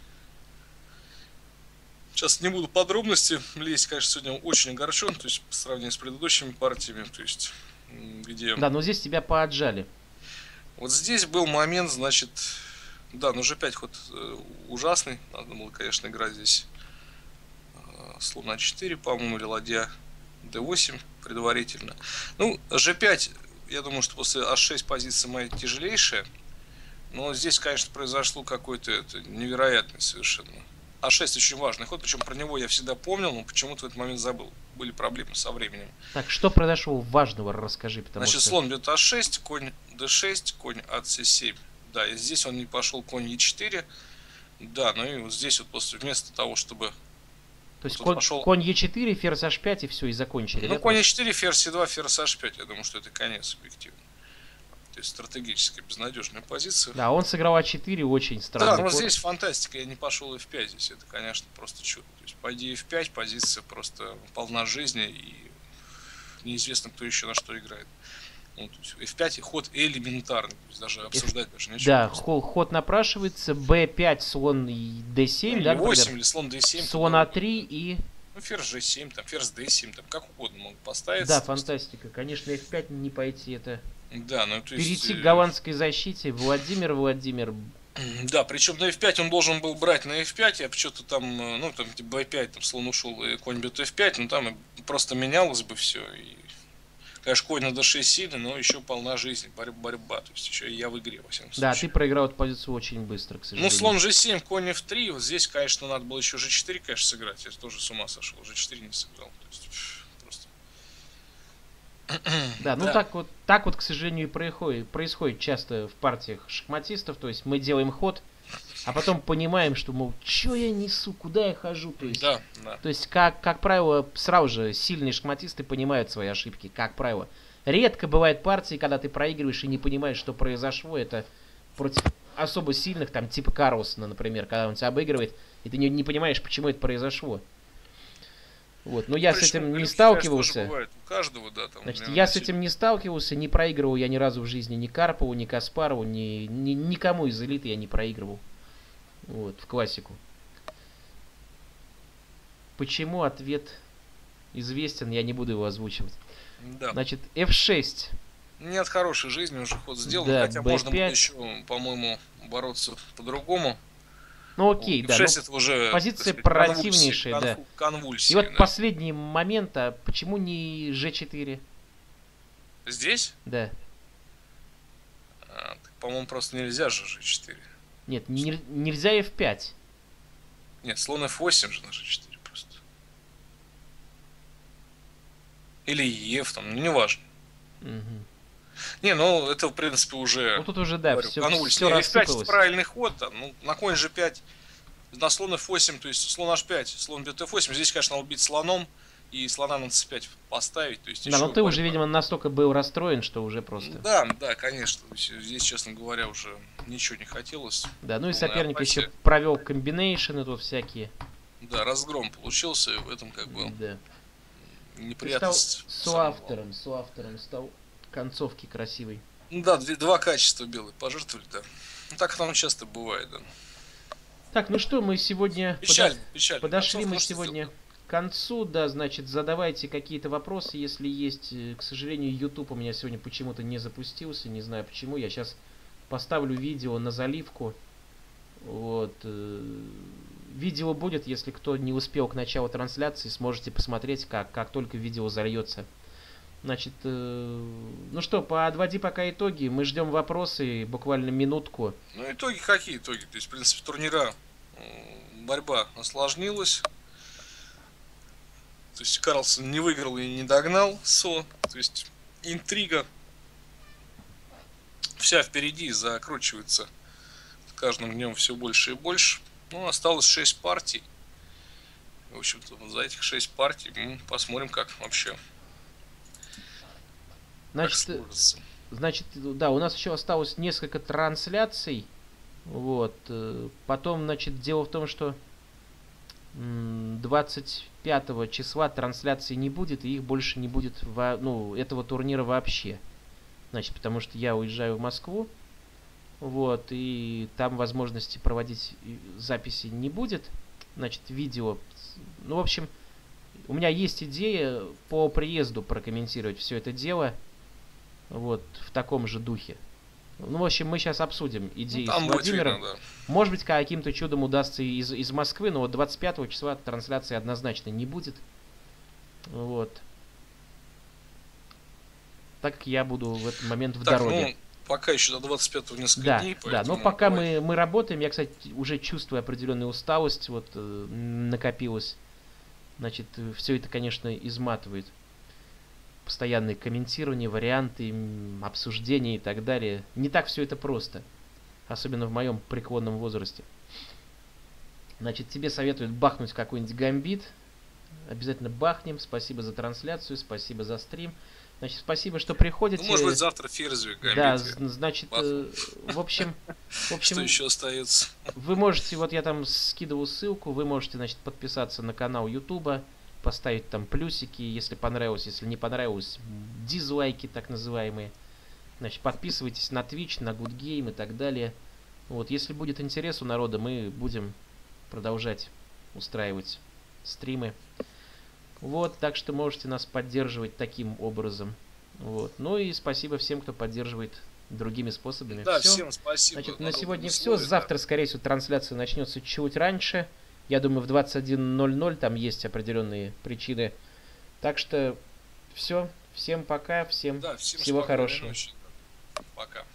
Сейчас не буду подробности лезть, конечно, сегодня очень огорчен, то есть по сравнению с предыдущими партиями, то есть м, где... Да, но здесь тебя поотжали. Вот здесь был момент, значит, да, ну Ж пять ход э, ужасный, надо было, конечно, играть здесь э, слон А четыре, по-моему, или ладья Д восемь предварительно. Ну, Ж пять, я думаю, что после А шесть позиция моя тяжелейшая, но здесь, конечно, произошло какое-то это невероятное совершенно а шесть очень важный ход, причем про него я всегда помнил, но почему-то в этот момент забыл. Были проблемы со временем. Так, что произошло важного, расскажи, потому Значит, что... слон бьет а шесть, конь дэ шесть, конь а цэ семь. Да, и здесь он не пошел, конь е четыре. Да, ну и вот здесь вот после, вместо того, чтобы... То есть вот конь, пошел... конь е четыре, ферзь аш пять и все, и закончили. Ну, да, конь е просто? четыре, ферзь се два, ферзь аш пять. Я думаю, что это конец объективно. То есть стратегически безнадежная позиция. Да, он сыграл а четыре, очень странный Да, но ход. здесь фантастика, я не пошел эф пять, здесь это, конечно, просто чудо. То есть, пойди эф пять, позиция просто полна жизни, и неизвестно, кто еще на что играет. Ну, то есть эф пять ход элементарный, то есть даже обсуждать даже нечего. Да, просто. ход, ход напрашивается, бэ пять, слон дэ семь, Или да, восемь, например? или слон дэ семь. Слон а три и... Ну, ферзь же семь, там, ферзь дэ семь, там, как угодно могут поставить. Да, фантастика. Конечно, эф пять не пойти, это... Да, ну, то есть... Перейти к голландской защите. Владимир, Владимир... Да, причем на эф пять он должен был брать на эф пять, я что-то там, ну, там, типа, бэ пять, там, слон ушел, и конь бьет эф пять, ну, там просто менялось бы все, и... Конечно, конь на дэ шесть сильный, но еще полна жизни, борьба, борьба. То есть еще и я в игре, во всяком случае. Да, ты проиграл эту позицию очень быстро, к сожалению. Ну, слон же семь, конь эф три. Вот здесь, конечно, надо было еще же четыре, конечно, сыграть. Я тоже с ума сошел. же четыре не сыграл. То есть, просто... Да, ну да. так вот, так вот, к сожалению, и происходит, происходит часто в партиях шахматистов. То есть мы делаем ход, а потом понимаем, что, мол, что я несу, куда я хожу. То есть, Да, да. то есть как, как правило, сразу же сильные шахматисты понимают свои ошибки, как правило. Редко бывают партии, когда ты проигрываешь и не понимаешь, что произошло. Это против особо сильных, там, типа Карлсона, например, когда он тебя обыгрывает, и ты не, не понимаешь, почему это произошло. Вот, но я Причем, с этим не конечно, сталкивался. тоже бывает у каждого, да, там, Значит, наверное, я с этим не сталкивался, не проигрывал я ни разу в жизни ни Карпову, ни Каспарову, ни, ни никому из элиты я не проигрывал. Вот, в классику. Почему? Ответ известен, я не буду его озвучивать. Да. Значит, эф шесть. Нет хорошей жизни, уже ход сделан, Да, хотя бэ можно было пять. еще, по-моему, бороться по-другому. Ну окей, эф да. шесть ну, это уже, позиция так сказать, противнейшая, конвульсии, да. конву- конвульсии, И вот да. последний момент, а почему не же четыре? Здесь, Да. а, так, по-моему, просто нельзя же же четыре. Нет, не- нельзя эф пять. Нет, слон эф восемь же на же четыре просто. Или еф, там, ну, неважно. Мгм. Не, ну это, в принципе, уже... Ну тут уже, да, говорю, все, конвульсия. все эф пять это рассыпалось. правильный ход, там, ну, на конь же пять, на слон эф восемь, то есть слон аш пять, слон бьет эф восемь. Здесь, конечно, надо убить слоном и слона на цэ пять поставить. То есть Да, но еще ты уже, борьба. видимо, настолько был расстроен, что уже просто... Да, да, конечно. Здесь, честно говоря, уже ничего не хотелось. Да, ну и полная соперник апатия. еще провел комбинейшены тут всякие. Да, разгром получился, и в этом как бы Да. Ты неприятность. стал самого. соавтором, соавтором стал концовки красивой. Ну да, две- два качества белые пожертвовали, да. Ну так оно часто бывает, да. Так, ну что, мы сегодня Печально, подо- печально. подошли Концовка, мы ну что сегодня сделать? к концу, да, значит, задавайте какие-то вопросы, если есть. Э, К сожалению, YouTube у меня сегодня почему-то не запустился, не знаю почему. Я сейчас поставлю видео на заливку. Вот. э, Видео будет, если кто не успел к началу трансляции, сможете посмотреть, как, как только видео зальется. Значит, э, ну что, подводи пока итоги. Мы ждем вопросы, буквально минутку. Ну итоги какие итоги? То есть, в принципе, турнира м, борьба осложнилась. То есть Карлсон не выиграл и не догнал Со. То есть интрига вся впереди закручивается с каждым днем все больше и больше. Ну, осталось шесть партий. В общем-то, вот за этих шесть партий мы посмотрим, как вообще как Значит, сложится. Значит, да, у нас еще осталось несколько трансляций. Вот. э, Потом, значит, дело в том, что м, двадцать пятого числа трансляций не будет, и их больше не будет, во- ну, этого турнира вообще. Значит, потому что я уезжаю в Москву. Вот, и там возможности проводить и записи не будет. Значит, видео. Ну, в общем, у меня есть идея по приезду прокомментировать все это дело. Вот, в таком же духе. Ну, в общем, мы сейчас обсудим идеи Ну, там с будет Владимиром. видно, да. Может быть, каким-то чудом удастся из, из Москвы, но вот двадцать пятого числа трансляции однозначно не будет. Вот. Так как я буду в этот момент в Так, дороге. пока еще до двадцать пятого несколько Да, дней. да, но поэтому пока давай. мы, мы работаем, я, кстати, уже чувствую определенную усталость, вот э, накопилась. Значит, все это, конечно, изматывает. Постоянные комментирования, варианты, м, обсуждения и так далее. Не так все это просто. Особенно в моем преклонном возрасте. Значит, тебе советуют бахнуть какой-нибудь гамбит. Обязательно бахнем. Спасибо за трансляцию, спасибо за стрим. Значит, спасибо, что приходите. Ну, может быть, завтра ферзевик, Да, гамбит. з- значит, э, в общем, в Что общем, еще остается? вы можете, вот я там скидывал ссылку, вы можете, значит, подписаться на канал Ютуба, поставить там плюсики, если понравилось, если не понравилось, м, дизлайки так называемые. Значит, подписывайтесь на Twitch, на Good Game и так далее. Вот, если будет интерес у народа, мы будем продолжать устраивать стримы. Вот, так что можете нас поддерживать таким образом. Вот. Ну и спасибо всем, кто поддерживает другими способами. Да, Всё. всем спасибо. Значит, на на добром сегодня все. слове, да. Завтра, скорее всего, трансляция начнется чуть раньше. Я думаю, в двадцать один ноль ноль там есть определенные причины. Так что все. Всем пока, всем Да, всем всего спокойной хорошего. ночи. Пока.